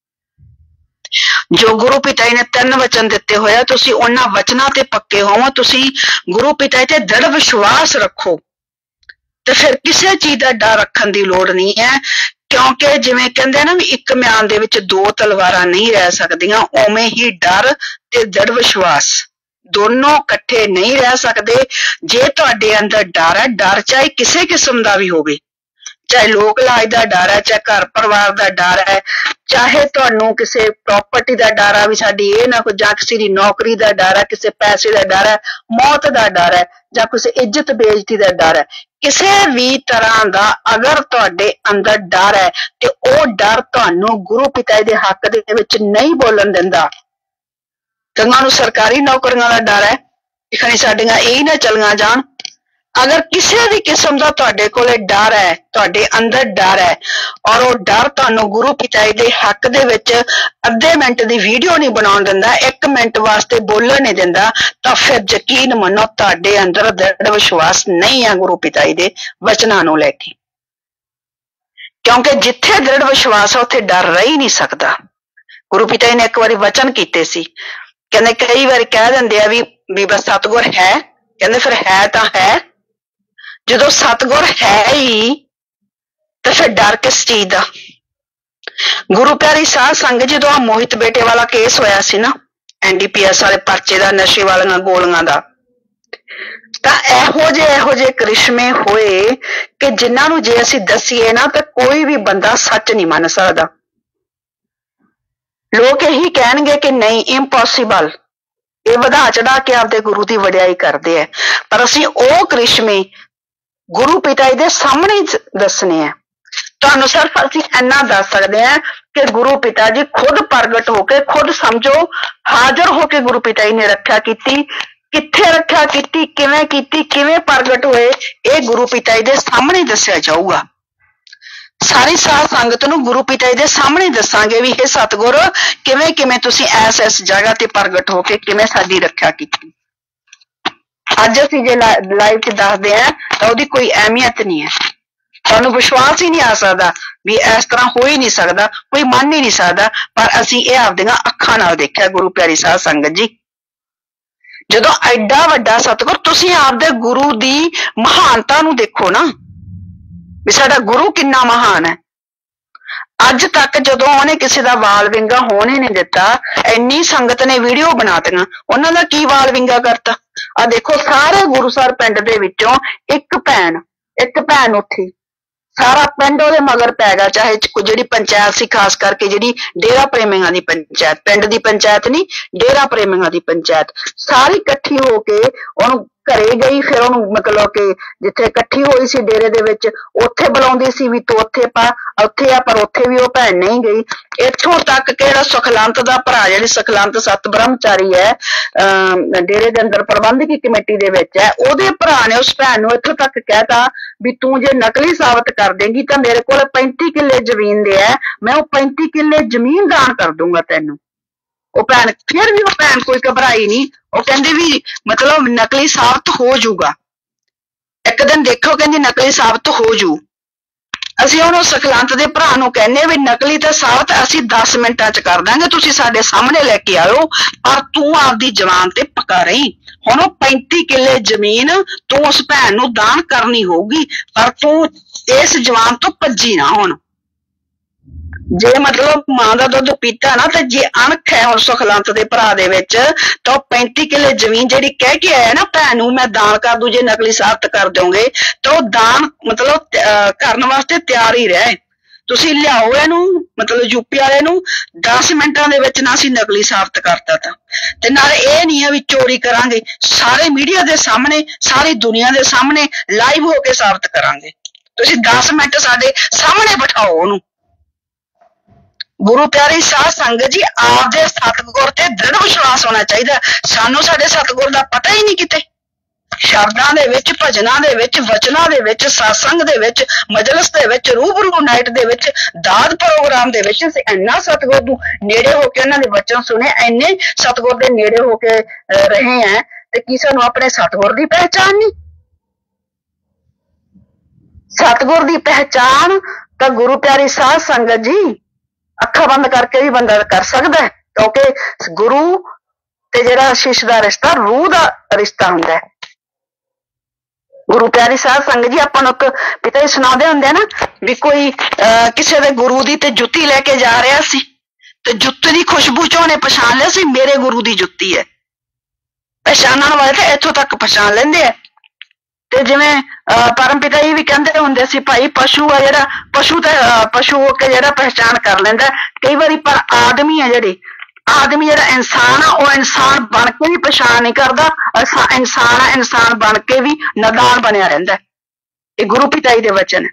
ਜੋ ਗੁਰੂ ਪਿਤਾ ਜੀ ਨੇ ਤਿੰਨ ਵਚਨ ਦਿੱਤੇ ਹੋਇਆ, ਤੁਸੀਂ ਉਹਨਾਂ ਵਚਨਾਂ ਤੇ ਪੱਕੇ ਹੋਵੋ। ਤੁਸੀਂ ਗੁਰੂ ਪਿਤਾ ਜੀ ਤੇ ਦ੍ਰਿੜ ਵਿਸ਼ਵਾਸ ਰੱਖੋ, ਤੇ ਫਿਰ ਕਿਸੇ ਚੀਜ਼ ਦਾ ਡਰ ਰੱਖਣ ਦੀ ਲੋੜ ਨਹੀਂ ਹੈ। ਕਿਉਂਕਿ ਜਿਵੇਂ ਕਹਿੰਦੇ ਨਾ ਵੀ ਇੱਕ ਮਿਆਨ ਦੇ ਵਿੱਚ ਦੋ ਤਲਵਾਰਾਂ ਨਹੀਂ ਰਹਿ ਸਕਦੀਆਂ, ਉਵੇਂ ਹੀ ਡਰ ਤੇ ਦ੍ਰਿੜ ਵਿਸ਼ਵਾਸ ਦੋਨੋਂ ਇਕੱਠੇ ਨਹੀਂ ਰਹਿ ਸਕਦੇ। ਜੇ ਤੁਹਾਡੇ ਅੰਦਰ ਡਰ ਹੈ, ਡਰ ਚਾਹੇ ਕਿਸੇ ਕਿਸਮ ਦਾ ਵੀ ਹੋਵੇ, ਚਾਹੇ ਲੋਕ ਲਾਜ ਦਾ ਡਰ ਹੈ, ਚਾਹੇ ਘਰ ਪਰਿਵਾਰ ਦਾ ਡਰ ਹੈ, ਚਾਹੇ ਤੁਹਾਨੂੰ ਕਿਸੇ ਪ੍ਰਾਪਰਟੀ ਦਾ ਡਰ ਹੈ ਵੀ ਸਾਡੀ ਇਹ ਨਾ ਕੋਈ, ਜਾਂ ਕਿਸੇ ਦੀ ਨੌਕਰੀ ਦਾ ਡਰ ਹੈ, ਕਿਸੇ ਪੈਸੇ ਦਾ ਡਰ ਹੈ, ਮੌਤ ਦਾ ਡਰ ਹੈ, ਜਾਂ ਕਿਸੇ ਇੱਜ਼ਤ ਬੇਇੱਜ਼ਤੀ ਦਾ ਡਰ ਹੈ, ਕਿਸੇ ਵੀ ਤਰ੍ਹਾਂ ਦਾ ਅਗਰ ਤੁਹਾਡੇ ਅੰਦਰ ਡਰ ਹੈ ਤੇ ਉਹ ਡਰ ਤੁਹਾਨੂੰ ਗੁਰੂ ਪਿਤਾ ਜੀ ਦੇ ਹੱਕ ਦੇ ਵਿੱਚ ਨਹੀਂ ਬੋਲਣ ਦਿੰਦਾ। ਕਈਆਂ ਨੂੰ ਸਰਕਾਰੀ ਨੌਕਰੀਆਂ ਦਾ ਡਰ ਹੈ ਕਿ ਖਣੀ ਸਾਡੀਆਂ ਇਹ ਨਾ ਚਲੀਆਂ ਜਾਣ। ਅਗਰ ਕਿਸੇ ਵੀ ਕਿਸਮ ਦਾ ਤੁਹਾਡੇ ਕੋਲੇ ਡਰ ਹੈ, ਤੁਹਾਡੇ ਅੰਦਰ ਡਰ ਹੈ, ਔਰ ਉਹ ਡਰ ਤੁਹਾਨੂੰ ਗੁਰੂ ਪਿਤਾ ਜੀ ਦੇ ਹੱਕ ਦੇ ਵਿੱਚ ਅੱਧੇ ਮਿੰਟ ਦੀ ਵੀਡੀਓ ਨਹੀਂ ਬਣਾਉਣ ਦਿੰਦਾ, ਇੱਕ ਮਿੰਟ ਵਾਸਤੇ ਬੋਲਣ ਨਹੀਂ ਦਿੰਦਾ, ਤਾਂ ਫਿਰ ਯਕੀਨ ਮੰਨੋ ਤੁਹਾਡੇ ਅੰਦਰ ਦ੍ਰਿੜ ਵਿਸ਼ਵਾਸ ਨਹੀਂ ਹੈ ਗੁਰੂ ਪਿਤਾ ਜੀ ਦੇ ਵਚਨਾਂ ਨੂੰ ਲੈ ਕੇ। ਕਿਉਂਕਿ ਜਿੱਥੇ ਦ੍ਰਿੜ ਵਿਸ਼ਵਾਸ ਹੈ ਉੱਥੇ ਡਰ ਰਹਿ ਹੀ ਨਹੀਂ ਸਕਦਾ। ਗੁਰੂ ਪਿਤਾ ਜੀ ਨੇ ਇੱਕ ਵਾਰੀ ਵਚਨ ਕੀਤੇ ਸੀ, ਕਹਿੰਦੇ ਕਈ ਵਾਰੀ ਕਹਿ ਦਿੰਦੇ ਆ ਵੀ ਵੀ ਬਸ ਸਤਿਗੁਰ ਹੈ, ਕਹਿੰਦੇ ਫਿਰ ਹੈ ਤਾਂ ਹੈ। ਜਦੋਂ ਸਤਿਗੁਰ ਹੈ ਹੀ ਤਾਂ ਫਿਰ ਡਰ ਕਿਸ ਚੀਜ਼ ਦਾ। ਗੁਰੂ ਪਿਆਰੀ ਸਾਧ ਸੰਗਤ, ਜਦੋਂ ਆ ਮੋਹਿਤ ਬੇਟੇ ਵਾਲਾ ਕੇਸ ਹੋਇਆ ਸੀ ਨਾ, ਐਨ ਡੀ ਪੀ ਐਸ ਵਾਲੇ ਪਰਚੇ ਦਾ, ਨਸ਼ੇ ਵਾਲੀਆਂ ਗੋਲੀਆਂ ਦਾ, ਤਾਂ ਇਹੋ ਜਿਹੇ ਇਹੋ ਜਿਹੇ ਕ੍ਰਿਸ਼ਮੇ ਹੋਏ ਕਿ ਜਿਨ੍ਹਾਂ ਨੂੰ ਜੇ ਅਸੀਂ ਦੱਸੀਏ ਨਾ ਤਾਂ ਕੋਈ ਵੀ ਬੰਦਾ ਸੱਚ ਨਹੀਂ ਮੰਨ ਸਕਦਾ। ਲੋਕ ਇਹੀ ਕਹਿਣਗੇ ਕਿ ਨਹੀਂ, ਇੰਪੋਸੀਬਲ, ਇਹ ਵਧਾ ਚੜਾ ਕੇ ਆਪਦੇ ਗੁਰੂ ਦੀ ਵਡਿਆਈ ਕਰਦੇ ਆ। ਪਰ ਅਸੀਂ ਉਹ ਕ੍ਰਿਸ਼ਮੇ ਗੁਰੂ ਪਿਤਾ ਜੀ ਦੇ ਸਾਹਮਣੇ ਦੱਸਣੇ ਆ। ਤੁਹਾਨੂੰ ਸਿਰਫ ਅਸੀਂ ਇੰਨਾ ਦੱਸ ਸਕਦੇ ਹਾਂ ਕਿ ਗੁਰੂ ਪਿਤਾ ਜੀ ਖੁਦ ਪ੍ਰਗਟ ਹੋ ਕੇ, ਖੁਦ ਸਮਝੋ ਹਾਜ਼ਰ ਹੋ ਕੇ ਗੁਰੂ ਪਿਤਾ ਜੀ ਨੇ ਰੱਖਿਆ ਕੀਤੀ ਕਿੱਥੇ ਰੱਖਿਆ ਕੀਤੀ, ਕਿਵੇਂ ਕੀਤੀ, ਕਿਵੇਂ ਪ੍ਰਗਟ ਹੋਏ, ਇਹ ਗੁਰੂ ਪਿਤਾ ਜੀ ਦੇ ਸਾਹਮਣੇ ਦੱਸਿਆ ਜਾਊਗਾ। ਸਾਰੀ ਸਾਧ ਸੰਗਤ ਨੂੰ ਗੁਰੂ ਪਿਤਾ ਜੀ ਦੇ ਸਾਹਮਣੇ ਦੱਸਾਂਗੇ ਵੀ ਇਹ ਸਤਿਗੁਰ ਕਿਵੇਂ ਕਿਵੇਂ ਤੁਸੀਂ ਐਸ ਐਸ ਜਗ੍ਹਾ ਤੇ ਪ੍ਰਗਟ ਹੋ ਕੇ ਕਿਵੇਂ ਸਾਡੀ ਰੱਖਿਆ ਕੀਤੀ। ਅੱਜ ਅਸੀਂ ਜੇ ਲਾਈਵ ਚ ਦੱਸਦੇ ਆ ਤਾਂ ਉਹਦੀ ਕੋਈ ਅਹਿਮੀਅਤ ਨਹੀਂ ਹੈ, ਤੁਹਾਨੂੰ ਵਿਸ਼ਵਾਸ ਹੀ ਨਹੀਂ ਆ ਸਕਦਾ ਵੀ ਇਸ ਤਰ੍ਹਾਂ ਹੋ ਹੀ ਨਹੀਂ ਸਕਦਾ, ਕੋਈ ਮੰਨ ਹੀ ਨਹੀਂ ਸਕਦਾ, ਪਰ ਅਸੀਂ ਇਹ ਆਪਦੀਆਂ ਅੱਖਾਂ ਨਾਲ ਦੇਖਿਆ। ਗੁਰੂ ਪਿਆਰੀ ਸਾਧ ਸੰਗਤ ਜੀ, ਜਦੋਂ ਐਡਾ ਵੱਡਾ ਸਤਿਗੁਰ, ਤੁਸੀਂ ਆਪਦੇ ਗੁਰੂ ਦੀ ਮਹਾਨਤਾ ਨੂੰ ਦੇਖੋ ਨਾ ਵੀ ਸਾਡਾ ਗੁਰੂ ਕਿੰਨਾ ਮਹਾਨ ਹੈ। ਅੱਜ ਤੱਕ ਜਦੋਂ ਉਹਨੇ ਕਿਸੇ ਦਾ ਵਾਲ ਵਿੰਗਾ ਹੋਣ ਹੀ ਨਹੀਂ ਦਿੱਤਾ, ਇੰਨੀ ਸੰਗਤ ਨੇ ਵੀਡੀਓ ਬਣਾਤੀਆਂ, ਉਹਨਾਂ ਦਾ ਕੀ ਵਾਲ ਵਿੰਗਾ ਕਰਤਾ। ਆ ਦੇਖੋ ਸਾਰੇ ਗੁਰੂਸਰ ਪਿੰਡ ਦੇ ਵਿੱਚੋਂ ਇੱਕ ਭੈਣ ਇੱਕ ਭੈਣ ਉੱਠੀ, ਸਾਰਾ ਪਿੰਡ ਉਹਦੇ ਮਗਰ ਪੈ ਗਿਆ, ਚਾਹੇ ਜਿਹੜੀ ਪੰਚਾਇਤ ਸੀ, ਖਾਸ ਕਰਕੇ ਜਿਹੜੀ ਡੇਰਾ ਪ੍ਰੇਮੀਆਂ ਦੀ ਪੰਚਾਇਤ, ਪਿੰਡ ਦੀ ਪੰਚਾਇਤ ਨਹੀਂ, ਡੇਰਾ ਪ੍ਰੇਮੀਆਂ ਦੀ ਪੰਚਾਇਤ, ਸਾਰੀ ਇਕੱਠੀ ਹੋ ਕੇ ਉਹਨੂੰ ਘਰੇ ਗਈ। ਫਿਰ ਉਹਨੂੰ ਮਤਲਬ ਕਿ ਜਿੱਥੇ ਇਕੱਠੀ ਹੋਈ ਸੀ ਡੇਰੇ ਦੇ ਵਿੱਚ, ਉੱਥੇ ਬੁਲਾਉਂਦੀ ਸੀ ਵੀ ਤੂੰ ਉੱਥੇ ਪਾ ਉੱਥੇ ਆ, ਪਰ ਉੱਥੇ ਵੀ ਉਹ ਭੈਣ ਨਹੀਂ ਗਈ। ਇੱਥੋਂ ਤੱਕ ਕਿ ਜਿਹੜਾ ਸੁਖਲੰਤ ਦਾ ਭਰਾ, ਜਿਹੜੀ ਸੁਖਲੰਤ ਸਤ ਬ੍ਰਹਮਚਾਰੀ ਹੈ, ਅਹ ਡੇਰੇ ਦੇ ਅੰਦਰ ਪ੍ਰਬੰਧਕੀ ਕਮੇਟੀ ਦੇ ਵਿੱਚ ਹੈ, ਉਹਦੇ ਭਰਾ ਨੇ ਉਸ ਭੈਣ ਨੂੰ ਇੱਥੋਂ ਤੱਕ ਕਹਿਤਾ ਵੀ ਤੂੰ ਜੇ ਨਕਲੀ ਸਾਬਤ ਕਰ ਦੇਂਗੀ ਤਾਂ ਮੇਰੇ ਕੋਲ ਪੈਂਤੀ ਕਿੱਲੇ ਜ਼ਮੀਨ ਦੇ ਹੈ, ਮੈਂ ਉਹ ਪੈਂਤੀ ਕਿੱਲੇ ਜ਼ਮੀਨ ਦਾਨ ਕਰ ਦੂੰਗਾ ਤੈਨੂੰ। ਉਹ ਭੈਣ ਫਿਰ ਵੀ ਉਹ ਭੈਣ ਕੋਈ ਘਬਰਾਈ ਨਹੀਂ, ਉਹ ਕਹਿੰਦੀ ਵੀ ਮਤਲਬ ਨਕਲੀ ਸਾਬਤ ਹੋ ਜਾਊਗਾ, ਇੱਕ ਦਿਨ ਦੇਖੋ, ਕਹਿੰਦੀ ਨਕਲੀ ਸਾਬਤ ਹੋ ਜੂ। ਅਸੀਂ ਉਹਨੂੰ ਸੁਖਲੰਤ ਦੇ ਭਰਾ ਨੂੰ ਕਹਿੰਦੇ ਵੀ ਨਕਲੀ ਤਾਂ ਸਾਬਤ ਅਸੀਂ ਦਸ ਮਿੰਟਾਂ ਚ ਕਰ ਦਾਂਗੇ, ਤੁਸੀਂ ਸਾਡੇ ਸਾਹਮਣੇ ਲੈ ਕੇ ਆਇਓ, ਪਰ ਤੂੰ ਆਪਦੀ ਜ਼ਬਾਨ ਤੇ ਪੱਕਾ ਰਹੀ। ਹੁਣ ਉਹ ਪੈਂਤੀ ਕਿੱਲੇ ਜ਼ਮੀਨ ਤੂੰ ਉਸ ਭੈਣ ਨੂੰ ਦਾਨ ਕਰਨੀ ਹੋਊਗੀ, ਪਰ ਤੂੰ ਇਸ ਜ਼ਬਾਨ ਤੋਂ ਭੱਜੀ ਨਾ। ਹੁਣ ਜੇ ਮਤਲਬ ਮਾਂ ਦਾ ਦੁੱਧ ਪੀਤਾ ਨਾ, ਤੇ ਜੇ ਅਣਖ ਹੈ ਹੁਣ ਸੁਖਲੰਤ ਦੇ ਭਰਾ ਦੇ ਵਿੱਚ, ਤਾਂ ਉਹ ਪੈਂਤੀ ਕਿੱਲੇ ਜ਼ਮੀਨ ਜਿਹੜੀ ਕਹਿ ਕੇ ਆਇਆ ਨਾ ਭੈਣ ਨੂੰ ਮੈਂ ਦਾਨ ਕਰ ਦੂ ਜੇ ਨਕਲੀ ਸਾਬਤ ਕਰ ਦਿਓਗੇ, ਤਾਂ ਉਹ ਦਾਨ ਮਤਲਬ ਕਰਨ ਵਾਸਤੇ ਤਿਆਰ ਹੀ ਰਹੇ। ਤੁਸੀਂ ਲਿਆਓ ਇਹਨੂੰ, ਮਤਲਬ ਯੂਪੀ ਵਾਲੇ ਨੂੰ, ਦਸ ਮਿੰਟਾਂ ਦੇ ਵਿੱਚ ਨਾ ਅਸੀਂ ਨਕਲੀ ਸਾਬਤ ਕਰਤਾ ਤਾਂ। ਤੇ ਨਾਲੇ ਇਹ ਨਹੀਂ ਹੈ ਵੀ ਚੋਰੀ ਕਰਾਂਗੇ, ਸਾਰੇ ਮੀਡੀਆ ਦੇ ਸਾਹਮਣੇ, ਸਾਰੀ ਦੁਨੀਆ ਦੇ ਸਾਹਮਣੇ ਲਾਈਵ ਹੋ ਕੇ ਸਾਬਤ ਕਰਾਂਗੇ। ਤੁਸੀਂ ਦਸ ਮਿੰਟ ਸਾਡੇ ਸਾਹਮਣੇ ਬਿਠਾਓ ਉਹਨੂੰ। ਗੁਰੂ ਪਿਆਰੀ ਸਾਧ ਸੰਗਤ ਜੀ, ਆਪਦੇ ਸਤਿਗੁਰ ਤੇ ਦ੍ਰਿੜ ਵਿਸ਼ਵਾਸ ਹੋਣਾ ਚਾਹੀਦਾ। ਸਾਨੂੰ ਸਾਡੇ ਸਤਿਗੁਰ ਦਾ ਪਤਾ ਹੀ ਨਹੀਂ ਕਿਤੇ। ਸ਼ਬਦਾਂ ਦੇ ਵਿੱਚ, ਭਜਨਾਂ ਦੇ ਵਿੱਚ, ਵਚਨਾਂ ਦੇ ਵਿੱਚ, ਸਤਸੰਗ ਦੇ ਵਿੱਚ, ਮਜਲਿਸ ਦੇ ਵਿੱਚ, ਰੂਬਰੂ ਨਾਈਟ ਦੇ ਵਿੱਚ, ਦਾਦ ਪ੍ਰੋਗਰਾਮ ਦੇ ਵਿੱਚ ਅਸੀਂ ਇੰਨਾ ਸਤਿਗੁਰ ਨੂੰ ਨੇੜੇ ਹੋ ਕੇ ਉਹਨਾਂ ਦੇ ਵਚਨ ਸੁਣੇ, ਇੰਨੇ ਸਤਿਗੁਰ ਦੇ ਨੇੜੇ ਹੋ ਕੇ ਰਹੇ ਹੈ, ਤੇ ਕੀ ਸਾਨੂੰ ਆਪਣੇ ਸਤਿਗੁਰ ਦੀ ਪਹਿਚਾਣ ਨਹੀਂ? ਸਤਿਗੁਰ ਦੀ ਪਹਿਚਾਣ ਤਾਂ ਗੁਰੂ ਪਿਆਰੀ ਸਾਧ ਸੰਗਤ ਜੀ ਅੱਖਾਂ ਬੰਦ ਕਰਕੇ ਵੀ ਬੰਦਾ ਕਰ ਸਕਦਾ ਹੈ, ਕਿਉਂਕਿ ਗੁਰੂ ਤੇ ਜਿਹੜਾ ਸ਼ਿਸ਼ ਦਾ ਰਿਸ਼ਤਾ ਰੂਹ ਦਾ ਰਿਸ਼ਤਾ ਹੁੰਦਾ ਹੈ। ਗੁਰੂ ਪਿਆਰੀ ਸਾਧ ਸੰਗਤ ਜੀ, ਆਪਾਂ ਨੂੰ ਇੱਕ ਪਿਤਾ ਜੀ ਸੁਣਾਉਂਦੇ ਹੁੰਦੇ ਆ ਨਾ ਵੀ ਕੋਈ ਅਹ ਕਿਸੇ ਦੇ ਗੁਰੂ ਦੀ ਤੇ ਜੁੱਤੀ ਲੈ ਕੇ ਜਾ ਰਿਹਾ ਸੀ, ਤੇ ਜੁੱਤੀ ਦੀ ਖੁਸ਼ਬੂ ਚੋਂ ਉਹਨੇ ਪਛਾਣ ਲਿਆ ਸੀ ਮੇਰੇ ਗੁਰੂ ਦੀ ਜੁੱਤੀ ਹੈ। ਪਛਾਣਨ ਵਾਲੇ ਤਾਂ ਇੱਥੋਂ ਤੱਕ ਪਛਾਣ ਲੈਂਦੇ ਆ। ਤੇ ਜਿਵੇਂ ਅਹ ਪਰਮ ਪਿਤਾ ਜੀ ਵੀ ਕਹਿੰਦੇ ਹੁੰਦੇ ਸੀ, ਭਾਈ ਪਸ਼ੂ ਆ ਜਿਹੜਾ, ਪਸ਼ੂ ਤੇ ਪਸ਼ੂ ਹੋ ਕੇ ਜਿਹੜਾ ਪਹਿਚਾਣ ਕਰ ਲੈਂਦਾ ਕਈ ਵਾਰੀ, ਪਰ ਆਦਮੀ ਆ ਜਿਹੜੇ, ਆਦਮੀ ਜਿਹੜਾ ਇਨਸਾਨ ਆ, ਉਹ ਇਨਸਾਨ ਬਣ ਕੇ ਵੀ ਪਛਾਣ ਨਹੀਂ ਕਰਦਾ। ਇਨਸਾਨ ਆ, ਇਨਸਾਨ ਬਣ ਕੇ ਵੀ ਨਾਦਾਨ ਬਣਿਆ ਰਹਿੰਦਾ। ਇਹ ਗੁਰੂ ਪਿਤਾ ਜੀ ਦੇ ਵਚਨ।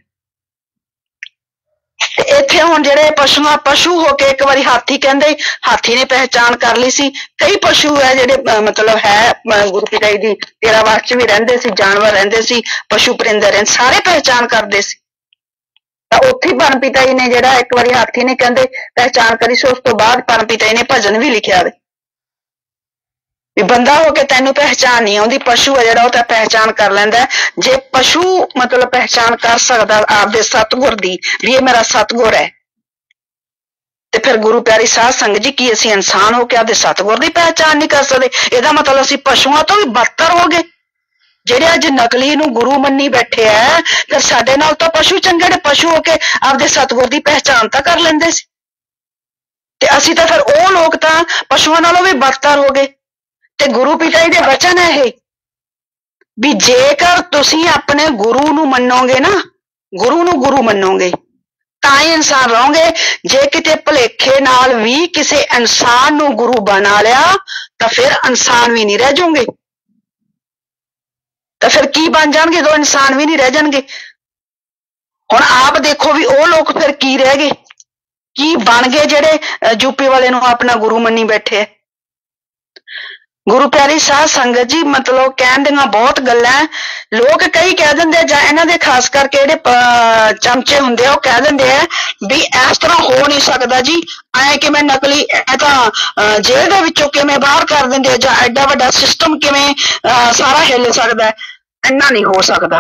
ਤੇ ਇੱਥੇ ਹੁਣ ਜਿਹੜੇ ਪਸ਼ੂ ਆ, ਪਸ਼ੂ ਹੋ ਕੇ ਇੱਕ ਵਾਰੀ ਹਾਥੀ ਕਹਿੰਦੇ, ਹਾਥੀ ਨੇ ਪਹਿਚਾਣ ਕਰ ਲਈ ਸੀ। ਕਈ ਪਸ਼ੂ ਹੈ ਜਿਹੜੇ ਮਤਲਬ ਹੈ ਗੁਰੂ ਪਿਤਾ ਜੀ ਦੀ ਤੇਰਾਵਾਸ ਚ ਵੀ ਰਹਿੰਦੇ ਸੀ, ਜਾਨਵਰ ਰਹਿੰਦੇ ਸੀ, ਪਸ਼ੂ ਪਰਿੰਦੇ ਰਹਿੰਦੇ, ਸਾਰੇ ਪਹਿਚਾਣ ਕਰਦੇ ਸੀ। ਤਾਂ ਉੱਥੇ ਪਰਮ ਪਿਤਾ ਜੀ ਨੇ ਜਿਹੜਾ ਇੱਕ ਵਾਰੀ ਹਾਥੀ ਨੇ ਕਹਿੰਦੇ ਪਹਿਚਾਣ ਕਰੀ ਸੀ, ਉਸ ਤੋਂ ਬਾਅਦ ਪਰਮ ਪਿਤਾ ਜੀ ਨੇ ਭਜਨ ਵੀ ਲਿਖਿਆ ਵੀ ਬੰਦਾ ਹੋ ਕੇ ਤੈਨੂੰ ਪਹਿਚਾਣ ਨਹੀਂ ਆਉਂਦੀ, ਪਸ਼ੂ ਹੈ ਜਿਹੜਾ ਉਹ ਤਾਂ ਪਹਿਚਾਣ ਕਰ ਲੈਂਦਾ। ਜੇ ਪਸ਼ੂ ਮਤਲਬ ਪਹਿਚਾਣ ਕਰ ਸਕਦਾ ਆਪਦੇ ਸਤਿਗੁਰ ਦੀ ਵੀ ਇਹ ਮੇਰਾ ਸਤਿਗੁਰ ਹੈ, ਤੇ ਫਿਰ ਗੁਰੂ ਪਿਆਰੀ ਸਾਧ ਸੰਗਤ ਜੀ, ਕੀ ਅਸੀਂ ਇਨਸਾਨ ਹੋ ਕੇ ਆਪਦੇ ਸਤਿਗੁਰ ਦੀ ਪਹਿਚਾਣ ਨਹੀਂ ਕਰ ਸਕਦੇ? ਇਹਦਾ ਮਤਲਬ ਅਸੀਂ ਪਸ਼ੂਆਂ ਤੋਂ ਵੀ ਬਦਤਰ ਹੋ ਗਏ, ਜਿਹੜੇ ਅੱਜ ਨਕਲੀ ਨੂੰ ਗੁਰੂ ਮੰਨੀ ਬੈਠੇ ਆ। ਫਿਰ ਸਾਡੇ ਨਾਲ ਤਾਂ ਪਸ਼ੂ ਚੰਗੇ ਨੇ, ਪਸ਼ੂ ਹੋ ਕੇ ਆਪਦੇ ਸਤਿਗੁਰ ਦੀ ਪਹਿਚਾਣ ਤਾਂ ਕਰ ਲੈਂਦੇ ਸੀ, ਤੇ ਅਸੀਂ ਤਾਂ ਫਿਰ ਉਹ ਲੋਕ ਤਾਂ ਪਸ਼ੂਆਂ ਨਾਲੋਂ ਵੀ ਬਦਤਰ ਹੋ ਗਏ। ਤੇ ਗੁਰੂ ਪਿਤਾ ਜੀ ਦੇ ਵਚਨ ਹੈ ਇਹ ਵੀ ਜੇਕਰ ਤੁਸੀਂ ਆਪਣੇ ਗੁਰੂ ਨੂੰ ਮੰਨੋਗੇ ਨਾ, ਗੁਰੂ ਨੂੰ ਗੁਰੂ ਮੰਨੋਗੇ ਤਾਂ ਹੀ ਇਨਸਾਨ ਰਹੋਗੇ। ਜੇ ਕਿਤੇ ਭੁਲੇਖੇ ਨਾਲ ਵੀ ਕਿਸੇ ਇਨਸਾਨ ਨੂੰ ਗੁਰੂ ਬਣਾ ਲਿਆ ਤਾਂ ਫਿਰ ਇਨਸਾਨ ਵੀ ਨਹੀਂ ਰਹਿ ਜਾਓਗੇ। ਤਾਂ ਫਿਰ ਕੀ ਬਣ ਜਾਣਗੇ ਜਦੋਂ ਇਨਸਾਨ ਵੀ ਨਹੀਂ ਰਹਿ ਜਾਣਗੇ? ਹੁਣ ਆਪ ਦੇਖੋ ਵੀ ਉਹ ਲੋਕ ਫਿਰ ਕੀ ਰਹਿ ਗਏ, ਕੀ ਬਣ ਗਏ ਜਿਹੜੇ ਯੂਪੀ ਵਾਲੇ ਨੂੰ ਆਪਣਾ ਗੁਰੂ ਮੰਨੀ ਬੈਠੇ ਆ। ਗੁਰੂ ਪਿਆਰੀ ਸਾਧ ਸੰਗਤ ਜੀ, ਮਤਲਬ ਕਹਿਣ ਦੀਆਂ ਬਹੁਤ ਗੱਲਾਂ। ਲੋਕ ਕਈ ਕਹਿ ਦਿੰਦੇ ਆ, ਜਾਂ ਇਹਨਾਂ ਦੇ ਖਾਸ ਕਰਕੇ ਜਿਹੜੇ ਪ- ਚਮਚੇ ਹੁੰਦੇ ਆ, ਉਹ ਕਹਿ ਦਿੰਦੇ ਆ ਵੀ ਇਸ ਤਰ੍ਹਾਂ ਹੋ ਨਹੀਂ ਸਕਦਾ ਜੀ, ਐ ਕਿਵੇਂ ਨਕਲੀ, ਇਹ ਤਾਂ ਅਹ, ਜੇਲ੍ਹ ਦੇ ਵਿੱਚੋਂ ਕਿਵੇਂ ਬਾਹਰ ਕਰ ਦਿੰਦੇ ਆ, ਜਾਂ ਐਡਾ ਵੱਡਾ ਸਿਸਟਮ ਕਿਵੇਂ ਅਹ, ਸਾਰਾ ਹਿੱਲ ਸਕਦਾ ਹੈ। ਇੰਨਾ ਨਹੀਂ ਹੋ ਸਕਦਾ।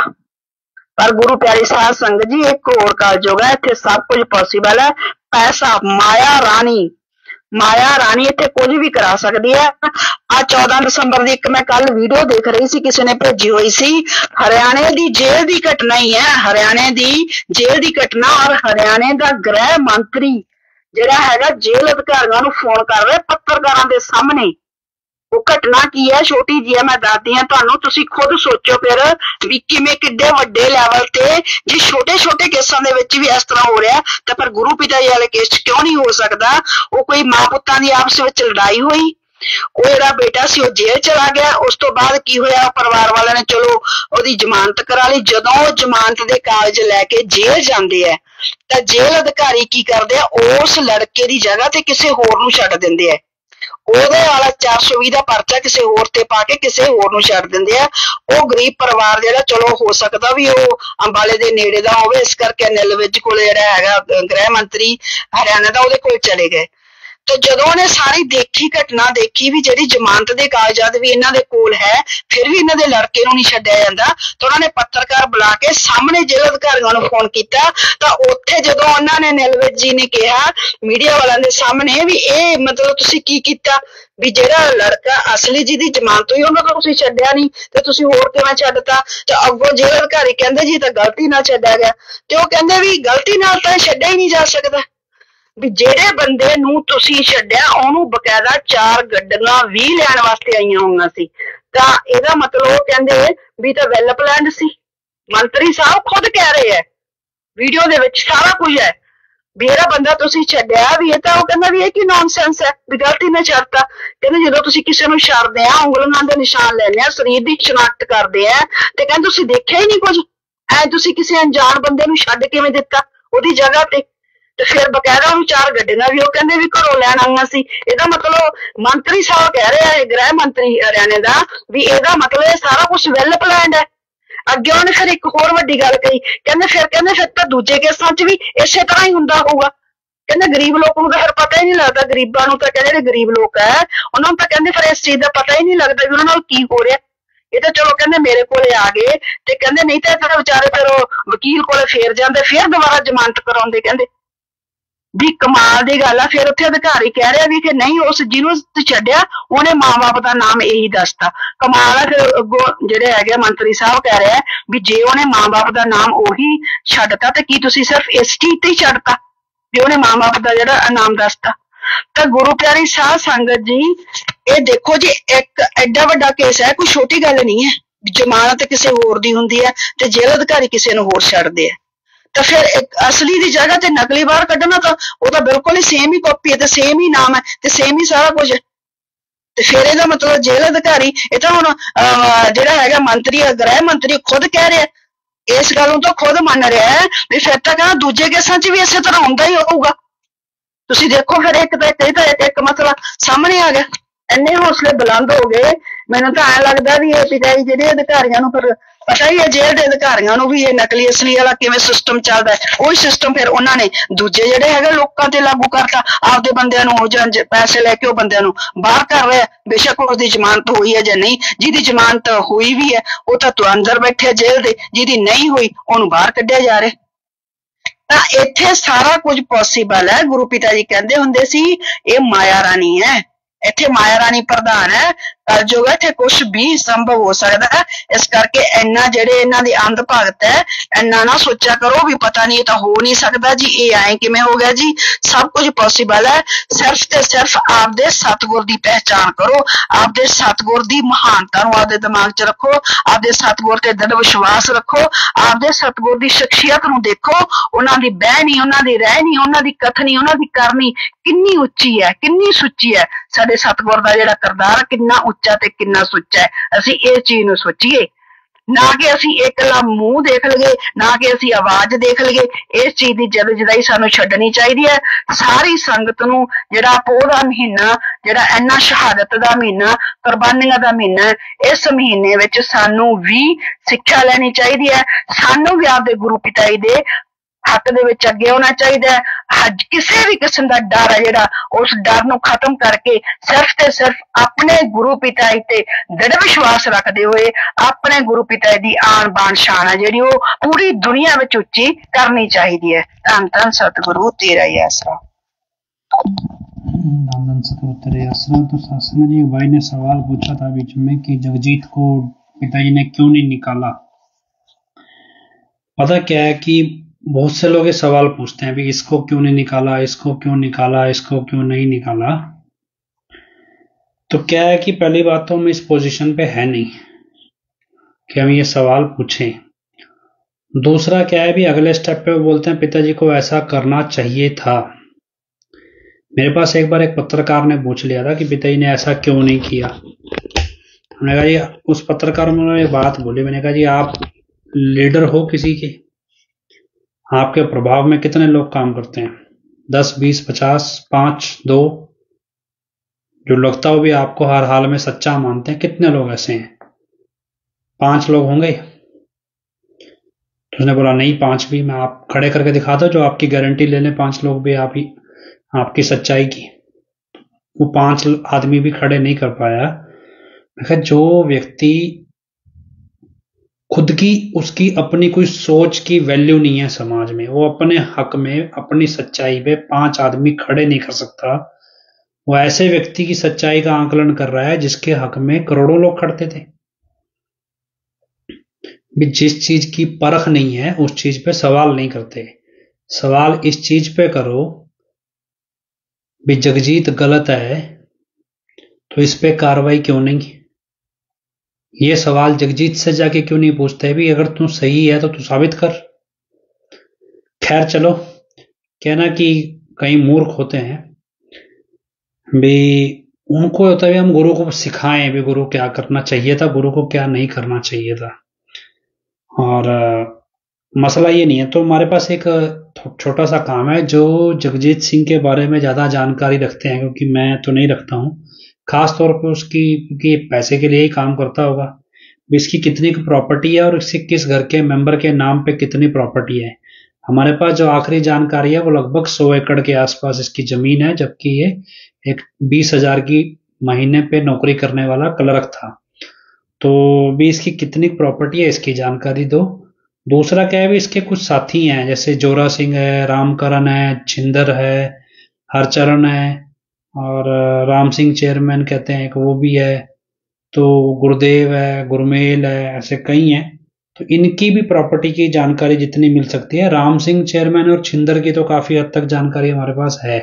ਪਰ ਗੁਰੂ ਪਿਆਰੀ ਸਾਧ ਸੰਗਤ ਜੀ, ਇੱਕ ਹੋਰ ਕਲਯੁਗ ਹੈ, ਇੱਥੇ ਸਭ ਕੁਝ ਪੋਸੀਬਲ ਹੈ। ਪੈਸਾ, ਮਾਇਆ ਰਾਣੀ, ਮਾਇਆ ਰਾਣੀ ਇੱਥੇ ਕੁਝ ਵੀ ਕਰਾ ਸਕਦੀ ਹੈ। ਆ ਚੌਦਾਂ ਦਸੰਬਰ ਦੀ ਇੱਕ ਮੈਂ ਕੱਲ ਵੀਡੀਓ ਦੇਖ ਰਹੀ ਸੀ, ਕਿਸੇ ਨੇ ਭੇਜੀ ਹੋਈ ਸੀ, ਹਰਿਆਣੇ ਦੀ ਜੇਲ੍ਹ ਦੀ ਘਟਨਾ ਹੀ ਹੈ, ਹਰਿਆਣੇ ਦੀ ਜੇਲ੍ਹ ਦੀ ਘਟਨਾ। ਔਰ ਹਰਿਆਣੇ ਦਾ ਗ੍ਰਹਿ ਮੰਤਰੀ ਜਿਹੜਾ ਹੈਗਾ ਜੇਲ੍ਹ ਅਧਿਕਾਰੀਆਂ ਨੂੰ ਫੋਨ ਕਰ ਰਿਹਾ ਪੱਤਰਕਾਰਾਂ ਦੇ ਸਾਹਮਣੇ। ਉਹ ਘਟਨਾ ਕੀ ਹੈ, ਛੋਟੀ ਜੀ ਹੈ, ਮੈਂ ਦੱਸਦੀ ਹਾਂ ਤੁਹਾਨੂੰ, ਤੁਸੀਂ ਖੁਦ ਸੋਚੋ ਫਿਰ ਵੀ ਕਿਵੇਂ ਕਿੱਡੇ ਵੱਡੇ ਲੈਵਲ ਤੇ ਜੇ ਛੋਟੇ ਛੋਟੇ ਕੇਸਾਂ ਦੇ ਵਿੱਚ ਵੀ ਇਸ ਤਰ੍ਹਾਂ ਹੋ ਰਿਹਾ, ਤਾਂ ਫਿਰ ਗੁਰੂ ਪਿਤਾ ਜੀ ਵਾਲੇ ਕੇਸ 'ਚ ਕਿਉਂ ਨਹੀਂ ਹੋ ਸਕਦਾ। ਉਹ ਕੋਈ ਮਾਂ ਪੁੱਤਾਂ ਦੀ ਆਪਸ ਵਿੱਚ ਲੜਾਈ ਹੋਈ, ਉਹ ਜਿਹੜਾ ਬੇਟਾ ਸੀ ਉਹ ਜੇਲ੍ਹ ਚਲਾ ਗਿਆ। ਉਸ ਤੋਂ ਬਾਅਦ ਕੀ ਹੋਇਆ, ਪਰਿਵਾਰ ਵਾਲਿਆਂ ਨੇ ਚਲੋ ਉਹਦੀ ਜ਼ਮਾਨਤ ਕਰਾ ਲਈ। ਜਦੋਂ ਉਹ ਜ਼ਮਾਨਤ ਦੇ ਕਾਗਜ਼ ਲੈ ਕੇ ਜੇਲ੍ਹ ਜਾਂਦੇ ਆ, ਤਾਂ ਜੇਲ੍ਹ ਅਧਿਕਾਰੀ ਕੀ ਕਰਦੇ ਆ, ਉਸ ਲੜਕੇ ਦੀ ਜਗ੍ਹਾ ਤੇ ਕਿਸੇ ਹੋਰ ਨੂੰ ਛੱਡ ਦਿੰਦੇ ਆ। ਉਹਦੇ ਵਾਲਾ ਚਾਰ ਸੌ ਵੀਹ ਦਾ ਪਰਚਾ ਕਿਸੇ ਹੋਰ ਤੇ ਪਾ ਕੇ ਕਿਸੇ ਹੋਰ ਨੂੰ ਛੱਡ ਦਿੰਦੇ ਆ। ਉਹ ਗਰੀਬ ਪਰਿਵਾਰ ਜਿਹੜਾ, ਚਲੋ ਹੋ ਸਕਦਾ ਵੀ ਉਹ ਅੰਬਾਲੇ ਦੇ ਨੇੜੇ ਦਾ ਹੋਵੇ, ਇਸ ਕਰਕੇ ਅਨਿਲ ਵਿਜ ਕੋਲ ਜਿਹੜਾ ਹੈਗਾ ਗ੍ਰਹਿ ਮੰਤਰੀ ਹਰਿਆਣਾ ਦਾ, ਉਹਦੇ ਕੋਲ ਚਲੇ ਗਏ। ਤੇ ਜਦੋਂ ਉਹਨੇ ਸਾਰੀ ਦੇਖੀ, ਘਟਨਾ ਦੇਖੀ ਵੀ ਜਿਹੜੀ ਜ਼ਮਾਨਤ ਦੇ ਕਾਗਜ਼ਾਤ ਵੀ ਇਹਨਾਂ ਦੇ ਕੋਲ ਹੈ, ਫਿਰ ਵੀ ਇਹਨਾਂ ਦੇ ਲੜਕੇ ਨੂੰ ਨਹੀਂ ਛੱਡਿਆ ਜਾਂਦਾ, ਤਾਂ ਉਹਨਾਂ ਨੇ ਪੱਤਰਕਾਰ ਬੁਲਾ ਕੇ ਸਾਹਮਣੇ ਜੇਲ੍ਹ ਅਧਿਕਾਰੀਆਂ ਨੂੰ ਫੋਨ ਕੀਤਾ। ਤਾਂ ਉੱਥੇ ਜਦੋਂ ਉਹਨਾਂ ਨੇ ਅਨਿਲ ਵਿਜ ਜੀ ਨੇ ਕਿਹਾ ਮੀਡੀਆ ਵਾਲਿਆਂ ਦੇ ਸਾਹਮਣੇ ਵੀ ਇਹ ਮਤਲਬ ਤੁਸੀਂ ਕੀ ਕੀਤਾ, ਵੀ ਜਿਹੜਾ ਲੜਕਾ ਅਸਲੀ ਜਿਹਦੀ ਜ਼ਮਾਨਤ ਹੋਈ ਉਹਨਾਂ ਨੂੰ ਤੁਸੀਂ ਛੱਡਿਆ ਨਹੀਂ, ਤੇ ਤੁਸੀਂ ਹੋਰ ਕਿਵੇਂ ਛੱਡਤਾ। ਤੇ ਅੱਗੋਂ ਜੇਲ੍ਹ ਅਧਿਕਾਰੀ ਕਹਿੰਦੇ ਜੀ ਤਾਂ ਗਲਤੀ ਨਾਲ ਛੱਡਿਆ ਗਿਆ। ਤੇ ਉਹ ਕਹਿੰਦੇ ਵੀ ਗਲਤੀ ਨਾਲ ਤਾਂ ਛੱਡਿਆ ਹੀ ਨਹੀਂ ਜਾ ਸਕਦਾ, ਵੀ ਜਿਹੜੇ ਬੰਦੇ ਨੂੰ ਤੁਸੀਂ ਛੱਡਿਆ ਉਹਨੂੰ ਬਕਾਇਦਾ ਚਾਰ ਗੱਡੀਆਂ ਵੀ ਲੈਣ ਵਾਸਤੇ ਆਈਆਂ ਹੋਈਆਂ ਸੀ। ਤਾਂ ਇਹਦਾ ਮਤਲਬ ਉਹ ਕਹਿੰਦੇ ਵੀ ਤਾਂ ਵੈਲ ਪਲਾਨਡ ਸੀ। ਮੰਤਰੀ ਸਾਹਿਬ ਖੁਦ ਕਹਿ ਰਹੇ ਹੈ, ਵੀਡੀਓ ਦੇ ਵਿੱਚ ਸਾਰਾ ਕੁਝ ਹੈ, ਵੀ ਇਹਦਾ ਬੰਦਾ ਤੁਸੀਂ ਛੱਡਿਆ ਵੀ ਇਹ ਤਾਂ ਉਹ ਕਹਿੰਦਾ ਵੀ ਇਹ ਕੀ ਨੌਨਸੈਂਸ ਹੈ, ਵੀ ਗਲਤੀ ਨਾਲ ਛੱਡਤਾ। ਕਹਿੰਦੇ ਜਦੋਂ ਤੁਸੀਂ ਕਿਸੇ ਨੂੰ ਛੱਡਦੇ ਆ, ਉਂਗਲਾਂ ਦੇ ਨਿਸ਼ਾਨ ਲੈਂਦੇ ਆ, ਸਰੀਰ ਦੀ ਸ਼ਨਾਖਤ ਕਰਦੇ ਆ, ਤੇ ਕਹਿੰਦੇ ਤੁਸੀਂ ਦੇਖਿਆ ਹੀ ਨਹੀਂ ਕੁਝ, ਐ ਤੁਸੀਂ ਕਿਸੇ ਅਣਜਾਣ ਬੰਦੇ ਨੂੰ ਛੱਡ ਕਿਵੇਂ ਦਿੱਤਾ ਉਹਦੀ ਜਗ੍ਹਾ ਤੇ। ਤੇ ਫਿਰ ਬਕਾਇਦਾ ਉਹਨੂੰ ਚਾਰ ਗੱਡੀਆਂ ਵੀ ਉਹ ਕਹਿੰਦੇ ਵੀ ਘਰੋਂ ਲੈਣ ਆਈਆਂ ਸੀ। ਇਹਦਾ ਮਤਲਬ ਮੰਤਰੀ ਸਾਹਿਬ ਕਹਿ ਰਿਹਾ ਹੈ, ਗ੍ਰਹਿ ਮੰਤਰੀ ਹਰਿਆਣੇ ਦਾ, ਵੀ ਇਹਦਾ ਮਤਲਬ ਇਹ ਸਾਰਾ ਕੁਝ ਵੈਲ ਪਲਾਨਡ ਹੈ। ਅੱਗੇ ਉਹਨੇ ਫਿਰ ਇੱਕ ਹੋਰ ਵੱਡੀ ਗੱਲ ਕਹੀ, ਕਹਿੰਦੇ ਫਿਰ ਕਹਿੰਦੇ ਫਿਰ ਤਾਂ ਦੂਜੇ ਕੇਸਾਂ 'ਚ ਵੀ ਇਸੇ ਤਰ੍ਹਾਂ ਹੀ ਹੁੰਦਾ ਹੋਊਗਾ। ਕਹਿੰਦੇ ਗਰੀਬ ਲੋਕ ਨੂੰ ਤਾਂ ਫਿਰ ਪਤਾ ਹੀ ਨਹੀਂ ਲੱਗਦਾ, ਗਰੀਬਾਂ ਨੂੰ ਤਾਂ ਕਹਿੰਦੇ ਜਿਹੜੇ ਗਰੀਬ ਲੋਕ ਹੈ ਉਹਨਾਂ ਨੂੰ ਤਾਂ ਕਹਿੰਦੇ ਫਿਰ ਇਸ ਚੀਜ਼ ਦਾ ਪਤਾ ਹੀ ਨਹੀਂ ਲੱਗਦਾ ਵੀ ਉਹਨਾਂ ਨਾਲ ਕੀ ਹੋ ਰਿਹਾ। ਇਹ ਤਾਂ ਚਲੋ ਕਹਿੰਦੇ ਮੇਰੇ ਕੋਲੇ ਆ ਗਏ, ਤੇ ਕਹਿੰਦੇ ਨਹੀਂ ਤਾਂ ਫਿਰ ਵਿਚਾਰੇ ਫਿਰ ਉਹ ਵਕੀਲ ਕੋਲੇ ਫੇਰ ਜਾਂਦੇ, ਫਿਰ ਦੁਬਾਰਾ ਜ਼ਮਾਨਤ ਕਰਾਉਂਦੇ। ਕਹਿੰਦੇ ਵੀ ਕਮਾਲ ਦੀ ਗੱਲ ਆ। ਫਿਰ ਉੱਥੇ ਅਧਿਕਾਰੀ ਕਹਿ ਰਿਹਾ ਵੀ ਕਿ ਨਹੀਂ, ਉਸ ਜਿਹਨੂੰ ਛੱਡਿਆ ਉਹਨੇ ਮਾਂ-ਬਾਪ ਦਾ ਨਾਮ ਇਹੀ ਦੱਸਤਾ। ਕਮਾਲ ਆ। ਫਿਰ ਅੱਗੋਂ ਜਿਹੜੇ ਹੈਗੇ ਮੰਤਰੀ ਸਾਹਿਬ ਕਹਿ ਰਿਹਾ ਵੀ ਜੇ ਉਹਨੇ ਮਾਂ-ਬਾਪ ਦਾ ਨਾਮ ਉਹੀ ਛੱਡਤਾ, ਤੇ ਕੀ ਤੁਸੀਂ ਸਿਰਫ ਇਸ ਚੀਜ਼ ਤੇ ਹੀ ਛੱਡਤਾ ਵੀ ਉਹਨੇ ਮਾਂ-ਬਾਪ ਦਾ ਜਿਹੜਾ ਨਾਮ ਦੱਸਤਾ। ਤਾਂ ਗੁਰੂ ਪਿਆਰੀ ਸਾਧ ਸੰਗਤ ਜੀ, ਇਹ ਦੇਖੋ ਜੀ, ਇੱਕ ਐਡਾ ਵੱਡਾ ਕੇਸ ਹੈ, ਕੋਈ ਛੋਟੀ ਗੱਲ ਨਹੀਂ ਹੈ। ਜ਼ਮਾਨਤ ਕਿਸੇ ਹੋਰ ਦੀ ਹੁੰਦੀ ਹੈ ਤੇ ਜੇਲ੍ਹ ਅਧਿਕਾਰੀ ਕਿਸੇ ਨੂੰ ਹੋਰ ਛੱਡਦੇ ਆ। ਤਾਂ ਫਿਰ ਇੱਕ ਅਸਲੀ ਦੀ ਜਗ੍ਹਾ ਤੇ ਨਕਲੀ ਬਾਹਰ ਕੱਢਣਾ, ਤਾਂ ਉਹ ਤਾਂ ਬਿਲਕੁਲ ਹੀ ਸੇਮ ਹੀ ਕਾਪੀ ਹੈ, ਤੇ ਸੇਮ ਹੀ ਨਾਮ ਹੈ, ਤੇ ਸੇਮ ਹੀ ਸਾਰਾ ਕੁਝ ਹੈ। ਤੇ ਫਿਰ ਇਹਦਾ ਮਤਲਬ ਜੇਲ੍ਹ ਅਧਿਕਾਰੀ, ਇਹ ਤਾਂ ਹੁਣ ਜਿਹੜਾ ਹੈਗਾ ਮੰਤਰੀ, ਗ੍ਰਹਿ ਮੰਤਰੀ ਖੁਦ ਕਹਿ ਰਿਹਾ, ਇਸ ਗੱਲ ਨੂੰ ਤਾਂ ਖੁਦ ਮੰਨ ਰਿਹਾ ਹੈ ਵੀ ਫਿਰ ਤਾਂ ਕਹਿੰਦਾ ਦੂਜੇ ਕੇਸਾਂ 'ਚ ਵੀ ਇਸੇ ਤਰ੍ਹਾਂ ਹੁੰਦਾ ਹੀ ਹੋਊਗਾ। ਤੁਸੀਂ ਦੇਖੋ ਫਿਰ ਇੱਕ ਤਾਂ ਇੱਕ ਤਾਂ ਇੱਕ ਮਸਲਾ ਸਾਹਮਣੇ ਆ ਗਿਆ। ਇੰਨੇ ਹੌਸਲੇ ਬੁਲੰਦ ਹੋ ਗਏ, ਮੈਨੂੰ ਤਾਂ ਐਂ ਲੱਗਦਾ ਵੀ ਇਹ ਪਿਤਾ ਜੀ ਜਿਹੜੇ ਅਧਿਕਾਰੀਆਂ ਨੂੰ ਫਿਰ ਪਤਾ ਹੀ ਹੈ, ਜੇਲ੍ਹ ਦੇ ਅਧਿਕਾਰੀਆਂ ਨੂੰ ਵੀ ਇਹ ਨਕਲੀ ਅਸਲੀ ਵਾਲਾ ਕਿਵੇਂ ਸਿਸਟਮ ਚੱਲਦਾ ਹੈ। ਉਹੀ ਸਿਸਟਮ ਫਿਰ ਉਹਨਾਂ ਨੇ ਦੂਜੇ ਜਿਹੜੇ ਹੈਗੇ ਲੋਕਾਂ ਤੇ ਲਾਗੂ ਕਰਤਾ। ਆਪਦੇ ਬੰਦਿਆਂ ਨੂੰ ਜਾਂ ਪੈਸੇ ਲੈ ਕੇ ਉਹ ਬੰਦਿਆਂ ਨੂੰ ਬਾਹਰ ਕਰ ਰਿਹਾ, ਬੇਸ਼ੱਕ ਉਹਦੀ ਜ਼ਮਾਨਤ ਹੋਈ ਹੈ ਜਾਂ ਨਹੀਂ। ਜਿਹਦੀ ਜ਼ਮਾਨਤ ਹੋਈ ਵੀ ਹੈ ਉਹ ਤਾਂ ਅੰਦਰ ਬੈਠੇ ਜੇਲ੍ਹ ਦੇ, ਜਿਹਦੀ ਨਹੀਂ ਹੋਈ ਉਹਨੂੰ ਬਾਹਰ ਕੱਢਿਆ ਜਾ ਰਿਹਾ। ਤਾਂ ਇੱਥੇ ਸਾਰਾ ਕੁਝ ਪੋਸੀਬਲ ਹੈ। ਗੁਰੂ ਪਿਤਾ ਜੀ ਕਹਿੰਦੇ ਹੁੰਦੇ ਸੀ ਇਹ ਮਾਇਆ ਰਾਣੀ ਹੈ, ਇੱਥੇ ਮਾਇਆ ਰਾਣੀ ਪ੍ਰਧਾਨ ਹੈ। ਕਲਯੁਗ ਹੈ, ਇੱਥੇ ਕੁਛ ਵੀ ਸੰਭਵ ਹੋ ਸਕਦਾ ਹੈ। ਇਸ ਕਰਕੇ ਇੰਨਾ ਜਿਹੜੇ ਇਹਨਾਂ ਦੀ ਅੰਧ ਭਗਤ ਹੈ, ਇੰਨਾ ਨਾ ਸੋਚਿਆ ਕਰੋ ਵੀ ਪਤਾ ਨਹੀਂ ਇਹ ਤਾਂ ਹੋ ਨਹੀਂ ਸਕਦਾ ਜੀ, ਇਹ ਐਂ ਕਿਵੇਂ ਹੋ ਗਿਆ ਜੀ। ਸਭ ਕੁਝ ਪੋਸੀਬਲ ਹੈ। ਸਿਰਫ ਤੇ ਸਿਰਫ ਆਪਦੇ ਸਤਿਗੁਰ ਦੀ ਪਹਿਚਾਣ ਕਰੋ, ਆਪਦੇ ਸਤਿਗੁਰ ਦੀ ਮਹਾਨਤਾ ਨੂੰ ਆਪਦੇ ਦਿਮਾਗ 'ਚ ਰੱਖੋ, ਆਪਦੇ ਸਤਿਗੁਰ ਤੇ ਦ੍ਰਿੜ ਵਿਸ਼ਵਾਸ ਰੱਖੋ, ਆਪਦੇ ਸਤਿਗੁਰ ਦੀ ਸ਼ਖਸੀਅਤ ਨੂੰ ਦੇਖੋ, ਉਹਨਾਂ ਦੀ ਬਹਿਣੀ, ਉਹਨਾਂ ਦੀ ਰਹਿਣੀ, ਉਹਨਾਂ ਦੀ ਕਥਨੀ, ਉਹਨਾਂ ਦੀ ਕਰਨੀ ਕਿੰਨੀ ਉੱਚੀ ਹੈ, ਕਿੰਨੀ ਸੁੱਚੀ ਹੈ। ਸਾਡੇ ਸਤਿਗੁਰ ਦਾ ਜਿਹੜਾ ਕਿਰਦਾਰ ਕਿੰਨਾ ਉੱਚਾ ਤੇ ਕਿੰਨਾ ਸੁੱਚਾ ਹੈ। ਅਸੀਂ ਇਹ ਚੀਜ਼ ਨੂੰ ਸੋਚੀਏ। ना कि असीं एकला मूंह देख लईए, ना कि असीं आवाज देख लईए। इस चीज दी जल्दजदाई सानूं छड्डनी चाहीदी है। सारी संगत नूं जिहड़ा पोह दा महीना, जिहड़ा इन्ना शहादत दा महीना, कुर्बानियां दा महीना है, इस महीने विच सानूं भी सिੱਖਿਆ ਲੈਣੀ ਚਾਹੀਦੀ है। सानूं भी आपदे गुरु पिता जी दे हक दे विच अगे होना चाहिदा है। हज किसी भी किस्म का डर है जिहड़ा, उस डर नूं खत्म करके सिर्फ ते सिर्फ अपने गुरु पिता जी ते दृढ़ विश्वास रखदे होए अपने गुरु पिता जी दी आन बान शान है जिहड़ी वो पूरी दुनिया विच उच्ची करनी चाहिदी है। धन धन सतगुरु तेरा ही आसरा। धन धन सतगुरु तेरा ही आसरा। तो सासंग जी भाई ने सवाल पूछा था बीच में कि जगजीत को पिताजी ने क्यों नहीं निकाला। पता क्या है कि बहुत से लोग ये सवाल पूछते हैं भी इसको क्यों नहीं निकाला, इसको क्यों निकाला, इसको क्यों नहीं निकाला। तो क्या है कि पहली बात तो हम इस पोजीशन पे है नहीं कि हम ये सवाल पूछें। दूसरा क्या है भी अगले स्टेप पे वो बोलते हैं पिताजी को ऐसा करना चाहिए था। मेरे पास एक बार एक पत्रकार ने पूछ लिया था कि पिताजी ने ऐसा क्यों नहीं किया। हमने कहा जी, उस पत्रकार ने बात बोली, मैंने कहा जी आप लीडर हो किसी के, आपके प्रभाव में कितने लोग काम करते हैं, दस बीस पचास, पांच दो, जो लगता हो भी आपको हर हाल में सच्चा मानते हैं, कितने लोग ऐसे हैं, पांच लोग होंगे। तो उसने बोला नहीं पांच भी, मैं आप खड़े करके दिखा दो जो आपकी गारंटी ले लें पांच लोग भी आप ही आपकी सच्चाई की। वो पांच आदमी भी खड़े नहीं कर पाया। मैं कहा जो व्यक्ति खुद की उसकी अपनी कोई सोच की वैल्यू नहीं है समाज में, वो अपने हक में अपनी सच्चाई पे पांच आदमी खड़े नहीं कर सकता, वो ऐसे व्यक्ति की सच्चाई का आकलन कर रहा है जिसके हक में करोड़ों लोग खड़ते थे। भी जिस चीज की परख नहीं है उस चीज पे सवाल नहीं करते। सवाल इस चीज पे करो भी जगजीत गलत है तो इस पे कार्रवाई क्यों नहीं। ये सवाल जगजीत से जाके क्यों नहीं पूछते भी अगर तू सही है तो तू साबित कर। खैर चलो, कहना कि कई मूर्ख होते हैं भी उनको होता है हम गुरु को सिखाएं भी गुरु क्या करना चाहिए था, गुरु को क्या नहीं करना चाहिए था। और मसला ये नहीं है। तो हमारे पास एक छोटा सा काम है, जो जगजीत सिंह के बारे में ज्यादा जानकारी रखते हैं, क्योंकि मैं तो नहीं रखता हूं, खास तौर पर उसकी, क्योंकि पैसे के लिए ही काम करता होगा, इसकी कितनी प्रॉपर्टी है और इसके किस घर के मेंबर के नाम पे कितनी प्रॉपर्टी है। हमारे पास जो आखिरी जानकारी है वो लगभग सौ एकड़ के आसपास इसकी जमीन है, जबकि ये एक बीस हजार की महीने पे नौकरी करने वाला क्लर्क था। तो भी इसकी कितनी प्रॉपर्टी है इसकी जानकारी दो। दूसरा क्या है भी इसके कुछ साथी हैं, जैसे जोरा सिंह है, रामकरण है, छिंदर है, हरचरण है और राम सिंह चेयरमैन कहते हैं एक वो भी है, तो गुरुदेव है, गुरमेल है, ऐसे कई हैं। तो इनकी भी प्रॉपर्टी की जानकारी जितनी मिल सकती है। राम सिंह चेयरमैन और छिंदर की तो काफी हद तक जानकारी हमारे पास है,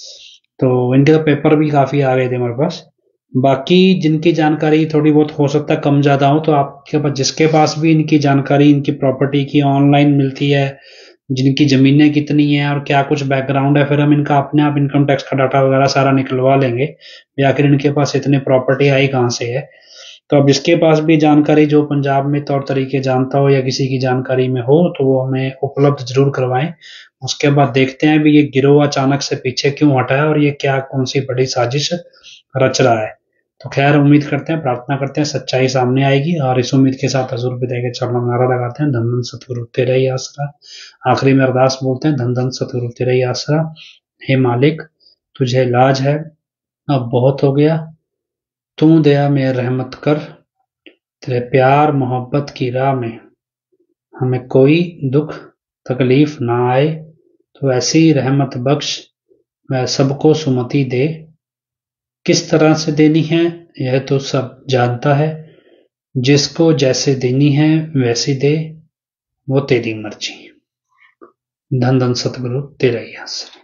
तो इनके तो पेपर भी काफी आ गए थे हमारे पास। बाकी जिनकी जानकारी थोड़ी बहुत हो सकता है कम ज्यादा हो, तो आपके पास जिसके पास भी इनकी जानकारी इनकी प्रॉपर्टी की ऑनलाइन मिलती है, जिनकी जमीनें कितनी है और क्या कुछ बैकग्राउंड है, फिर हम इनका अपने आप इनकम टैक्स का डाटा वगैरह सारा निकलवा लेंगे आखिर इनके पास इतनी प्रॉपर्टी आई कहाँ से है। तो अब जिसके पास भी जानकारी जो पंजाब में तौर तरीके जानता हो या किसी की जानकारी में हो तो वो हमें उपलब्ध जरूर करवाएं। उसके बाद देखते हैं भी ये गिरोह अचानक से पीछे क्यों हटा है और ये क्या कौन सी बड़ी साजिश रच रहा है। तो खैर उम्मीद करते हैं, प्रार्थना करते हैं सच्चाई सामने आएगी। और इस उम्मीद के साथ हजूर विदाई के चरणों में नारा लगाते हैं, धन धन सतगुरु तेरा ही आसरा। आखिरी में अरदास बोलते हैं, धन धन सतगुरु तेरा ही आसरा। हे मालिक तुझे इलाज है, अब बहुत हो गया, तू दया में रहमत कर, तेरे प्यार मोहब्बत की राह में हमें कोई दुख तकलीफ ना आए, तो ऐसी रहमत बख्श, वह सबको सुमति दे। किस तरह से देनी है यह तो सब जानता है, जिसको जैसे देनी है वैसी दे, वो तेरी मर्जी। धन धन सतगुरु तेरा ही आसरा।